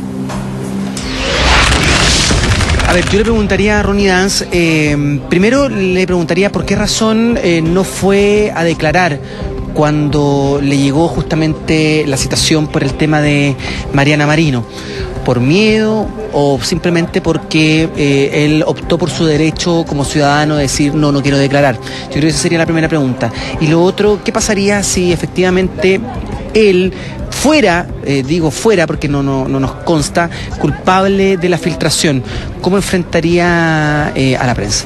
A ver, yo le preguntaría a Ronnie Dance, primero le preguntaría por qué razón no fue a declarar cuando le llegó justamente la citación por el tema de Mariana Marino. ¿Por miedo o simplemente porque él optó por su derecho como ciudadano de decir no quiero declarar? Yo creo que esa sería la primera pregunta. Y lo otro, ¿qué pasaría si efectivamente él fuera, digo fuera porque no nos consta, culpable de la filtración? ¿Cómo enfrentaría a la prensa?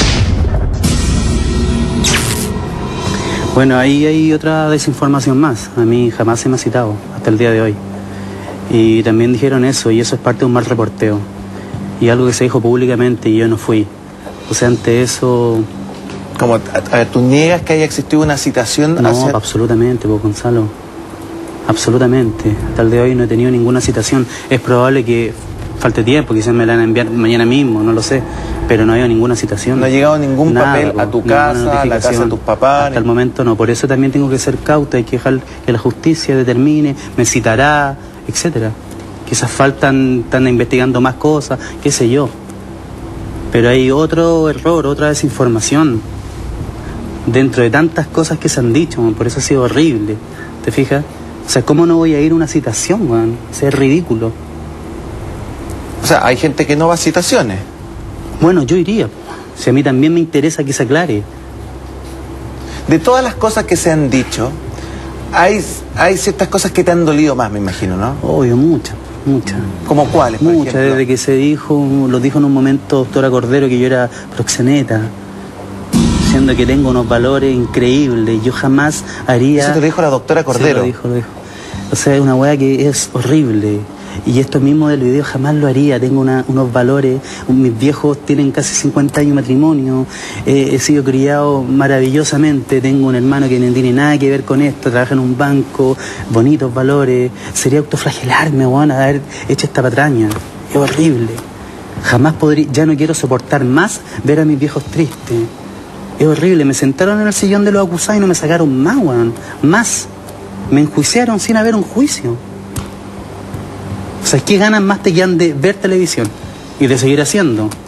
Bueno, ahí hay otra desinformación más. A mí jamás se me ha citado hasta el día de hoy. Y también dijeron eso, y eso es parte de un mal reporteo. Y algo que se dijo públicamente y yo no fui. O sea, ante eso... Como, a ver, ¿tú niegas que haya existido una citación? No, absolutamente, pues, Gonzalo. Absolutamente. Hasta el día de hoy no he tenido ninguna citación. Es probable que falte tiempo, quizás me la van a enviar mañana mismo, no lo sé. Pero no ha habido ninguna citación. ¿No ha llegado ningún papel a tu casa, a la casa de tus papás? Hasta el momento no. Por eso también tengo que ser cauta. Hay que dejar que la justicia determine, me citará, etcétera. Quizás están investigando más cosas, qué sé yo. Pero hay otro error, otra desinformación dentro de tantas cosas que se han dicho, por eso ha sido horrible. ¿Te fijas? O sea, ¿cómo no voy a ir a una citación, man? O sea, es ridículo. O sea, hay gente que no va a citaciones. Bueno, yo iría. Si a mí también me interesa que se aclare. De todas las cosas que se han dicho, hay ciertas cosas que te han dolido más, me imagino, ¿no? Obvio, muchas. ¿Como cuáles, por muchas, ejemplo? Desde que se dijo, lo dijo en un momento doctora Cordero, que yo era proxeneta, diciendo que tengo unos valores increíbles. Yo jamás haría... Eso te lo dijo la doctora Cordero. Sí, lo dijo. O sea, es una weá que es horrible. Y esto mismo del video jamás lo haría. Tengo unos valores. Mis viejos tienen casi 50 años de matrimonio. He sido criado maravillosamente. Tengo un hermano que no tiene nada que ver con esto. Trabaja en un banco. Bonitos valores. Sería autoflagelarme, weón, a haber hecho esta patraña. Es horrible. Jamás podría... Ya no quiero soportar más ver a mis viejos tristes. Es horrible. Me sentaron en el sillón de los acusados y no me sacaron más, weón. Más. Me enjuiciaron sin haber un juicio. O sea, ¿qué ganas más te quedan de ver televisión y de seguir haciendo?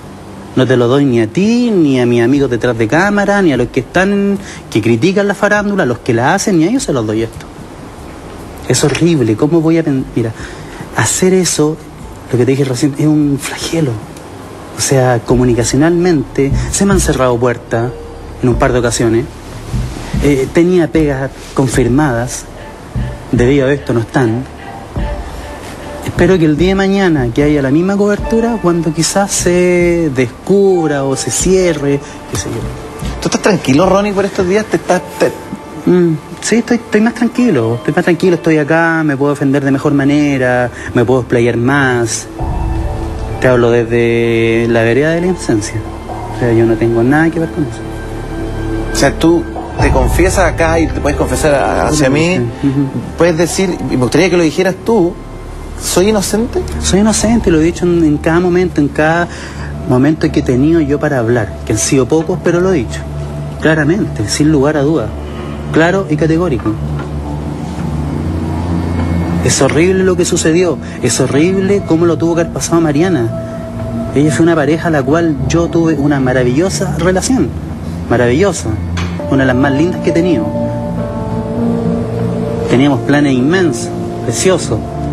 No te lo doy ni a ti, ni a mis amigos detrás de cámara, ni a los que critican la farándula, a los que la hacen, ni a ellos se los doy esto. Es horrible. ¿Cómo voy a mira, hacer eso, lo que te dije recién, es un flagelo? O sea, comunicacionalmente, se me han cerrado puertas en un par de ocasiones. Tenía pegas confirmadas, debido a esto no están. Espero que el día de mañana que haya la misma cobertura, cuando quizás se descubra o se cierre, qué sé yo. ¿Tú estás tranquilo, Ronnie, por estos días? Sí, estoy más tranquilo, estoy acá, me puedo defender de mejor manera, me puedo explayar más. Te hablo desde la vereda de la inocencia. O sea, yo no tengo nada que ver con eso. O sea, tú te confiesas acá y te puedes confesar hacia mí. Puedes decir, y me gustaría que lo dijeras tú, ¿soy inocente? Soy inocente, lo he dicho en cada momento que he tenido yo para hablar, que han sido pocos, pero lo he dicho. Claramente, sin lugar a dudas. Claro y categórico. Es horrible lo que sucedió, es horrible cómo lo tuvo que haber pasado Mariana. Ella fue una pareja a la cual yo tuve una maravillosa relación, maravillosa, una de las más lindas que he tenido. Teníamos planes inmensos, preciosos.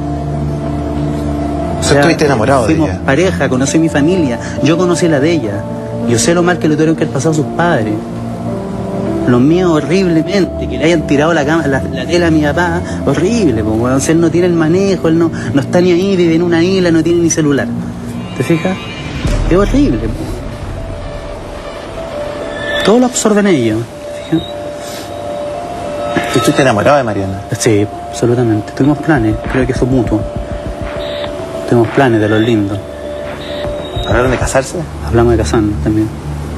O sea, estuviste enamorado de ella. Fuimos pareja, conocí mi familia, yo conocí la de ella. Yo sé lo mal que le tuvieron que haber pasado a sus padres. Los míos horriblemente, que le hayan tirado la tela a mi papá, horrible, pues, bueno, él no tiene el manejo, él no está ni ahí, vive en una isla, no tiene ni celular. ¿Te fijas? Es horrible. Pues. Todo lo absorben ellos. ¿Te fijas? ¿Tú estuviste enamorado de Mariana? Sí, absolutamente. Tuvimos planes, creo que fue mutuo. Tuvimos planes de los lindos. ¿Hablaron de casarse? Hablamos de casarnos también.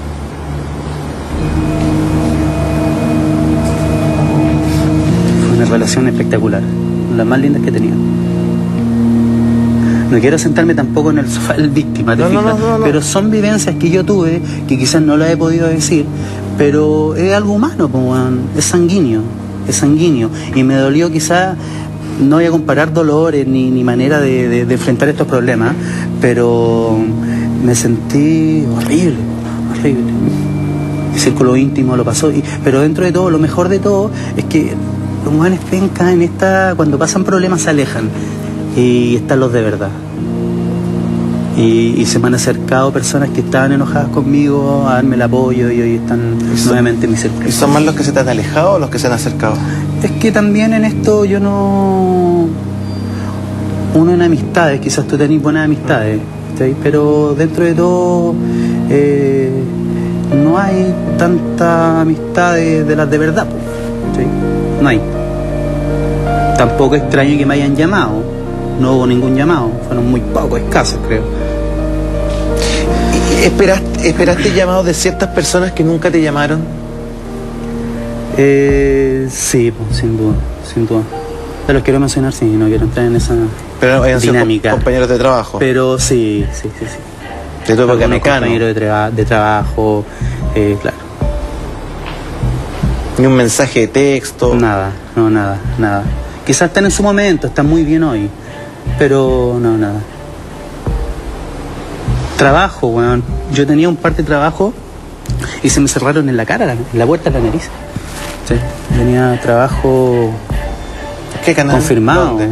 Una relación espectacular, las más lindas que he tenido. No quiero sentarme tampoco en el sofá del víctima, ¿te fijas? No. Pero son vivencias que yo tuve, que quizás no las he podido decir, pero es algo humano, es sanguíneo, y me dolió quizás, no voy a comparar dolores ni manera de enfrentar estos problemas, pero me sentí horrible. El círculo íntimo lo pasó, pero dentro de todo, lo mejor de todo es que los humanos pencas cuando pasan problemas se alejan y están los de verdad. Y se me han acercado personas que estaban enojadas conmigo a darme el apoyo y hoy están nuevamente en mi círculo. ¿Y son más los que se te han alejado o los que se han acercado? Es que también en esto yo no... Uno en amistades, quizás tú tenés buenas amistades, ¿sí? Pero dentro de todo no hay tanta amistad de las de verdad, ¿sí? No hay. Tampoco es extraño que me hayan llamado. No hubo ningún llamado. Fueron muy pocos, escasos, creo. ¿Esperaste llamados de ciertas personas que nunca te llamaron? Sí, pues, sin duda. Te los quiero mencionar, sí, no quiero entrar en esa dinámica. Compañeros de trabajo. Pero sí. De tu época mecánico. Compañeros de trabajo, claro. Ni un mensaje de texto. Nada. Quizás están en su momento, están muy bien hoy, pero no, nada. Trabajo, weón. Yo tenía un par de trabajo y se me cerraron en la cara, en la puerta de la nariz. Sí. Tenía trabajo. ¿Qué canal? Confirmado. ¿Dónde?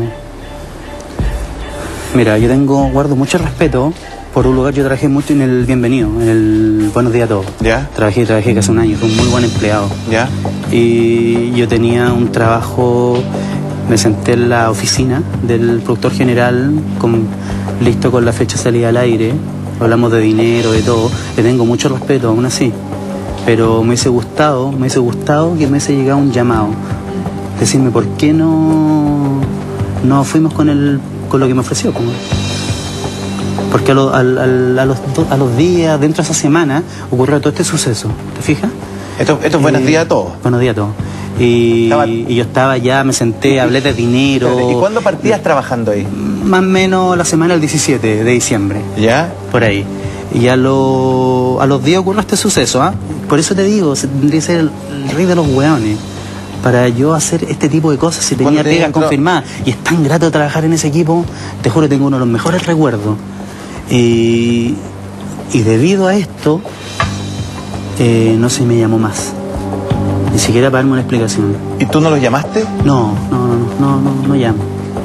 Mira, yo guardo mucho respeto por un lugar. Yo trabajé mucho en el Bienvenido, en el Buenos Días a Todos. ¿Ya? Trabajé casi un año, fui un muy buen empleado. ¿Ya? Y yo tenía un trabajo, me senté en la oficina del productor general, listo con la fecha de salida al aire. Hablamos de dinero, de todo. Le tengo mucho respeto aún así. Pero me hubiese gustado que me hubiese llegado un llamado. Decirme por qué no fuimos con lo que me ofreció. Porque a los días, dentro de esa semana, ocurrió todo este suceso. ¿Te fijas? Esto es Buenos Días a Todos. Buenos Días a Todos. Y yo estaba ya, me senté, hablé de dinero. ¿Y cuándo partías trabajando ahí? Más o menos la semana del 17 de diciembre. ¿Ya? Por ahí. Y a los días ocurrió este suceso, ¿ah? Por eso te digo, tendría que ser el rey de los hueones. Para yo hacer este tipo de cosas, si tenía pegas confirmadas. Y es tan grato trabajar en ese equipo, te juro, tengo uno de los mejores recuerdos. Y Y debido a esto, no se me llamó más. Ni siquiera para darme una explicación. ¿Y tú no los llamaste? No llamo.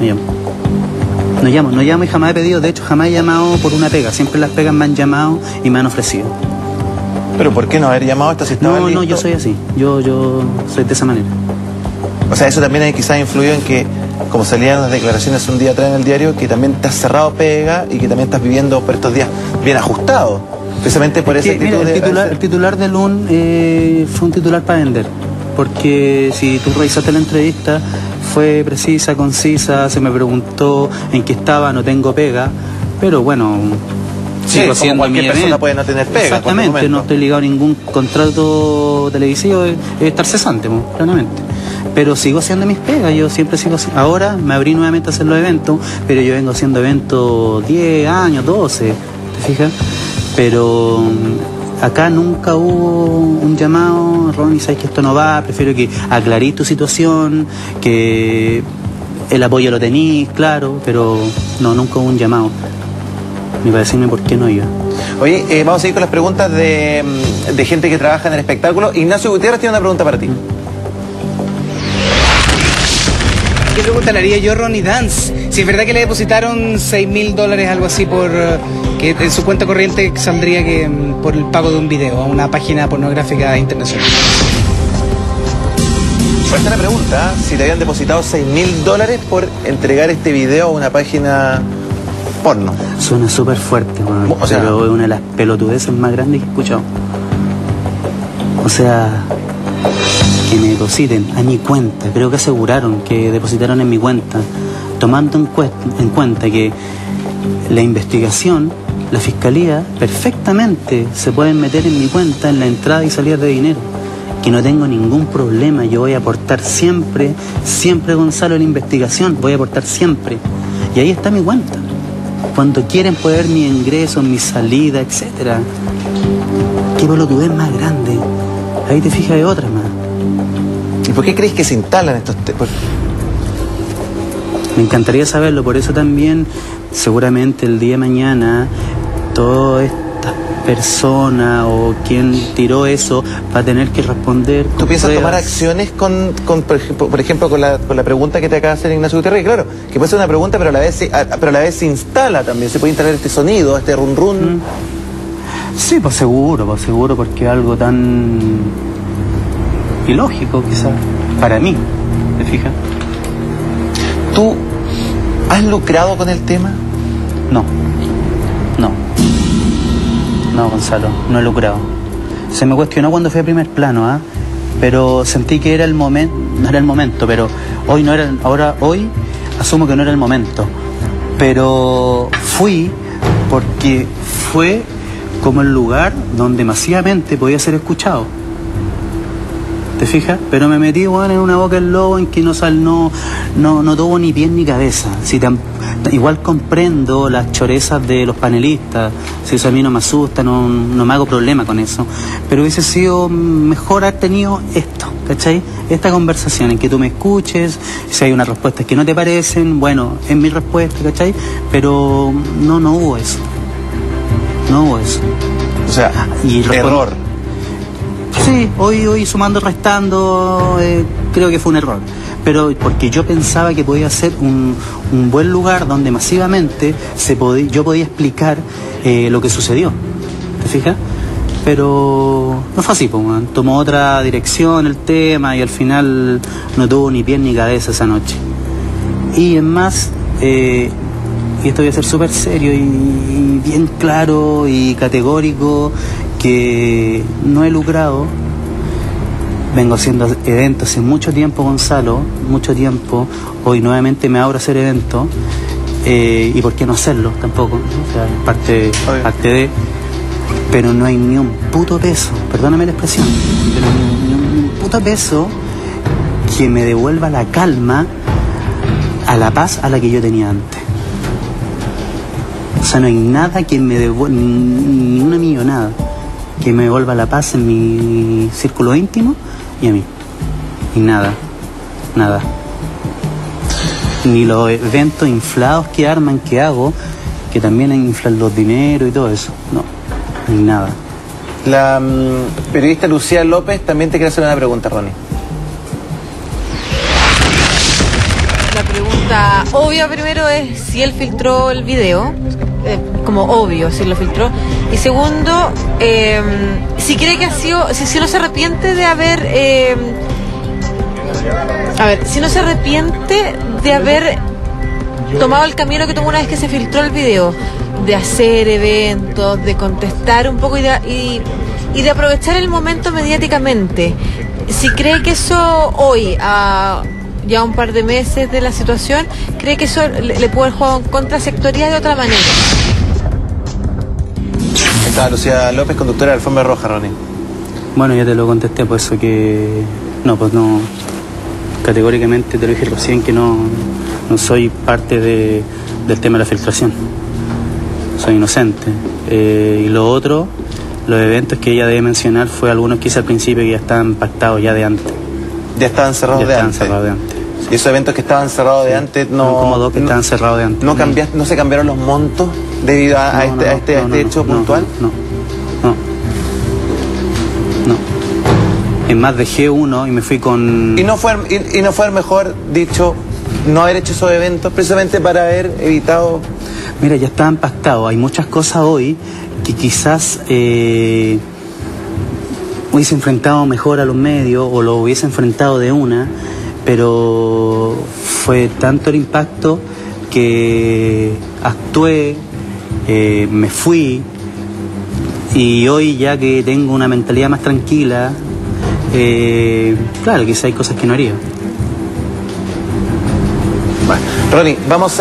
No llamo y jamás he pedido. De hecho, jamás he llamado por una pega. Siempre las pegas me han llamado y me han ofrecido. ¿Pero por qué no haber llamado hasta si estaba listo? No, yo soy así. Yo soy de esa manera. O sea, eso también quizás influyó en que, como salían las declaraciones un día atrás en el diario, que también te has cerrado pega y que también estás viviendo por estos días bien ajustado. Precisamente por esa actitud. Mira, el titular de LUN fue un titular para vender. Porque si tú revisaste la entrevista, fue precisa, concisa, se me preguntó en qué estaba, no tengo pega, pero bueno, sigo haciendo cualquier persona evento. puede no tener pega. Exactamente, no estoy ligado a ningún contrato televisivo, debe estar cesante, claramente. Pero sigo haciendo mis pegas, yo siempre sigo haciendo. Ahora me abrí nuevamente a hacer los eventos, pero yo vengo haciendo eventos 10 años, 12, ¿te fijas? Pero acá nunca hubo un llamado, Ronnie, sabes que esto no va, prefiero que aclarís tu situación, que el apoyo lo tenís, claro, pero no, nunca hubo un llamado. Ni para decirme por qué no iba. Oye, vamos a seguir con las preguntas de gente que trabaja en el espectáculo. Ignacio Gutiérrez tiene una pregunta para ti. ¿Qué pregunta le haría yo a Ronnie Dance? Si es verdad que le depositaron $6.000, algo así, por que en su cuenta corriente saldría que por el pago de un video a una página pornográfica internacional. Fuerte la pregunta, si te habían depositado $6.000 por entregar este video a una página porno. Suena súper fuerte, man, o sea, pero es una de las pelotudeces más grandes que he escuchado. O sea, que me depositen a mi cuenta, creo que aseguraron que depositaron en mi cuenta, tomando en cuenta que la investigación, la fiscalía, perfectamente se pueden meter en mi cuenta en la entrada y salida de dinero, que no tengo ningún problema, yo voy a aportar siempre, Gonzalo, en la investigación, voy a aportar siempre, y ahí está mi cuenta. Cuando quieren poder mi ingreso, mi salida, etcétera, qué pelotudez más grande, ahí te fijas de otra más. ¿Y por qué crees que se instalan estos temas? Me encantaría saberlo, por eso también seguramente el día de mañana toda esta persona o quien tiró eso va a tener que responder. ¿Tú piensas tomar acciones por ejemplo, con la pregunta que te acaba de hacer Ignacio Gutiérrez? Claro, que puede ser una pregunta, pero a la vez se instala también, se puede instalar este sonido, este run run. Sí, pues seguro, porque es algo tan ilógico quizás, para mí, ¿te fijas? ¿Tú has lucrado con el tema? No, Gonzalo, no he lucrado. Se me cuestionó cuando fui a primer plano, pero sentí que era el momento, no era el momento, pero hoy no era, hoy asumo que no era el momento. Pero fui porque fue como el lugar donde masivamente podía ser escuchado. ¿Te fijas? Pero me metí, bueno, en una boca del lobo en que no tuvo ni pie ni cabeza. Igual comprendo las chorezas de los panelistas, si eso a mí no me asusta, no me hago problema con eso. Pero hubiese sido mejor haber tenido esto, ¿cachai? Esta conversación en que tú me escuches, si hay unas respuestas que no te parecen, bueno, es mi respuesta, ¿cachai? Pero no hubo eso. No hubo eso. O sea, error. Sí, hoy sumando, restando, creo que fue un error. Pero porque yo pensaba que podía ser un buen lugar donde masivamente yo podía explicar lo que sucedió. ¿Te fijas? Pero no fue así, tomó otra dirección el tema y al final no tuvo ni pie ni cabeza esa noche. Y es más, y esto voy a ser súper serio y bien claro y categórico, que no he lucrado. Vengo haciendo eventos hace mucho tiempo, Gonzalo, mucho tiempo. Hoy nuevamente me abro a hacer eventos. Y por qué no hacerlo tampoco, o sea, parte de. Pero no hay ni un puto peso, perdóname la expresión, pero ni un puto peso que me devuelva la calma a la paz a la que yo tenía antes. O sea, no hay nada que me devuelva, ni una millonada que me devuelva la paz en mi círculo íntimo y a mí. Y nada. Ni los eventos inflados que arman, que hago, que también inflan los dineros y todo eso. No. ni nada. La periodista Lucía López también te quiere hacer una pregunta, Ronnie. La pregunta obvia primero es si él filtró el video, como obvio si lo filtró, y segundo, si cree que ha sido, si no se arrepiente de haber, si no se arrepiente de haber tomado el camino que tomó una vez que se filtró el video, de hacer eventos, de contestar un poco y de aprovechar el momento mediáticamente. Si cree que eso hoy, ya un par de meses de la situación, cree que eso le puede jugar en contra sectorial de otra manera. Está Lucía López, conductora de Alfombra Roja, Ronnie. Bueno, ya te lo contesté, por eso que no, pues no, categóricamente te lo dije recién que no soy parte del tema de la filtración. Soy inocente. Y lo otro, los eventos que ella debe mencionar fue algunos que hice al principio que ya estaban pactados ya de antes. Ya estaban cerrados de antes. Sí. Y esos eventos que estaban cerrados de antes no... Como dos que estaban cerrados de antes. ¿No se cambiaron los montos debido a este hecho puntual? No. Es más, dejé uno y me fui con... ¿Y no fue mejor, dicho, no haber hecho esos eventos precisamente para haber evitado...? Mira, ya estaban pactados. Hay muchas cosas hoy que quizás hubiese enfrentado mejor a los medios o lo hubiese enfrentado de una, pero fue tanto el impacto que actué, me fui, y hoy ya que tengo una mentalidad más tranquila, claro, quizás hay cosas que no haría. Bueno, Ronnie, vamos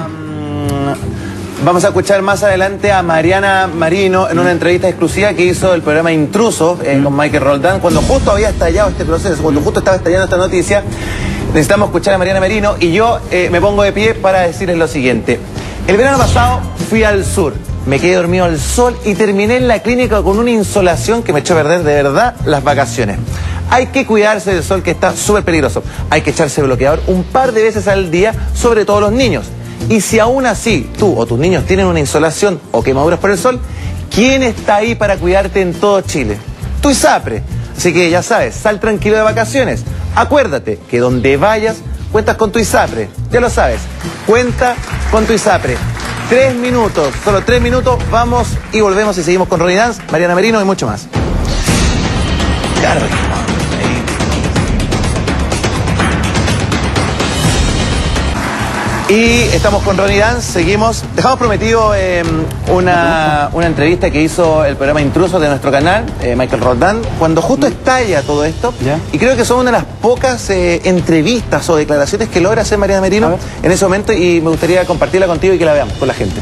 a escuchar más adelante a Mariana Marino en una entrevista exclusiva que hizo el programa Intrusos con Michael Roldán, cuando justo había estallado este proceso, cuando justo estaba estallando esta noticia. Necesitamos escuchar a Mariana Marino y yo me pongo de pie para decirles lo siguiente. El verano pasado fui al sur, me quedé dormido al sol y terminé en la clínica con una insolación que me echó a perder de verdad las vacaciones. Hay que cuidarse del sol, que está súper peligroso. Hay que echarse bloqueador un par de veces al día, sobre todo los niños. Y si aún así tú o tus niños tienen una insolación o quemaduras por el sol, ¿quién está ahí para cuidarte en todo Chile? Tu ISAPRE. Así que ya sabes, sal tranquilo de vacaciones. Acuérdate que donde vayas, cuentas con tu ISAPRE. Ya lo sabes, cuenta con tu ISAPRE. 3 minutos, solo 3 minutos, vamos y volvemos y seguimos con Ronnie Dance, Mariana Marino y mucho más. Claro. Y estamos con Ronnie Dance, seguimos. Dejamos prometido una entrevista que hizo el programa Intrusos de nuestro canal, Michael Roldán, cuando justo estalla todo esto. ¿Ya? Y creo que son una de las pocas entrevistas o declaraciones que logra hacer Mariana Marino en ese momento, y me gustaría compartirla contigo y que la veamos con la gente.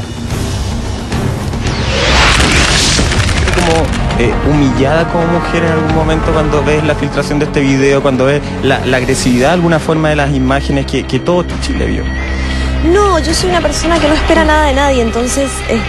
Como humillada como mujer en algún momento cuando ves la filtración de este video, cuando ves la agresividad de alguna forma de las imágenes que todo Chile vio? No, yo soy una persona que no espera nada de nadie, entonces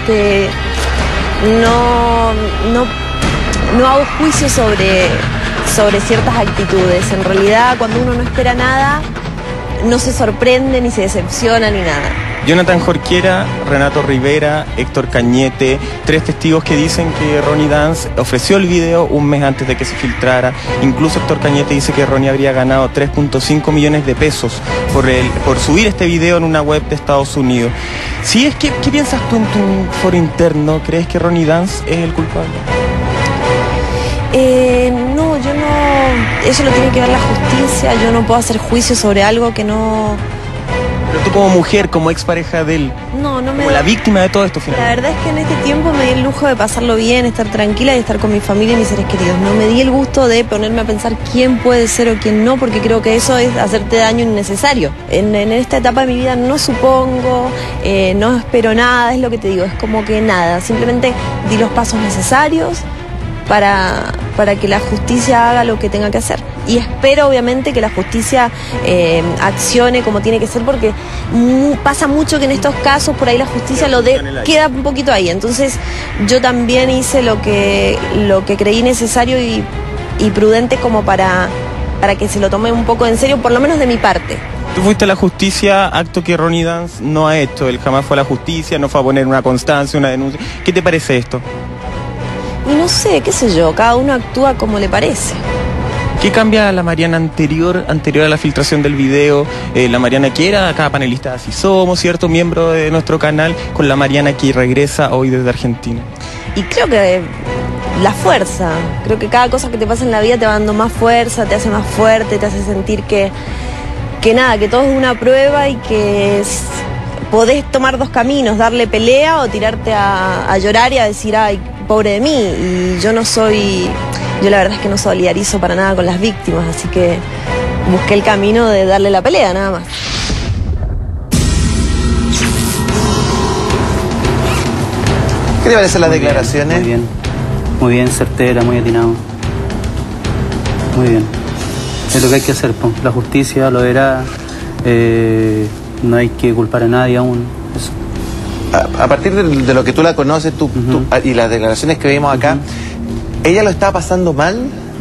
no hago juicio sobre ciertas actitudes. En realidad, cuando uno no espera nada, no se sorprende, ni se decepciona, ni nada. Jonathan Jorquera, Renato Rivera, Héctor Cañete, 3 testigos que dicen que Ronnie Dance ofreció el video un mes antes de que se filtrara. Incluso Héctor Cañete dice que Ronnie habría ganado 3.5 millones de pesos por subir este video en una web de Estados Unidos. Si es que, ¿qué piensas tú en tu foro interno? ¿Crees que Ronnie Dance es el culpable? No, yo no. Eso lo tiene que ver la justicia. Yo no puedo hacer juicio sobre algo que no. Pero tú como mujer, como expareja de él, como la víctima de todo esto, finalmente. La verdad es que en este tiempo me di el lujo de pasarlo bien, estar tranquila y estar con mi familia y mis seres queridos. No me di el gusto de ponerme a pensar quién puede ser o quién no, porque creo que eso es hacerte daño innecesario. En esta etapa de mi vida no supongo, no espero nada, es lo que te digo, es como que nada. Simplemente di los pasos necesarios para que la justicia haga lo que tenga que hacer. Y espero obviamente que la justicia accione como tiene que ser, porque pasa mucho que en estos casos por ahí la justicia queda un poquito ahí. Entonces yo también hice lo que creí necesario y prudente como para que se lo tome un poco en serio, por lo menos de mi parte. Tú fuiste a la justicia, acto que Ronnie Dance no ha hecho. Él jamás fue a la justicia, no fue a poner una constancia, una denuncia. ¿Qué te parece esto? y no sé, qué sé yo, cada uno actúa como le parece. ¿Qué cambia la Mariana anterior a la filtración del video? La Mariana que era acá panelista de Así Somos, ¿cierto? Miembro de nuestro canal, con la Mariana que regresa hoy desde Argentina. Y creo que la fuerza, creo que cada cosa que te pasa en la vida te va dando más fuerza, te hace más fuerte, te hace sentir que nada, que todo es una prueba y que podés tomar dos caminos, darle pelea o tirarte a llorar y a decir, ay, pobre de mí. Y yo la verdad es que no solidarizo para nada con las víctimas, así que busqué el camino de darle la pelea, nada más. ¿Qué te parecen las declaraciones? Muy bien, certera, muy atinado. Muy bien. Es lo que hay que hacer, po. La justicia lo verá, no hay que culpar a nadie aún. Eso. A partir de lo que tú la conoces y las declaraciones que vimos acá, ¿ella lo está pasando mal?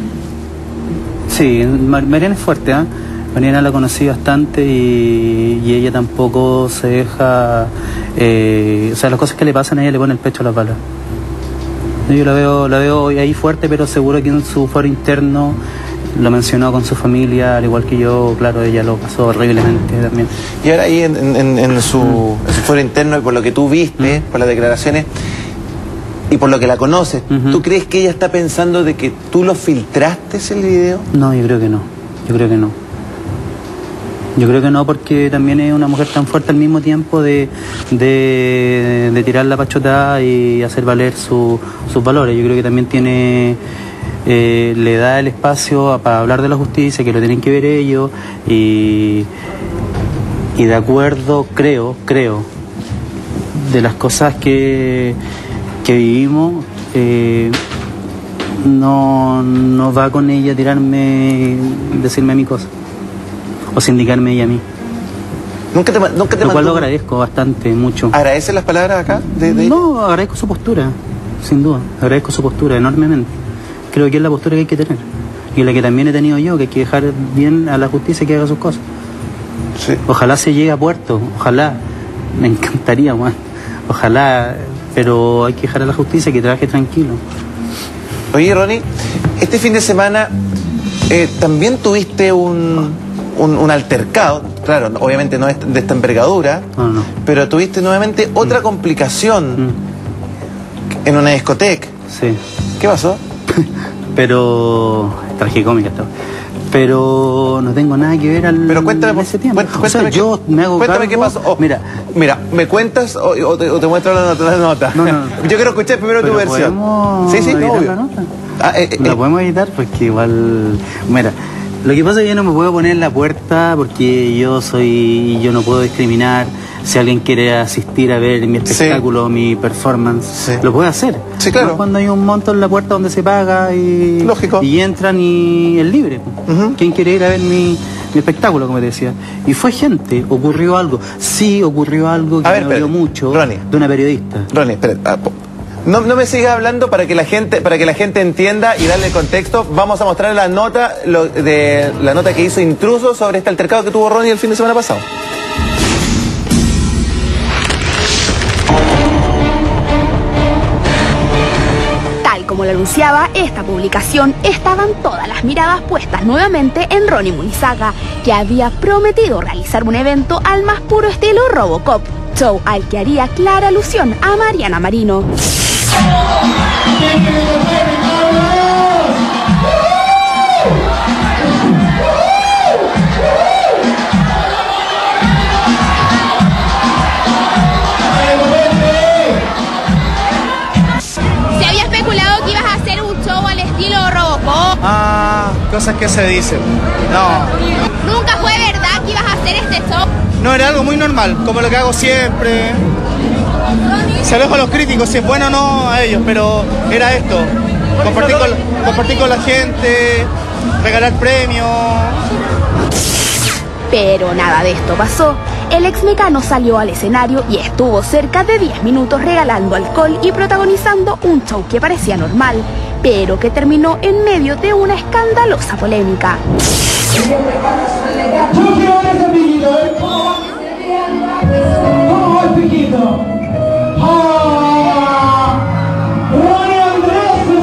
Sí, Mariana es fuerte, ¿eh? Mariana la conocí bastante y ella tampoco se deja... o sea, las cosas que le pasan a ella le pone el pecho a la bala. Yo la veo ahí fuerte, pero seguro que en su foro interno lo mencionó con su familia, al igual que yo, claro, ella lo pasó horriblemente también. Y ahora ahí en su foro interno, y por lo que tú viste, por las declaraciones, y por lo que la conoces, ¿tú crees que ella está pensando de que tú lo filtraste el video? No, yo creo que no. Yo creo que no, porque también es una mujer tan fuerte al mismo tiempo de tirar la pachotada y hacer valer sus valores. Yo creo que también le da el espacio para hablar de la justicia, que lo tienen que ver ellos, y de acuerdo, creo, de las cosas que vivimos, no va con ella tirarme, decirme a mi cosa, o sindicarme ella a mí. Nunca te lo cual lo agradezco bastante, mucho. ¿Agradeces las palabras acá? No, agradezco su postura, sin duda, agradezco su postura enormemente. Creo que es la postura que hay que tener, y la que también he tenido yo, que hay que dejar bien a la justicia que haga sus cosas. Sí. Ojalá se llegue a puerto, ojalá, me encantaría, man. Ojalá, pero hay que dejar a la justicia que trabaje tranquilo. Oye, Ronnie, este fin de semana también tuviste un altercado, claro, obviamente no es de esta envergadura, no. Pero tuviste nuevamente otra complicación en una discoteca. Sí. ¿Qué pasó? Pero tragicómica estaba. Pero no tengo nada que ver Pero cuéntame, ese tiempo. Cuéntame, yo me hago cuéntame cargo. Qué pasó. Mira, ¿me cuentas o te muestro la nota? No. Yo quiero escuchar primero tu versión. ¿Podemos editar la nota? ¿La podemos editar? Porque igual... Mira, lo que pasa es que yo no me puedo poner en la puerta porque yo no puedo discriminar. Si alguien quiere asistir a ver mi espectáculo, mi performance, lo puede hacer. Sí, claro. No, cuando hay un monto en la puerta donde se paga y entran y es libre. ¿Quién quiere ir a ver mi espectáculo, como te decía? Y fue gente, ocurrió algo. Sí, ocurrió algo que me dolió mucho, Ronnie, de una periodista. Ronnie, espera. No me sigas hablando para que la gente entienda y darle contexto. Vamos a mostrar la nota la nota que hizo Intruso sobre este altercado que tuvo Ronnie el fin de semana pasado. Como lo anunciaba esta publicación, estaban todas las miradas puestas nuevamente en Ronnie Munizaga, que había prometido realizar un evento al más puro estilo Robocop, show al que haría clara alusión a Mariana Marino. Cosas que se dicen. No. ¿Nunca fue verdad que ibas a hacer este show? No, era algo muy normal, como lo que hago siempre. Se alejo a los críticos, si es bueno o no a ellos, pero era esto. Compartir con la gente, regalar premios. Pero nada de esto pasó. El ex Mecano salió al escenario y estuvo cerca de 10 minutos regalando alcohol y protagonizando un show que parecía normal, pero que terminó en medio de una escandalosa polémica. Ronnie Andrés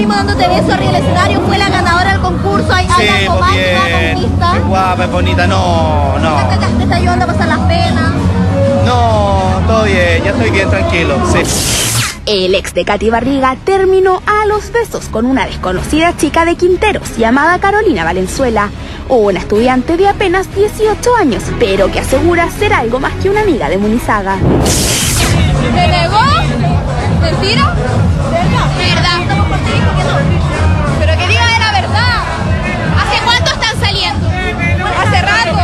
vimos dándote besos arriba del escenario, fue la ganadora del concurso, hay algo más que la conquista. Es guapa, es bonita, no. ¿Te está ayudando a pasar las penas? No, todo bien, ya estoy bien, tranquilo, sí. El ex de Katy Barriga terminó a los besos con una desconocida chica de Quinteros llamada Carolina Valenzuela, una estudiante de apenas 18 años, pero que asegura ser algo más que una amiga de Munizaga. ¿Me negó? ¿Mentira? ¿Verdad? Pero que diga de la verdad. ¿Hace cuánto están saliendo? Hace rato.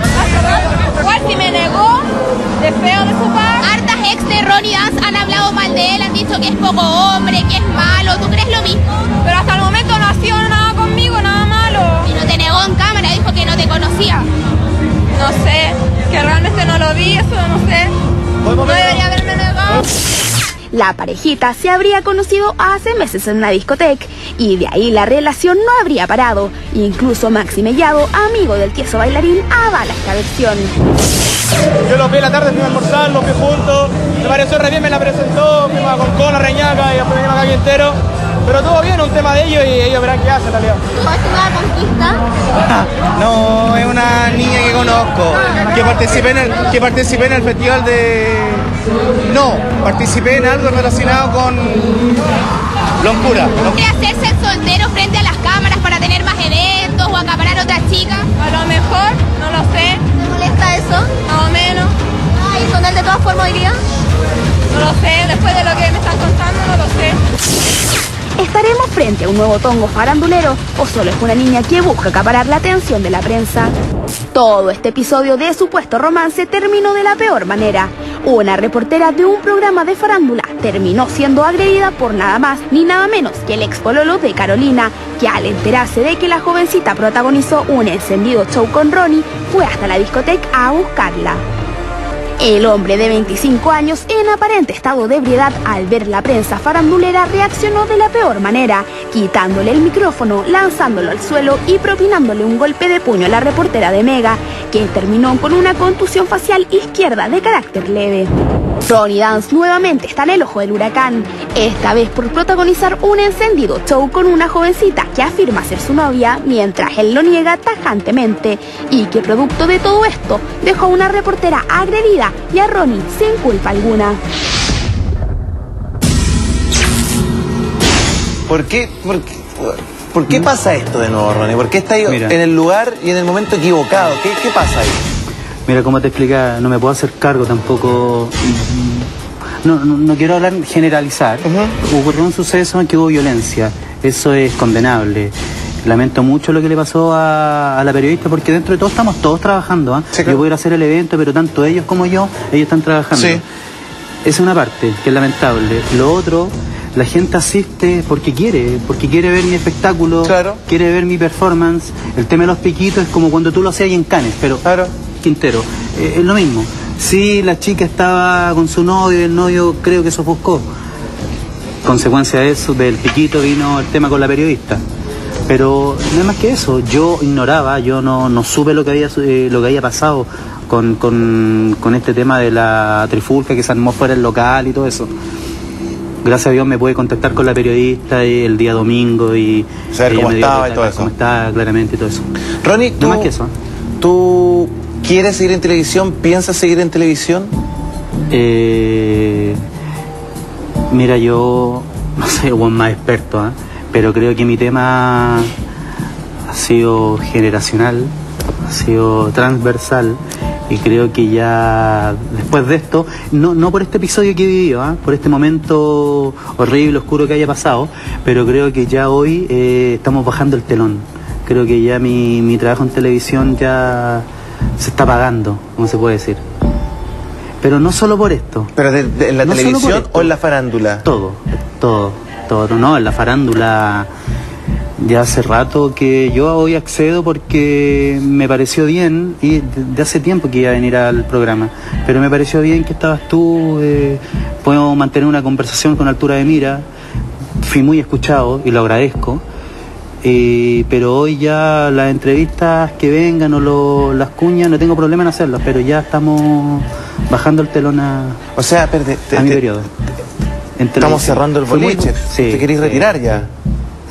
Igual si me negó, de feo de su parte. Hartas ex de Ronnie Dance han hablado mal de él, han dicho que es poco hombre, que es malo. ¿Tú crees lo mismo? Pero hasta el momento no ha sido nada conmigo, nada malo. Y no te negó en cámara, dijo que no te conocía. No sé, que realmente no lo vi, eso no sé. No debería haberme negado. La parejita se habría conocido hace meses en una discoteca y de ahí la relación no habría parado. Incluso Maxi Mellado, amigo del tieso bailarín, avala esta versión. Yo lo vi en la tarde, fui a almorzar, lo vi juntos, me pareció re bien, me la presentó, fuimos a Concón, a Reñaca y después venimos acá a Quintero. Pero todo bien, un tema de ellos y ellos verán qué hacen en realidad. ¿Tu nueva conquista? No, es una niña que conozco, que participé en el festival de... No, participé en algo relacionado con Loncura. ¿Quiere hacerse el soltero frente a las cámaras para tener más eventos o acaparar otras chicas? A lo mejor, no lo sé. ¿Te molesta eso? Más o menos. Ah, ¿y con él de todas formas iría? No lo sé, después de lo que me están contando no lo sé. ¿Estaremos frente a un nuevo tongo farandulero o solo es una niña que busca acaparar la atención de la prensa? Todo este episodio de supuesto romance terminó de la peor manera. Una reportera de un programa de farándula terminó siendo agredida por nada más ni nada menos que el ex pololo de Carolina, que al enterarse de que la jovencita protagonizó un encendido show con Ronnie, fue hasta la discoteca a buscarla. El hombre de 25 años, en aparente estado de ebriedad al ver la prensa farandulera, reaccionó de la peor manera, quitándole el micrófono, lanzándolo al suelo y propinándole un golpe de puño a la reportera de Mega, que terminó con una contusión facial izquierda de carácter leve. Ronnie Dance nuevamente está en el ojo del huracán, esta vez por protagonizar un encendido show con una jovencita que afirma ser su novia, mientras él lo niega tajantemente, y que producto de todo esto dejó a una reportera agredida y a Ronnie sin culpa alguna. ¿Por qué pasa esto de nuevo, Ronnie? ¿Por qué está ahí en el lugar y en el momento equivocado? ¿Qué pasa ahí? Mira, como te explicaba, no me puedo hacer cargo tampoco. No quiero hablar, generalizar. Ocurrió un suceso en que hubo violencia. Eso es condenable. Lamento mucho lo que le pasó a la periodista, porque dentro de todo estamos todos trabajando. Sí, claro. Yo voy a ir a hacer el evento, pero tanto ellos como yo, ellos están trabajando. Sí. Esa es una parte que es lamentable. Lo otro, la gente asiste porque quiere ver mi espectáculo, claro, quiere ver mi performance. El tema de los piquitos es como cuando tú lo hacías ahí en Cannes, pero claro, Quintero, es lo mismo. Sí, la chica estaba con su novio y el novio creo que se ofuscó. Consecuencia de eso, del piquito, vino el tema con la periodista. Pero no es más que eso, yo ignoraba, yo no supe lo que había pasado con este tema de la trifulca que se armó fuera del local y todo eso. Gracias a Dios me pude contactar con la periodista el día domingo y saber cómo estaba y todo eso. Cómo estaba claramente y todo eso. Ronnie, no más que eso. ¿Tú quieres seguir en televisión? ¿Piensas seguir en televisión? Mira, yo no soy el más experto, pero creo que mi tema ha sido generacional, ha sido transversal, y creo que ya después de esto, no por este episodio que he vivido, por este momento horrible, oscuro que haya pasado, pero creo que ya hoy estamos bajando el telón. Creo que ya mi trabajo en televisión ya se está pagando, como se puede decir. Pero no solo por esto. ¿Pero en la televisión o en la farándula? Todo, no, en la farándula ya hace rato que yo hoy accedo porque me pareció bien, y de hace tiempo que iba a venir al programa, pero me pareció bien que estabas tú, podemos mantener una conversación con altura de mira, fui muy escuchado y lo agradezco, pero hoy ya las entrevistas que vengan o las cuñas, no tengo problema en hacerlas, pero ya estamos bajando el telón a mi periodo. Estamos cerrando el boliche. Sí, ¿te querés retirar ya?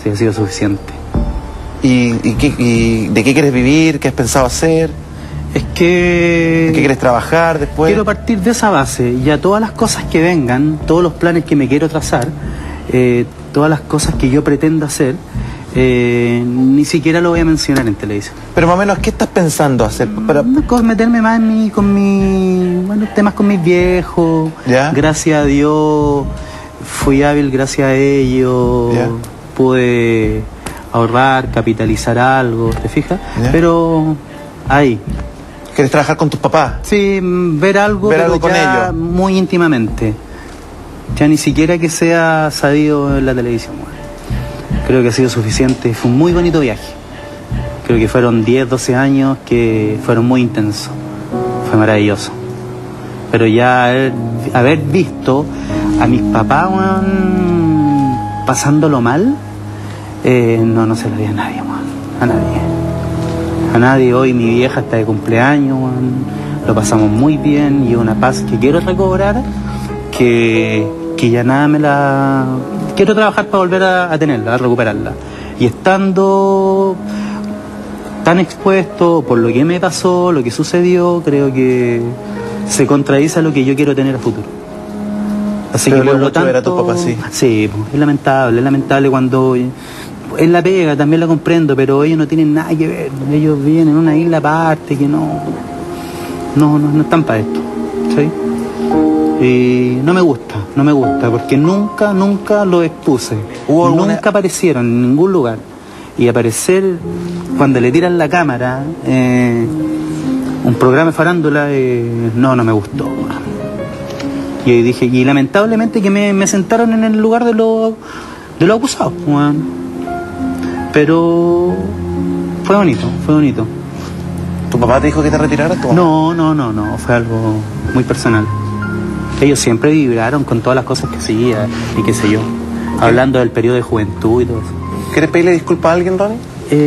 ha sido suficiente. ¿Y de qué quieres vivir? ¿Qué has pensado hacer? Es que... ¿De qué quieres trabajar después? Quiero partir de esa base, y a todas las cosas que vengan, todos los planes que me quiero trazar, todas las cosas que yo pretendo hacer, ni siquiera lo voy a mencionar en televisión. Pero más o menos, ¿qué estás pensando hacer? Meterme más en temas con mis viejos. ¿Ya? Gracias a Dios fui hábil, gracias a ellos. ¿Ya? Pude ahorrar, capitalizar algo, ¿te fijas? ¿Ya? Pero ahí. ¿Quieres trabajar con tus papás? Sí, ver algo con ellos. Muy íntimamente. Ya ni siquiera que sea sabido en la televisión. Creo que ha sido suficiente. Fue un muy bonito viaje. Creo que fueron 10, 12 años que fueron muy intensos. Fue maravilloso. Pero ya haber visto a mis papás pasándolo mal, no se lo vi a nadie, a nadie. A nadie. Hoy mi vieja está de cumpleaños, lo pasamos muy bien y una paz que quiero recobrar, que ya nada me la... Quiero trabajar para volver a tenerla, a recuperarla. Y estando tan expuesto por lo que me pasó, lo que sucedió, creo que se contradice a lo que yo quiero tener a futuro. Así que por lo tanto... ver a tu papá así. Sí, es lamentable cuando... En la pega también la comprendo, pero ellos no tienen nada que ver. Ellos viven en una isla aparte que no están para esto. ¿Sí? Y no me gusta, porque nunca lo expuse. Nunca aparecieron en ningún lugar. Y aparecer cuando le tiran la cámara, un programa de farándula, no me gustó. Y dije, y lamentablemente que me sentaron en el lugar de los acusados. Pero fue bonito. ¿Tu papá te dijo que te retiraras? No, fue algo muy personal. Ellos siempre vibraron con todas las cosas que hacía y qué sé yo, hablando del periodo de juventud y todo eso. ¿Quieres pedirle disculpas a alguien, Ronnie?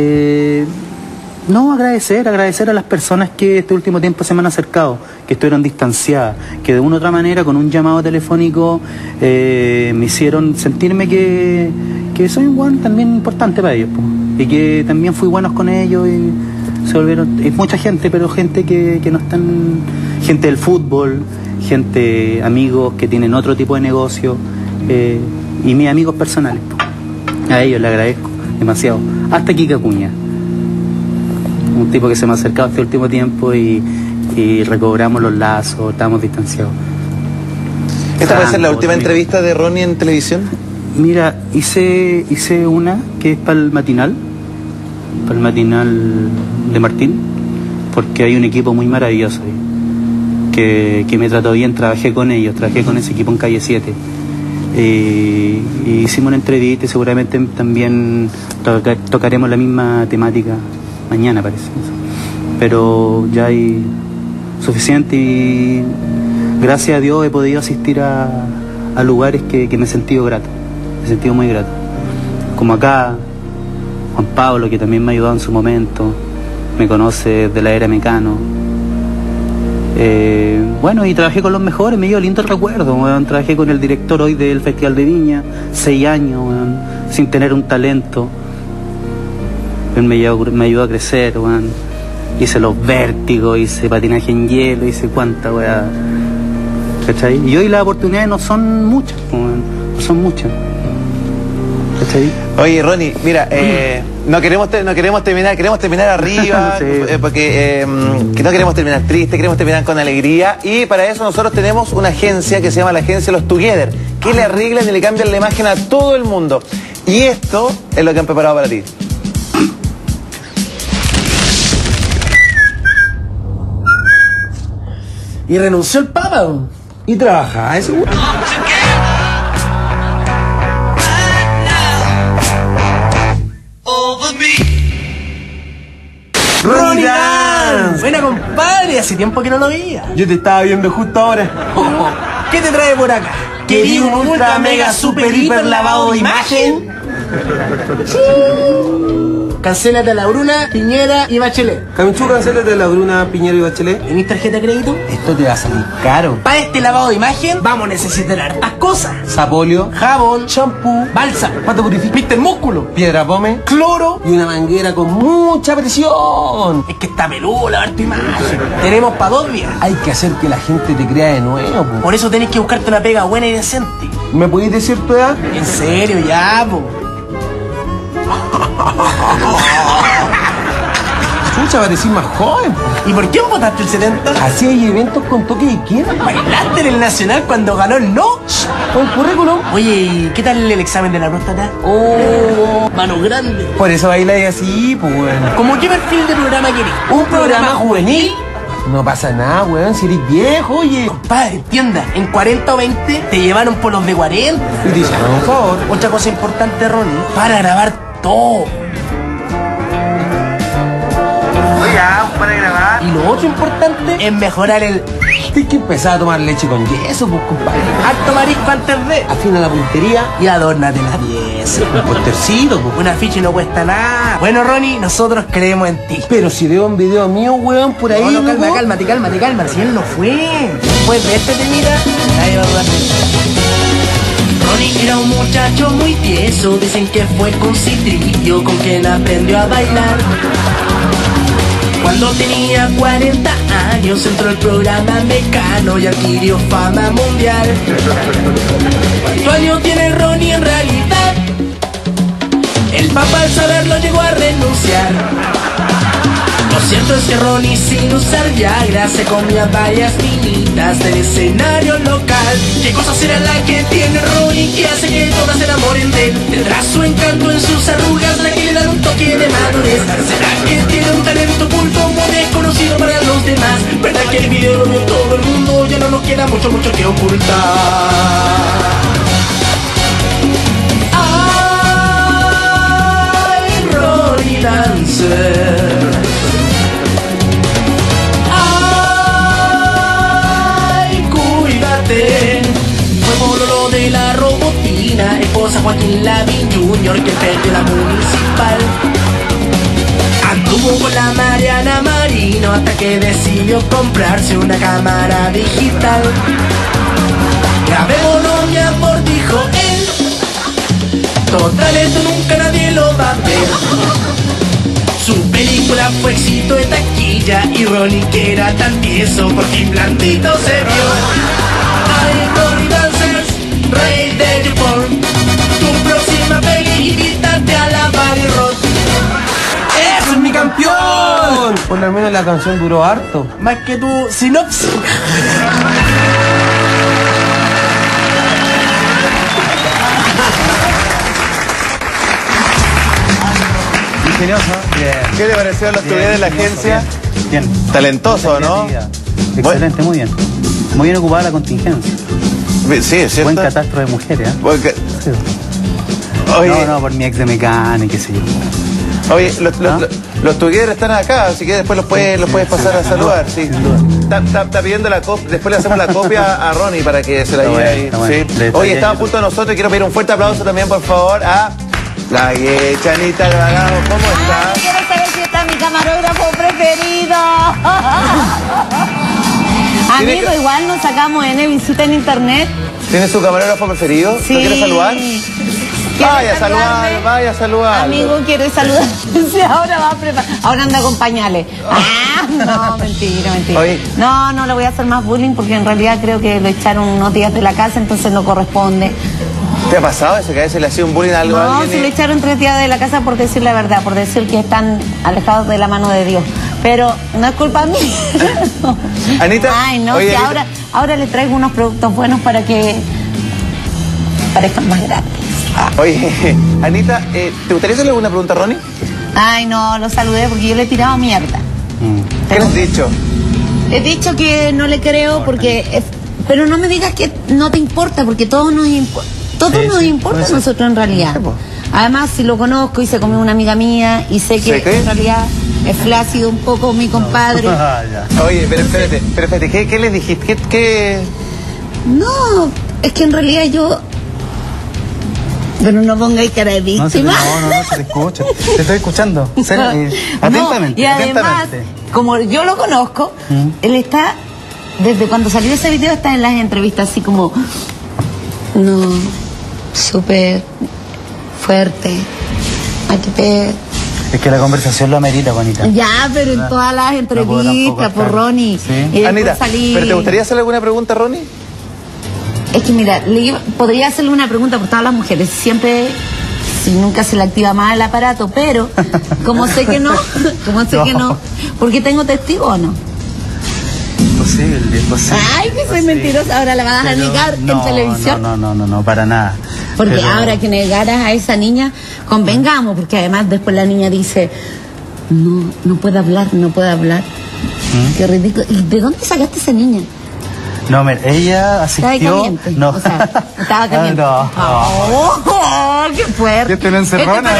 No, agradecer a las personas que este último tiempo se me han acercado, que estuvieron distanciadas, que de una u otra manera con un llamado telefónico me hicieron sentirme que soy un buen también importante para ellos, y que también fui buenos con ellos y se volvieron... Es mucha gente, pero gente que no están... Gente del fútbol, gente, amigos que tienen otro tipo de negocio, y mis amigos personales. A ellos les agradezco demasiado. Hasta Kika Acuña, un tipo que se me ha acercado este último tiempo y recobramos los lazos, estábamos distanciados. ¿Esta puede ser la última entrevista de Ronnie en televisión? Mira, hice una que es para el matinal de Martín, porque hay un equipo muy maravilloso ahí, que me trató bien. Trabajé con ese equipo en Calle 7. Y hicimos una entrevista y seguramente también tocaremos la misma temática mañana, parece. Pero ya hay suficiente y gracias a Dios he podido asistir a lugares que me he sentido grato. Me he sentido muy grato. Como acá, Juan Pablo, que también me ha ayudado en su momento, me conoce de la era Mecano. Bueno, y trabajé con los mejores, me dio lindo recuerdo. Trabajé con el director hoy del Festival de Viña, 6 años, sin tener un talento. Él me ayudó a crecer, hice los vértigos, hice patinaje en hielo, hice cuánta weá. ¿Cachai? Y hoy las oportunidades no son muchas, no son muchas. ¿Cachai? Oye, Ronnie, mira, no queremos terminar, queremos terminar arriba, sí. Porque que no queremos terminar triste, queremos terminar con alegría, y para eso nosotros tenemos una agencia que se llama la agencia Los Together, que le arreglan y le cambian la imagen a todo el mundo. Y esto es lo que han preparado para ti. Y renunció el Papa y trabaja, eso. ¡Ronnie Dance! Buena, compadre, hace tiempo que no lo veía. Yo te estaba viendo justo ahora. ¿Qué te trae por acá? ¿Quería un ultra mega super hiper lavado de imagen? cancélate a la Bruna, Piñera y Bachelet. Camichu, cancélate a la Bruna, Piñera y Bachelet. ¿Tenís tarjeta de crédito? Esto te va a salir caro. Para este lavado de imagen vamos a necesitar hartas cosas. Sapolio, Jabón, shampoo, balsa, pato purifica, Mr. Músculo, piedra pome, cloro y una manguera con mucha presión. Es que está peludo lavar tu imagen. Tenemos para 2 días. Hay que hacer que la gente te crea de nuevo, po. Por eso tenés que buscarte una pega buena y decente. ¿Me podéis decir tu edad? En serio, ya, po. Chucha, parecís más joven, po. ¿Y por qué votaste el 70? Así hay eventos con toque de queda. ¿Bailaste en el Nacional cuando ganó el no? Con el currículum. Oye, ¿qué tal el examen de la próstata? Oh, mano grande. Por eso bailáis así, pues, bueno. ¿Cómo qué perfil de programa querés? ¿Un programa juvenil? No pasa nada, weón, si eres viejo, oye. Compadre, entienda, en 40 o 20 te llevaron por los de 40. Y te hicieron un favor. Otra cosa importante, Ronnie, para grabar todo. Para grabar. Y lo otro importante es mejorar el... Tienes que empezar a tomar leche con yeso, pues, compadre. Harto marisco antes de... Afina la puntería y adórnate la pieza. Un postercito, pues. Un afiche no cuesta nada. Bueno, Ronnie, nosotros creemos en ti. Pero si veo un video mío, weón, por ahí... No, cálmate. Si él no fue. Después de este te mira, nadie va a dudar de ti. Ronnie era un muchacho muy tieso. Dicen que fue con Citrillo con quien aprendió a bailar. Cuando tenía 40 años entró el programa Mecano y adquirió fama mundial. ¿Cuántos años tiene Ronnie en realidad? El Papa al saberlo llegó a renunciar. Lo cierto es que Ronnie sin usar Viagra se comía varias niñitas del escenario local. ¿Qué cosa será la que tiene Ronnie que hace que todas se enamoren de él? ¿Tendrá su encanto en sus arrugas la que le da un toque de madurez? ¿Será que tiene un talento oculto muy desconocido para los demás? ¿Verdad que el video lo vio todo el mundo? Ya no nos queda mucho que ocultar. Ay, Ronnie Dancer. Fue pololo de la Robotina, esposa Joaquín Lavín Jr. que perdió la municipal. Anduvo con la Mariana Marino hasta que decidió comprarse una cámara digital. Grabémonos, mi amor, dijo él. Total, esto nunca nadie lo va a ver. Su película fue éxito de taquilla y Ronnie, que era tan tieso, por fin blandito se vio. Ay, Ronnie Dancers, rey de YouPorn. Tu próxima peli, invítate a la Body Rock. ¡Eso es mi campeón! Por lo menos la canción duró harto. Más que tu sinopsis. Ingenioso. Bien. ¿Qué le pareció los estudiantes de la agencia? Bien. Talentoso, ¿no? Excelente, muy bien. Muy bien ocupada la contingencia. Sí, es cierto. Buen catastro de mujeres, ¿eh? Sí. Oye, No, por mi ex de Mecano y qué sé yo. Oye, los tugueros están acá, así que después los puedes pasar a saludar, sí. Está pidiendo la copia, después le hacemos la copia a Ronnie para que se la lleve ahí. Sí. Oye, están junto a nosotros y quiero pedir un fuerte aplauso también, por favor, a la Chanita Alvarado. ¿Cómo está? Quiero saber si está mi camarógrafo preferido. Amigo, igual nos sacamos N visita en internet. ¿Tiene su camarógrafo preferido? Sí. ¿Lo quiere saludar? Vaya a saludar. Amigo, quiere saludar. Sí, ahora va a preparar. Ahora anda con pañales. No, mentira. Oye. No le voy a hacer más bullying porque en realidad creo que lo echaron unos días de la casa, entonces no corresponde. ¿Te ha pasado eso? Que a veces le hacía un bullying a algo a No, alguien. si le echaron 3 días de la casa por decir la verdad, por decir que están alejados de la mano de Dios. Pero no es culpa mía. No. Anita. Ay, no, oye, si Anita, ahora le traigo unos productos buenos para que parezcan más grandes. Oye, Anita, ¿te gustaría hacerle alguna pregunta a Ronnie? Ay, no, lo saludé porque yo le he tirado mierda. ¿Qué le has dicho? He dicho que no le creo porque... pero no me digas que no te importa, porque todo nos importa. Todo nos importa a nosotros en realidad. Además, si lo conozco y se comió una amiga mía y sé que en realidad es flácido un poco mi compadre. Oye, pero espérate, ¿qué les dijiste? ¿Qué? No, es que en realidad yo Pero no pongáis cara de víctima. No, se te escucha. Te estoy escuchando. Atentamente. Y además, como yo lo conozco, él está, desde cuando salió ese video, está en las entrevistas así como, no, súper fuerte. Hay que ver. Es que la conversación lo amerita, Juanita. Ya, pero en todas las entrevistas, por Ronnie. Sí. Anita, ¿pero te gustaría hacerle alguna pregunta a Ronnie? Es que mira, podría hacerle una pregunta por todas las mujeres. Siempre, si nunca se le activa más el aparato, pero como sé que no, ¿por qué tengo testigo o no? Imposible. Ay, que soy mentirosa, ahora la vas a negar en televisión. No, para nada. Porque ahora que negaras a esa niña, convengamos, porque además después la niña dice, no puede hablar. Qué ridículo. ¿Y de dónde sacaste esa niña? No, mira, ella asistió... Estaba caliente. No. O sea, estaba caliente. ¡Qué fuerte! ¿Qué te lo encerrona?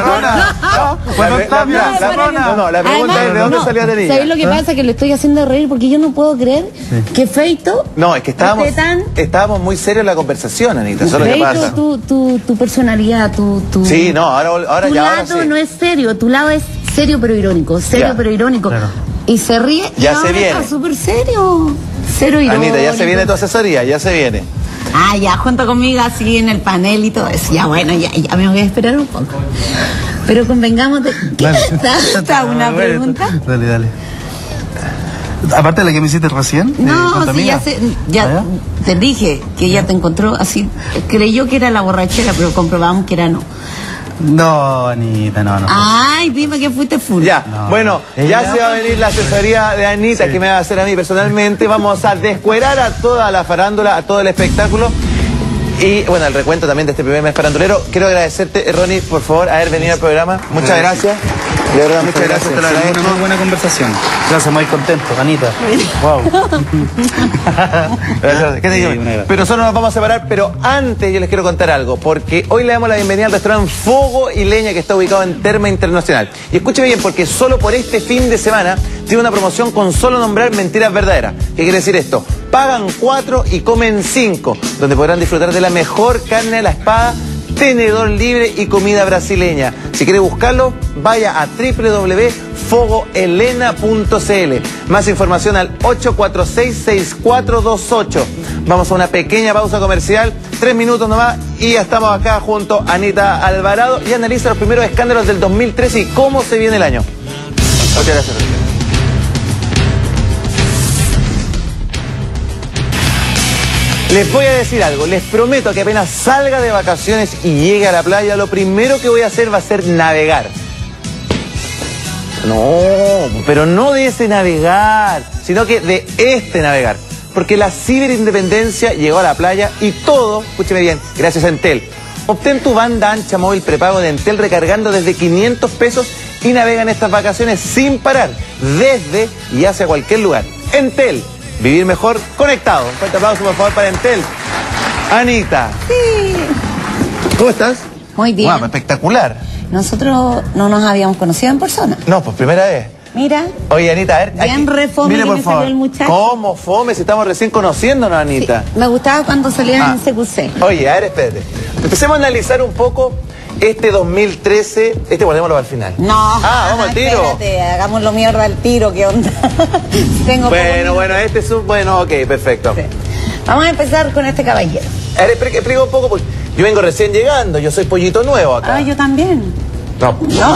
No, la pregunta es ¿de dónde salió la niña? ¿Sabes lo que pasa? Que le estoy haciendo reír porque yo no puedo creer que Feito... No, es que estábamos muy serios en la conversación, Anita, eso es lo que pasa. Tu personalidad, tu... Sí, no, ahora tu ya... lado no es serio, tu lado es serio pero irónico, pero irónico. Claro. Y se ríe ya y ahora se viene. Está súper serio. Cero irónico. Anita, ya se viene tu asesoría, ya se viene. Ah, ya, junto conmigo así en el panel y todo eso. Ya, bueno, ya me voy a esperar un poco. Pero convengamos de... ¿Qué está una pregunta? Dale. Aparte de la que me hiciste recién. No, sí, ya te dije que ella te encontró así. Creyó que era la borrachera, pero comprobamos que era no. No, Anita, no. Ay, dime que fuiste full. Ya, bueno, ya se va a venir la asesoría de Anita, que me va a hacer a mí personalmente. Vamos a descuerar a toda la farándula, a todo el espectáculo. Y bueno, el recuento también de este primer mes farandulero. Quiero agradecerte, Ronnie, por favor, haber venido al programa. Muchas gracias. De verdad, muchas gracias. Te lo agradezco. Una muy buena conversación. Gracias, muy contento, Anita. Wow. Gracias. ¿Qué te digo? Pero nosotros nos vamos a separar, pero antes yo les quiero contar algo, porque hoy le damos la bienvenida al restaurante Fuego y Leña, que está ubicado en Terma Internacional. Y escúcheme bien, porque solo por este fin de semana tiene una promoción con solo nombrar mentiras verdaderas. ¿Qué quiere decir esto? Pagan 4 y comen 5, donde podrán disfrutar de la mejor carne a la espada, tenedor libre y comida brasileña. Si quiere buscarlo, vaya a www.fogoelena.cl. Más información al 846-6428. Vamos a una pequeña pausa comercial, 3 minutos nomás, y ya estamos acá junto a Anita Alvarado y analiza los primeros escándalos del 2013 y cómo se viene el año. Muchas gracias. Les voy a decir algo, les prometo que apenas salga de vacaciones y llegue a la playa, lo primero que voy a hacer va a ser navegar. No, pero no de ese navegar, sino que de este navegar. Porque la ciberindependencia llegó a la playa y todo, escúcheme bien, gracias a Entel. Obtén tu banda ancha móvil prepago de Entel recargando desde 500 pesos y navega en estas vacaciones sin parar, desde y hacia cualquier lugar. Entel. Vivir mejor conectado. Un fuerte aplauso, por favor, para Entel. Anita. Sí. ¿Cómo estás? Muy bien. Wow, espectacular. Nosotros no nos habíamos conocido en persona. No, pues primera vez. Mira. Oye, Anita, a ver. Bien refome mire, que por me favor. salió el muchacho. ¿Cómo fome si estamos recién conociéndonos, Anita? Sí, me gustaba cuando salían en CQC. Oye, a ver, espérate. Empecemos a analizar un poco este 2013. Guardémoslo al final. No. Vamos al tiro. Espérate, hagámoslo mierda al tiro, ¿qué onda? Bueno, este es un... Bueno, ok, perfecto. Sí. Vamos a empezar con este caballero. A ver, explica un poco, porque yo vengo recién llegando, yo soy pollito nuevo acá. Ah, yo también. No,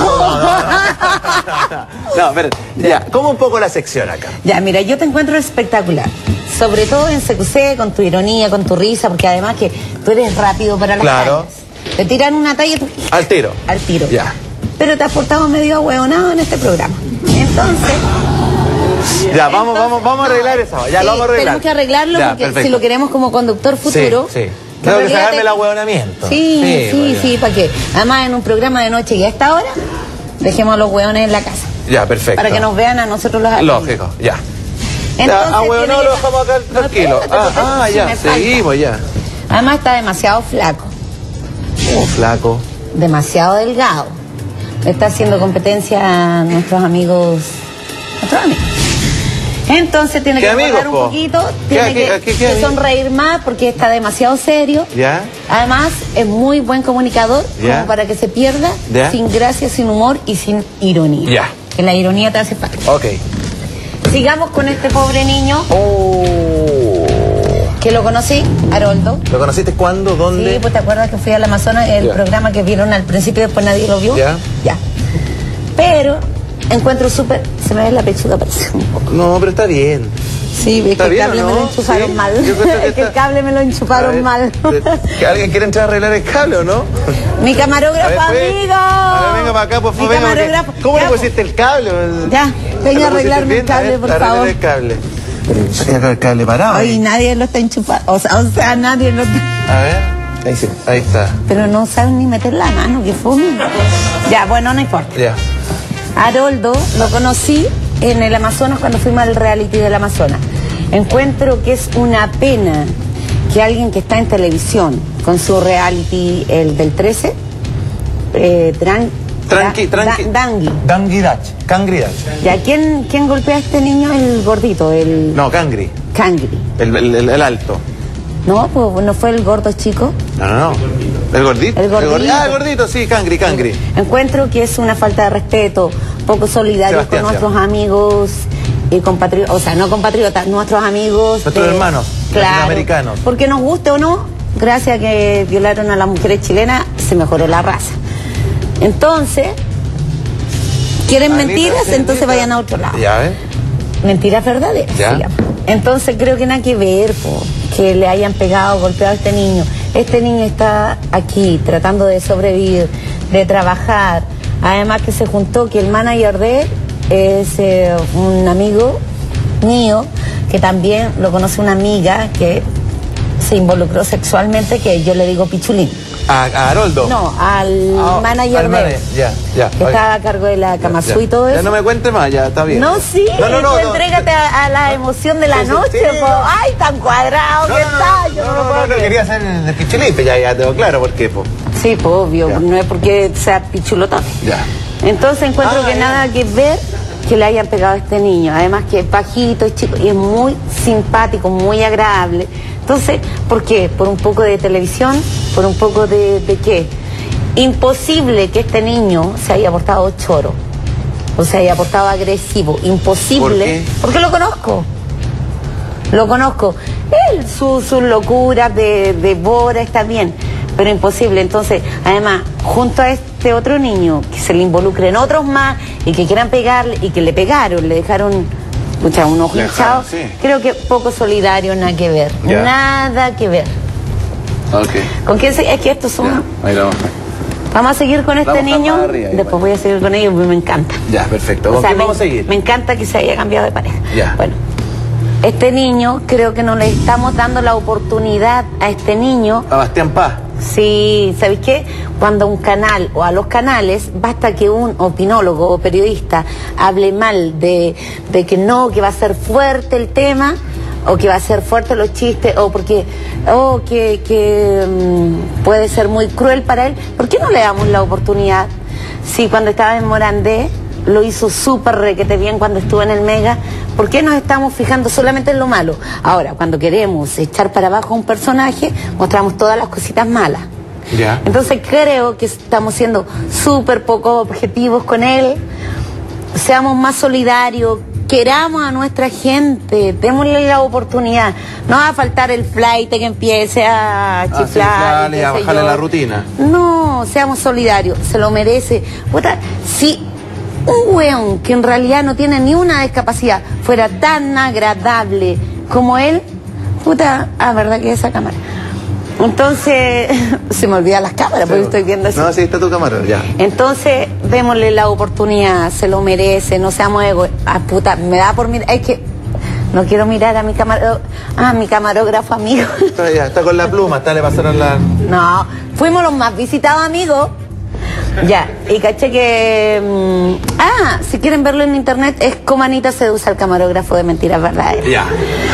espérate. Ya, ¿cómo un poco la sección acá? Ya, mira, yo te encuentro espectacular. Sobre todo en CQC, con tu ironía, con tu risa, porque además que tú eres rápido para las tallas. Te tiran una talla... Al tiro. Al tiro. Ya. Pero te has portado medio ahueonado en este programa. Entonces... Ya, vamos a arreglar eso. Ya, sí, lo vamos a arreglar. Tenemos que arreglarlo ya, porque perfecto. Si lo queremos como conductor futuro... Sí. Tengo que sacarme el ahueonamiento. Sí, ¿para qué? Además, en un programa de noche y a esta hora, dejemos a los hueones en la casa. Ya, perfecto. Para que nos vean a nosotros los alumnos. Lógico, ya. Entonces, ahueonado lo dejamos acá tranquilo. Ya, seguimos ya. Además, está demasiado flaco. ¿Cómo flaco? Demasiado delgado. Le está haciendo competencia a nuestros amigos. Entonces tiene que guardar un poquito, tiene que sonreír más porque está demasiado serio. ¿Ya? Además, es muy buen comunicador, como para que se pierda, sin gracia, sin humor y sin ironía. Ya. Que la ironía te hace falta. Ok. Sigamos con este pobre niño. Que lo conocí, Haroldo. ¿Lo conociste cuándo? ¿Dónde? Sí, pues te acuerdas que fui al Amazonas, el programa que vieron al principio y después nadie lo vio. Ya. Pero encuentro súper... Se me ve la pechuga, parece un poco. No, pero está bien. Sí, es que el cable me lo enchufaron mal. Es que el cable me lo enchufaron mal. ¿Que alguien quiere entrar a arreglar el cable o no? Mi camarógrafo, amigo. A ver, venga para acá, por favor. ¿Cómo le pusiste el cable? Ya, venga a arreglarme el cable, por favor. El cable. Saca el cable parado. Ay, nadie lo está enchufando. O sea, nadie lo está... A ver. Ahí sí, ahí está. Pero no saben ni meter la mano, que fome. Ya, bueno, no importa. Ya. Haroldo lo conocí en el Amazonas cuando fuimos al reality del Amazonas. Encuentro que es una pena que alguien que está en televisión con su reality, el del 13, Cangri. ¿Ya quién golpea a este niño? El gordito, No, Cangri. El alto. No, pues no fue el gordo chico. No. ¿El gordito? El gordito. El gordito, sí, Cangri. Encuentro que es una falta de respeto, poco solidario con nuestros amigos y compatriotas, o sea, no compatriotas, nuestros amigos. Nuestros hermanos, latinoamericanos. Porque nos guste o no, gracias a que violaron a las mujeres chilenas, se mejoró la raza. Entonces, ¿quieren mentiras? Entonces vayan a otro lado. Ya, Mentiras verdaderas. Ya. Entonces creo que nada que ver, que le hayan pegado, golpeado a este niño. Este niño está aquí tratando de sobrevivir, de trabajar. Además que se juntó que el manager de él es un amigo mío, que también lo conoce una amiga que se involucró sexualmente, que yo le digo Pichulín. ¿A Haroldo? No, al manager de él. Ya. Que estaba a cargo de la Kamazú y todo eso. Ya no me cuente más, ya está bien. No, sí, no, entrégate a la emoción de la noche, Ay, tan cuadrado que está, yo no lo puedo creer. Quería hacer de Pichulín, ya tengo claro por qué, Sí, obvio, no es porque sea pichulotón. Ya. Entonces encuentro que nada que ver que le hayan pegado a este niño. Además que es bajito, es chico y es muy simpático, muy agradable. Entonces, ¿por qué? Por un poco de televisión, por un poco de ¿qué? Imposible que este niño se haya portado choro, o se haya portado agresivo. Imposible. ¿Por qué? Porque lo conozco. Él, sus locuras de Bora está bien, pero imposible. Entonces, además, junto a este otro niño, que se le involucren otros más y que quieran pegarle, y que le pegaron, le dejaron un ojo hinchado, creo que poco solidario, nada que ver. Nada que ver. ¿Con quién es que estos son? Ahí lo vamos. Vamos a seguir con este niño, después voy a seguir con ellos, me encanta. Ya, perfecto. ¿Con quién vamos a seguir? Me encanta que se haya cambiado de pareja. Ya. Bueno, este niño, creo que no le estamos dando la oportunidad a este niño. A Bastián Paz. Sí, ¿sabéis qué? Cuando a un canal o a los canales, basta que un opinólogo o periodista hable mal de que no, que va a ser fuerte el tema, o que va a ser fuerte los chistes, o porque puede ser muy cruel para él. ¿Por qué no le damos la oportunidad? Sí, cuando estaba en Morandé lo hizo súper requete bien cuando estuvo en el Mega. ¿Por qué nos estamos fijando solamente en lo malo? Ahora, cuando queremos echar para abajo a un personaje, mostramos todas las cositas malas. Ya. Entonces creo que estamos siendo súper poco objetivos con él. Seamos más solidarios, queramos a nuestra gente, démosle la oportunidad. No va a faltar el flight que empiece a chiflar y a bajarle la rutina. No, seamos solidarios, se lo merece. Si un weón que en realidad no tiene ni una discapacidad fuera tan agradable como él, verdad que esa cámara. Entonces, se me olvidan las cámaras porque estoy viendo así. No, sí, está tu cámara, ya. Entonces, démosle la oportunidad, se lo merece, no seamos egoístas. Me da por mirar, es que no quiero mirar a mi camarógrafo amigo. Está con la pluma, le pasaron la... No, fuimos los más visitados amigos. Ya, y caché que... si quieren verlo en internet, es como Anita seduce al camarógrafo de Mentiras Verdaderas. Ya.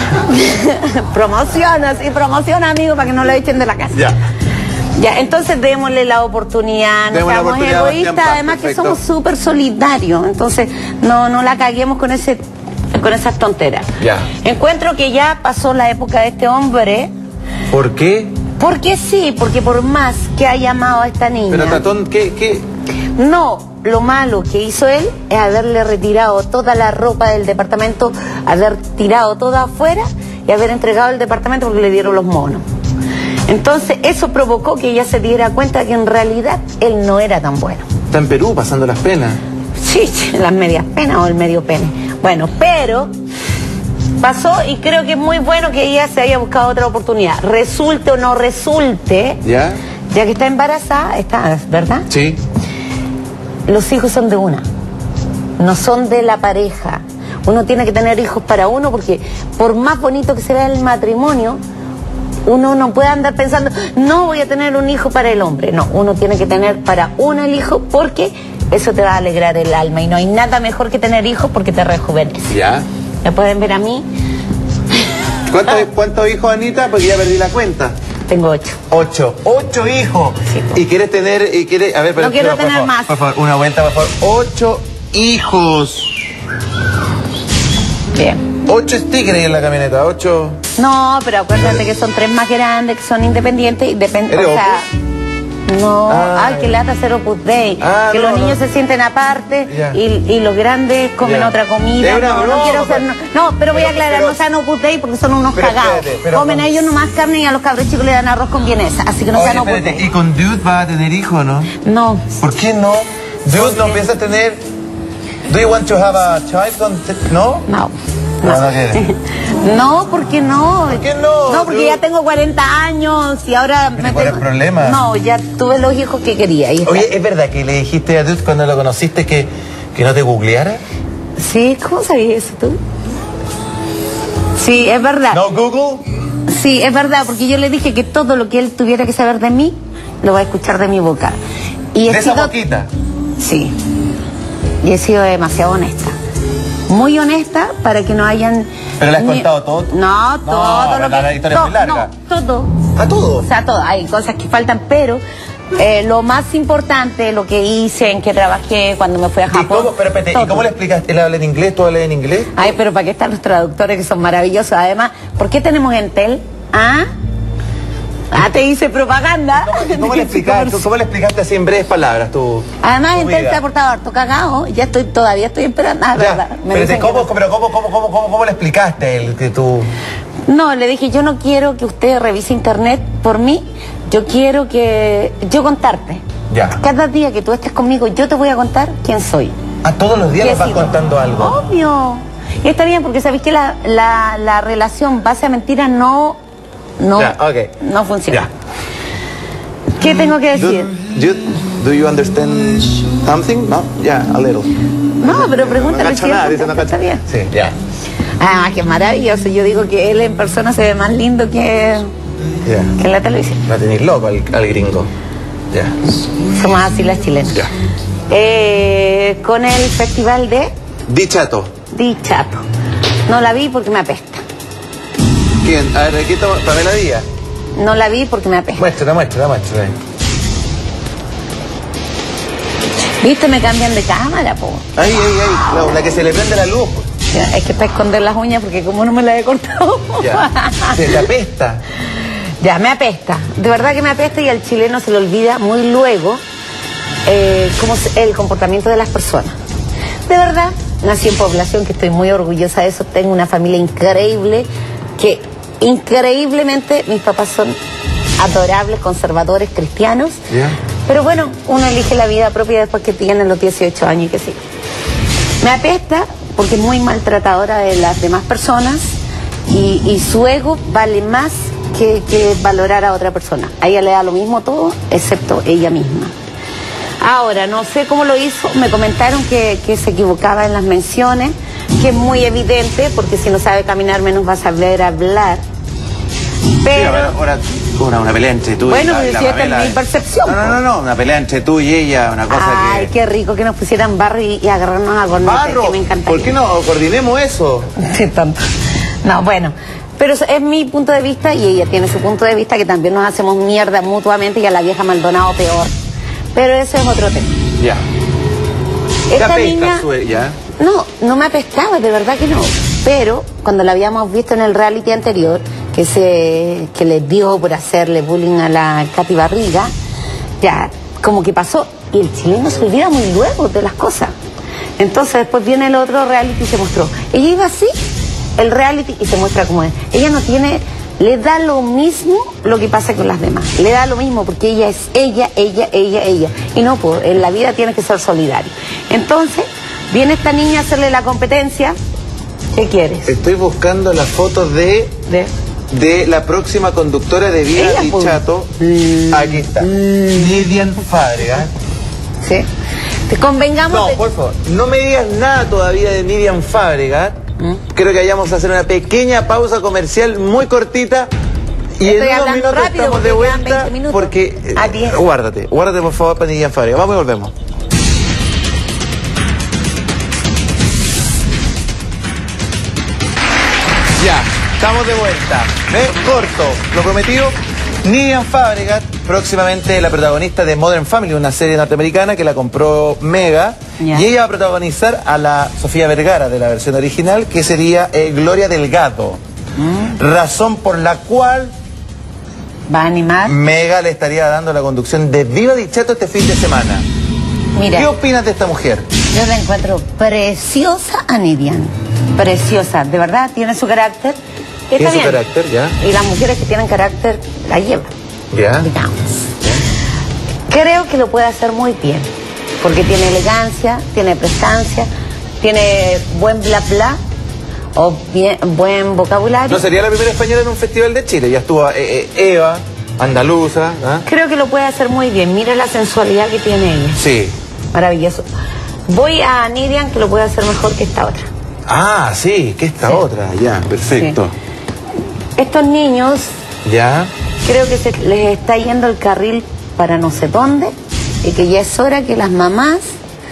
Promociona, amigo, para que no lo echen de la casa. Ya, entonces démosle la oportunidad, no seamos egoístas, además que somos súper solidarios, entonces no la caguemos con ese con esas tonteras. Ya. Encuentro que ya pasó la época de este hombre. ¿Por qué? Porque sí, porque por más que haya amado a esta niña... Pero Tatón, ¿qué? No, lo malo que hizo él es haberle retirado toda la ropa del departamento, haber tirado toda afuera y haber entregado el departamento porque le dieron los monos. Entonces eso provocó que ella se diera cuenta que en realidad él no era tan bueno. Está en Perú pasando las penas. Sí, las medias penas o el medio pene. Bueno, pero pasó y creo que es muy bueno que ella se haya buscado otra oportunidad. Resulte o no resulte, ¿ya? Ya que está embarazada, ¿verdad? Sí. Los hijos son de una, no son de la pareja. Uno tiene que tener hijos para uno porque por más bonito que sea el matrimonio, uno no puede andar pensando, no voy a tener un hijo para el hombre. No, uno tiene que tener para uno el hijo porque eso te va a alegrar el alma y no hay nada mejor que tener hijos porque te rejuvenece. Ya. ¿Me pueden ver a mí? ¿Cuántos hijos, Anita? Porque ya perdí la cuenta. Tengo 8. 8 hijos. Sí, pues. ¿Y quieres tener, a ver, no quiero tener más. Por favor, una vuelta, por favor. 8 hijos. Bien. 8 stickers en la camioneta, 8. No, pero acuérdate que son 3 más grandes, que son independientes y depende, o sea, no, ay, que lata hacer Opus Dei, que los niños se sienten aparte y los grandes comen otra comida. No quiero ser, no, pero voy a aclarar, no sean Opus Dei porque son unos cagados. Comen ellos nomás carne y a los cabros chicos le dan arroz con vienesa, así que no sean Opus Dei. ¿Y con Dude va a tener hijos, no? No. ¿Por qué no? Dude, ¿no piensas tener? ¿Do you want to have a child? ¿No? No. No, ¿por qué no? ¿Por qué no? No, porque ya tengo 40 años y ahora me ¿Cuál es el problema? No, ya tuve los hijos que quería. Oye, ¿es verdad que le dijiste a Dude cuando lo conociste que no te googleara? Sí, ¿cómo sabías eso tú? Sí, es verdad. ¿No Google? Sí, es verdad, porque yo le dije que todo lo que él tuviera que saber de mí, lo va a escuchar de mi boca. Y ¿De esa boquita? Sí. Y he sido demasiado honesta. Muy honesta para que no hayan... ¿Pero le has contado todo? No, todo lo que... La historia es muy larga. No, todo. ¿A todo? O sea, todo. Hay cosas que faltan, pero lo más importante, lo que hice, en que trabajé cuando me fui a Japón... ¿Y cómo le explicaste? ¿Él habla en inglés? ¿Tú hablas en inglés? Ay, pero ¿para qué están los traductores que son maravillosos? Además, ¿por qué tenemos Entel? Te hice propaganda. ¿Cómo le explicaste así en breves palabras tú? Además, Entel se ha portado harto cagado. Todavía estoy esperando. ¿Cómo le explicaste a él que tú...? No, le dije, yo no quiero que usted revise internet por mí. Yo quiero yo contarte. Ya. Cada día que tú estés conmigo, yo te voy a contar quién soy. ¿A todos los días le vas contando algo? Obvio. Y está bien, porque sabéis que la relación base a mentiras no funciona. ¿Qué tengo que decir? Do you understand something? No, a little. No, pero pregúntale si está bien. Sí, ya. Qué maravilloso. Yo digo que él en persona se ve más lindo que en la televisión. Va a tener loco al gringo. Ya. Somos así las chilenas. Ya. Con el festival de... Dichato. No la vi porque me apesta. ¿Quién? A ver, aquí está Pamela Díaz. No la vi porque me apesta. Muestra. ¿Viste? Me cambian de cámara, po. Ay, la que se le prende la luz. Es que para esconder las uñas porque como no me las he cortado. Ya. Se te apesta. Ya, me apesta. De verdad que me apesta y al chileno se le olvida muy luego cómo es el comportamiento de las personas. De verdad, nací en población, que estoy muy orgullosa de eso. Tengo una familia increíble, que increíblemente mis papás son adorables, conservadores, cristianos. Yeah. Pero bueno, uno elige la vida propia después que tienen los 18 años y que sí. Me apesta porque es muy maltratadora de las demás personas y su ego vale más que valorar a otra persona. A ella le da lo mismo todo, excepto ella misma. Ahora, no sé cómo lo hizo, me comentaron que se equivocaba en las menciones, que es muy evidente, porque si no sabe caminar menos va a saber hablar. Pero... Sí, ahora una pelea entre tú y la si esta es mi percepción. No, una pelea entre tú y ella, una cosa Ay, qué rico que nos pusieran barro y agarrarnos a cornetes, que me encantaría. ¿Por qué no coordinemos eso? Sí, tanto. No, bueno... Pero es mi punto de vista y ella tiene su punto de vista, que también nos hacemos mierda mutuamente y a la vieja Maldonado peor. Pero eso es otro tema. Ya. Esta niña... No me apestaba, de verdad que no. pero cuando la habíamos visto en el reality anterior, que les dio por hacerle bullying a la Katy Barriga, ya como que pasó, y el chileno se olvida muy luego de las cosas. Entonces después viene el otro reality y se mostró. Ella iba así, el reality, y se muestra como es. Ella no tiene, le da lo mismo lo que pasa con las demás. Le da lo mismo porque ella es ella. Y no, pues en la vida tiene que ser solidario. Entonces, viene esta niña a hacerle la competencia. ¿Qué quieres? Estoy buscando las fotos de la próxima conductora de Vida y Chato. Aquí está. Nidian Fábregas. Sí. Te convengamos. No, por favor, no me digas nada todavía de Nidian Fábregas. Creo que vayamos a hacer una pequeña pausa comercial muy cortita. Y en unos minutos estamos de vuelta. Porque. Guárdate por favor para Nidian Fábregas. Vamos y volvemos. Ya, estamos de vuelta. Corto, lo prometido. Nidian Fábregas, próximamente la protagonista de Modern Family, una serie norteamericana que la compró Mega. Y ella va a protagonizar a la Sofía Vergara de la versión original, que sería Gloria Delgado. Razón por la cual va a animar. Mega le estaría dando la conducción de Viva Di Chato este fin de semana. Mira, ¿qué opinas de esta mujer? Yo la encuentro preciosa a Nidian. Preciosa, de verdad, tiene su carácter. Tiene su carácter, ya. Y las mujeres que tienen carácter la llevan. Ya. Digamos. Creo que lo puede hacer muy bien. Porque tiene elegancia, tiene prestancia, tiene buen bla bla, o buen vocabulario. No sería la primera española en un festival de Chile. Ya estuvo Eva, andaluza. Creo que lo puede hacer muy bien. Mira la sensualidad que tiene ella. Sí. Maravilloso. Voy a Nidian, que lo puede hacer mejor que esta otra. Ah, sí, que esta otra. Ya, perfecto. Sí. Estos niños, ya, creo que se les está yendo el carril para no sé dónde, y que ya es hora que las mamás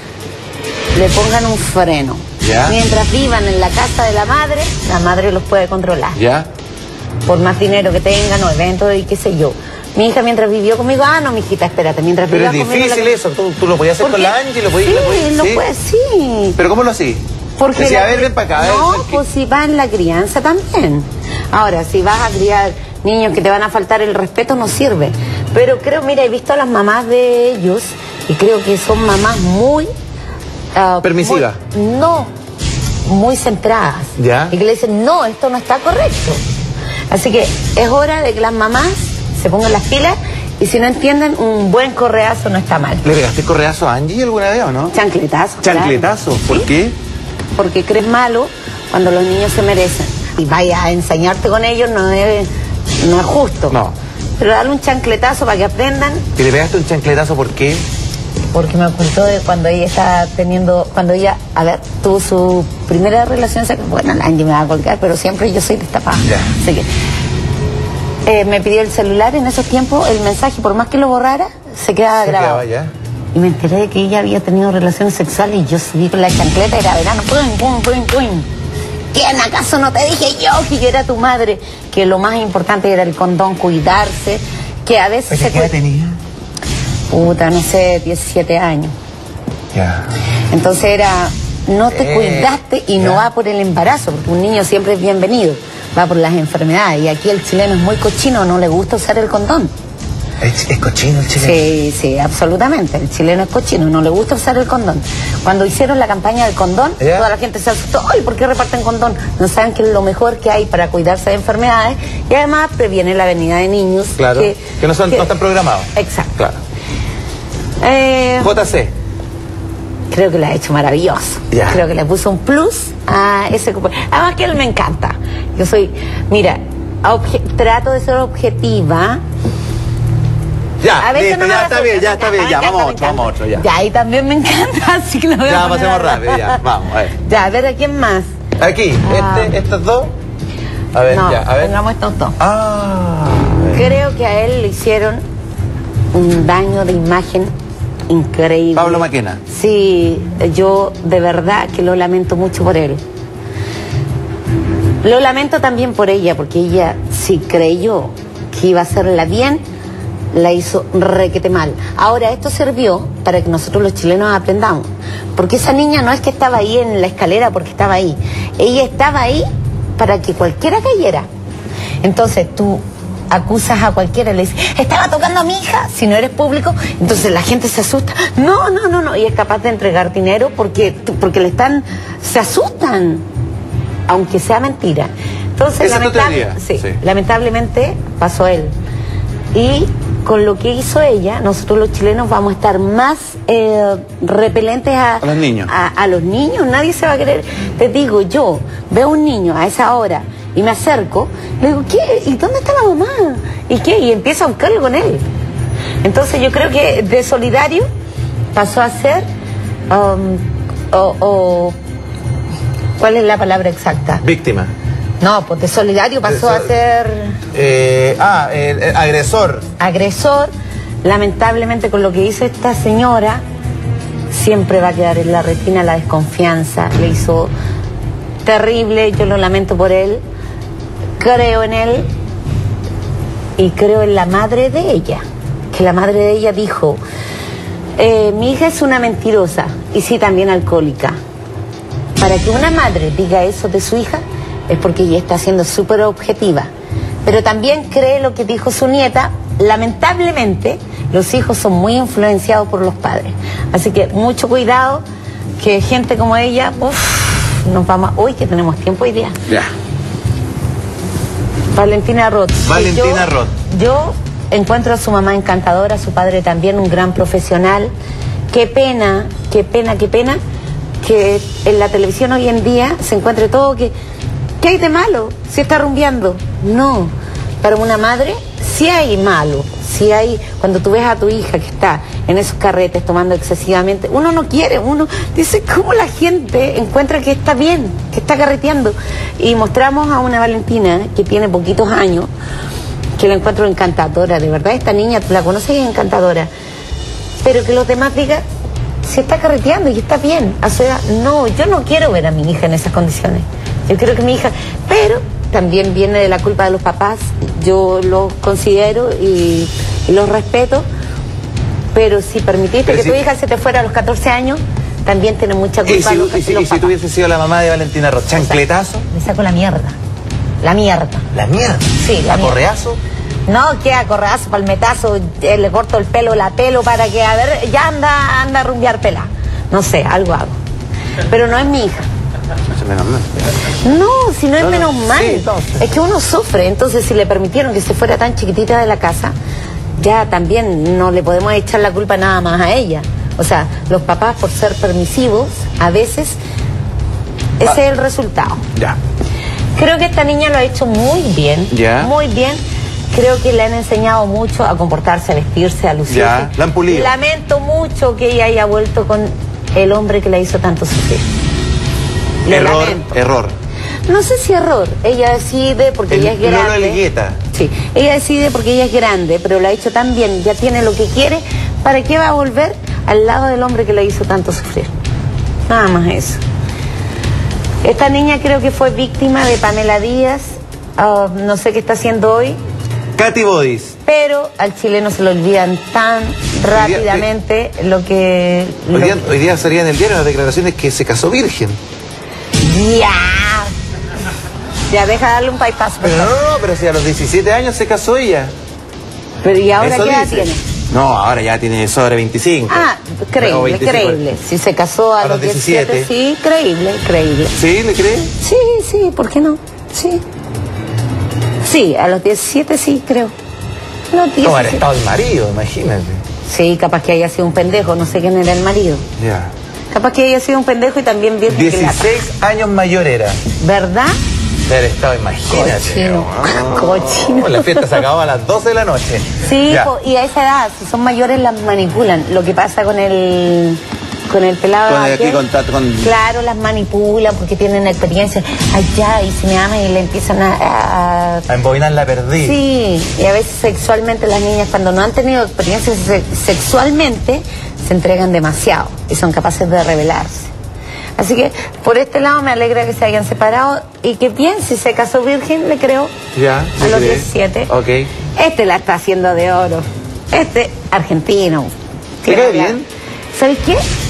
le pongan un freno. Ya. Mientras vivan en la casa de la madre los puede controlar. Ya. Por más dinero que tengan o eventos y qué sé yo. Mi hija mientras vivió conmigo, no, mi hijita, espérate, mientras pero vivía conmigo... Pero es difícil eso, tú lo podías hacer con la Angie, lo podías... Sí. ¿Pero cómo lo hacías? Porque decía, a ver, ven para acá. No, pues si va en la crianza también. Ahora, si vas a criar niños que te van a faltar el respeto, no sirve. Pero creo, mira, he visto a las mamás de ellos y creo que son mamás muy... permisivas. Muy centradas. Ya. Y que le dicen, no, esto no está correcto. Así que es hora de que las mamás se pongan las pilas y si no entienden, un buen correazo no está mal. ¿Le pegaste correazo a Angie alguna vez o no? Chancletazo. ¿Chancletazo? Claro. ¿Por qué? Porque crees malo cuando los niños se merecen. Y vaya a ensañarte con ellos no es justo. No. Pero dale un chancletazo para que aprendan. ¿Y le pegaste un chancletazo por qué? Porque me ocultó de cuando ella estaba teniendo, tuvo su primera relación, bueno, la Angie me va a colgar, pero siempre yo soy destapada. Ya. Así que me pidió el celular en esos tiempos, el mensaje, por más que lo borrara, se quedaba grabado. Ya. Y me enteré de que ella había tenido relaciones sexuales y yo seguí con la chancleta, era verano, ¡pum! ¿Quién acaso no te dije yo que yo era tu madre? Que lo más importante era el condón, cuidarse, que a veces ¿Qué edad tenía? Puta, no sé, 17 años. Ya. Entonces era, no te cuidaste y no va por el embarazo, porque un niño siempre es bienvenido, va por las enfermedades. Y aquí el chileno es muy cochino, no le gusta usar el condón. ¿Es cochino el chileno? Sí, absolutamente. El chileno es cochino, no le gusta usar el condón. Cuando hicieron la campaña del condón, toda la gente se asustó. ¡Ay, por qué reparten condón! No saben que es lo mejor que hay para cuidarse de enfermedades y además previene la venida de niños. Claro, que no están programados. Exacto. Claro. JC. Creo que lo ha hecho maravilloso. Ya. Creo que le puso un plus a ese cupo. Además que él me encanta. Yo soy, mira, trato de ser objetiva. Ya, listo, ya está bien, ya, vamos a otro, ya. Ya, y también me encanta, así que lo voy a Ya, pasemos rápido, ya, vamos, a ver. Ya, a ver, ¿a quién más? Aquí, estos dos. A ver, no, ya, a ver. pongamos estos dos. Creo que a él le hicieron un daño de imagen increíble. Pablo Maquena. Sí, yo de verdad que lo lamento mucho por él. Lo lamento también por ella, porque ella, si creyó que iba a hacerla bien, la hizo requete mal. Ahora, esto sirvió para que nosotros los chilenos aprendamos. Porque esa niña no es que estaba ahí en la escalera porque estaba ahí. Ella estaba ahí para que cualquiera cayera. Entonces tú acusas a cualquiera, le dices, estaba tocando a mi hija, si no eres público, entonces la gente se asusta. No, y es capaz de entregar dinero porque se asustan, aunque sea mentira. Entonces, lamentablemente pasó él. Y con lo que hizo ella, nosotros los chilenos vamos a estar más repelentes a los niños. A los niños, nadie se va a querer. Te digo, yo veo un niño a esa hora y me acerco, le digo, ¿qué? ¿Y dónde está la mamá? ¿Y qué? Y empiezo a buscarlo con él. Entonces yo creo que de solidario pasó a ser, ¿cuál es la palabra exacta? Víctima. No, pues de solidario pasó a ser... agresor. Agresor. Lamentablemente con lo que hizo esta señora, siempre va a quedar en la retina la desconfianza. Le hizo terrible, yo lo lamento por él. Creo en él y creo en la madre de ella. Que la madre de ella dijo, mi hija es una mentirosa y sí también alcohólica. Para que una madre diga eso de su hija, es porque ella está siendo súper objetiva. Pero también cree lo que dijo su nieta. Lamentablemente, los hijos son muy influenciados por los padres. Así que mucho cuidado, que gente como ella, nos vamos... Uy, que tenemos tiempo hoy día. Ya. Valentina Roth. Valentina Roth. Yo encuentro a su mamá encantadora, a su padre también un gran profesional. Qué pena que en la televisión hoy en día se encuentre todo que... ¿Qué hay de malo? ¿Se está rumbeando? No. Para una madre sí hay malo. Sí hay... Cuando tú ves a tu hija que está en esos carretes tomando excesivamente, uno no quiere, uno dice, ¿cómo la gente encuentra que está bien, que está carreteando? Y mostramos a una Valentina que tiene poquitos años, que la encuentro encantadora, de verdad. Esta niña, tú la conoces y es encantadora. Pero que los demás digan, si está carreteando y está bien. O sea, no, yo no quiero ver a mi hija en esas condiciones. Yo creo que mi hija, pero también viene de la culpa de los papás, yo los considero y los respeto, pero si permitiste que tu hija se te fuera a los 14 años, también tiene mucha culpa los papás. ¿Y si tú hubieses sido la mamá de Valentina Roth? ¿Chancletazo? Le saco la mierda. La mierda. ¿La mierda? Sí, la ¿A correazo? No, que a correazo, palmetazo, le corto el pelo, la pelo para que, a ver, ya anda a rumbear pela. No sé, algo hago. Pero no es mi hija. Menos mal. No, si no es menos mal. Sí, es que uno sufre. Entonces, si le permitieron que se fuera tan chiquitita de la casa, ya también no le podemos echar la culpa nada más a ella. O sea, los papás, por ser permisivos, a veces ese es el resultado. Ya. Creo que esta niña lo ha hecho muy bien. Ya. Muy bien. Creo que le han enseñado mucho a comportarse, a vestirse, a lucirse. Ya, la han pulido. Lamento mucho que ella haya vuelto con el hombre que la hizo tanto sufrir. Error. No sé si error. Ella decide porque ella es grande. Lolo Elgueta. Sí, ella decide porque ella es grande, pero lo ha hecho tan bien, ya tiene lo que quiere. ¿Para qué va a volver al lado del hombre que la hizo tanto sufrir? Nada más eso. Esta niña creo que fue víctima de Pamela Díaz. No sé qué está haciendo hoy. Katy Bodis. Pero al chileno se lo olvidan tan rápidamente lo que... Hoy día salía en el diario las declaraciones que se casó virgen. Ya deja darle un bypass. Pero pero si a los 17 años se casó ella. Pero ¿y ahora qué edad tiene? No, ahora ya tiene sobre 25. Creíble. Si se casó a los 17, sí, creíble. ¿Sí? ¿Le cree? Sí, ¿por qué no? Sí, a los 17 sí, creo. No, haber estado el marido, imagínate. Sí, capaz que haya sido un pendejo, no sé quién era el marido. Ya. Capaz que haya sido un pendejo y también virgen. 16 años mayor era. ¿Verdad? De haber estado, imagínate. Cochino. La fiesta se acababa a las 12 de la noche. Sí, y a esa edad, si son mayores, las manipulan. Lo que pasa con el pelado. Claro, las manipulan porque tienen experiencia. Allá, y se me aman y le empiezan a embobinar la perdida. Sí, y a veces sexualmente las niñas, cuando no han tenido experiencia sexualmente, se entregan demasiado y son capaces de rebelarse. Así que por este lado me alegra que se hayan separado y que bien, si se casó virgen, le creo. Ya, a los 17. Ok. Este la está haciendo de oro. Este argentino. ¿Te cae bien? ¿Sabes qué?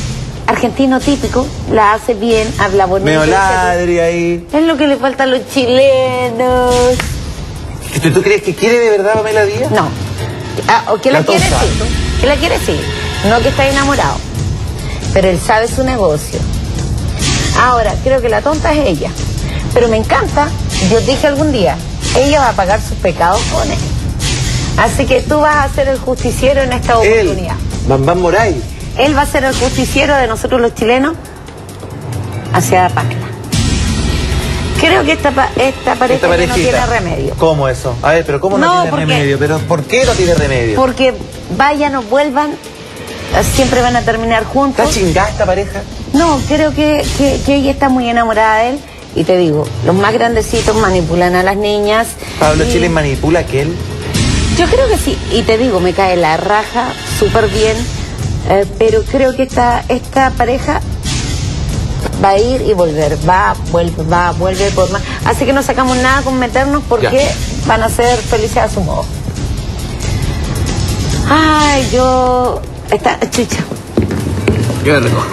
argentino típico, la hace bien, habla bonito. Medio ladri ahí. Es lo que le falta a los chilenos. ¿Tú crees que quiere de verdad Pamela Díaz? No. O que la quiere sí. Que la quiere sí. No que está enamorado. Pero él sabe su negocio. Ahora, creo que la tonta es ella. Pero me encanta. Yo dije algún día, ella va a pagar sus pecados con él. Así que tú vas a ser el justiciero en esta oportunidad. Bambam Moray. Él va a ser el justiciero de nosotros los chilenos hacia Pamela. Creo que esta pareja no tiene remedio. ¿Cómo eso? A ver, pero ¿cómo no tiene remedio? ¿Pero por qué no tiene remedio? Porque vayan o vuelvan, siempre van a terminar juntos. ¿Está chingada esta pareja? No, creo que ella está muy enamorada de él. Y te digo, los más grandecitos manipulan a las niñas. ¿Pablo Chile manipula a aquel? Yo creo que sí. Y te digo, me cae la raja súper bien. Pero creo que esta pareja va a ir y volver, vuelve por más. Así que no sacamos nada con meternos porque van a ser felices a su modo. Ay, chucha. Yo la recojo.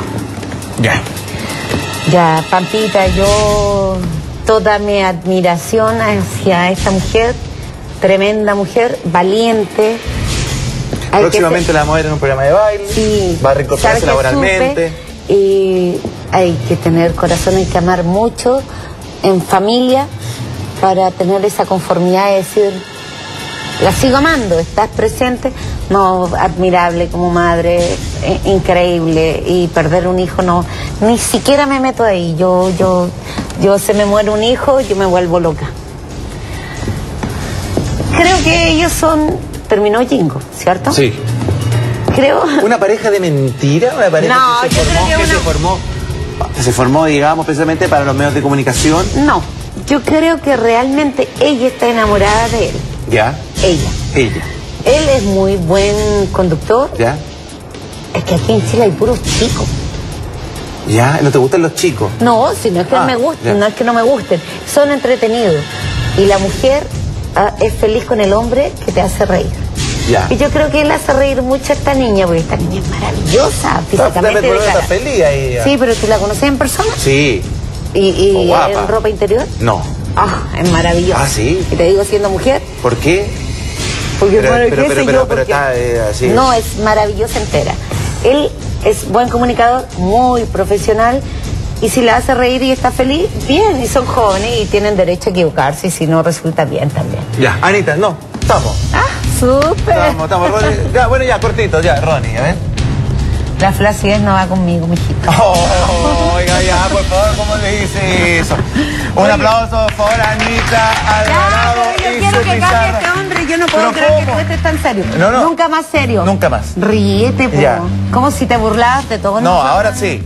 Ya, Pampita, toda mi admiración hacia esta mujer, tremenda mujer, valiente. Próximamente la vamos a ver en un programa de baile. Sí. Va a reincorporarse laboralmente. Y hay que tener corazón, hay que amar mucho en familia para tener esa conformidad de decir, la sigo amando, estás presente. No, admirable como madre, increíble. Y perder un hijo, no, ni siquiera me meto ahí. Yo se me muere un hijo, yo me vuelvo loca. Creo que ellos terminó Jingo, ¿cierto? Sí. Creo. ¿Una pareja de mentira? ¿Una pareja que se formó, digamos, precisamente para los medios de comunicación? No, yo creo que realmente ella está enamorada de él. ¿Ya? Ella. Él es muy buen conductor. ¿Ya? Es que aquí en Chile hay puros chicos. ¿Ya? ¿No te gustan los chicos? No, si no es que me gusten, no es que no me gusten. Son entretenidos. Y la mujer es feliz con el hombre que te hace reír. Ya. Y yo creo que él hace reír mucho a esta niña, porque esta niña es maravillosa físicamente. Está feliz ahí. Sí, pero ¿tú la conoces en persona? Sí. ¿Y en ropa interior? No. Es maravillosa. Ah, sí. Y te digo siendo mujer. ¿Por qué? Porque pero está así. No, es maravillosa entera. Él es buen comunicador, muy profesional. Y si la hace reír y está feliz, bien. Y son jóvenes y tienen derecho a equivocarse. Y si no, resulta bien también. Ya, Anita, no. Estamos. Súper. Estamos. Ya, bueno, ya, cortito, ya, Ronnie, a ver. La flacidez no va conmigo, mijito. Oiga, ya, por favor, ¿cómo le dice eso? Un aplauso, por favor, Anita Alvarado. Yo quiero que cambie este hombre. Yo no puedo creer que tú estés tan serio. No. Nunca más serio. Nunca más. Ríete, po. Como si te burlabas de todo. No, ahora sí.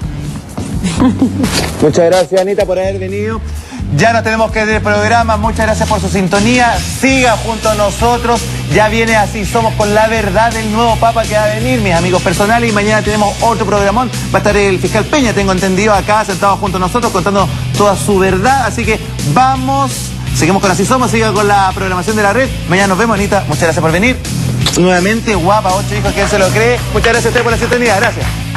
Muchas gracias, Anita, por haber venido. Ya nos tenemos que ir del programa. Muchas gracias por su sintonía. Siga junto a nosotros. Ya viene Así Somos con la verdad del nuevo Papa que va a venir, mis amigos personales. Y mañana tenemos otro programón. Va a estar el fiscal Peña, tengo entendido, acá sentado junto a nosotros contando toda su verdad. Así que vamos, seguimos con Así Somos, siga con la programación de la red. Mañana nos vemos, Anita. Muchas gracias por venir. Nuevamente, guapa, 8 hijos, ¿quién se lo cree? Muchas gracias a ustedes por la sintonía. Gracias.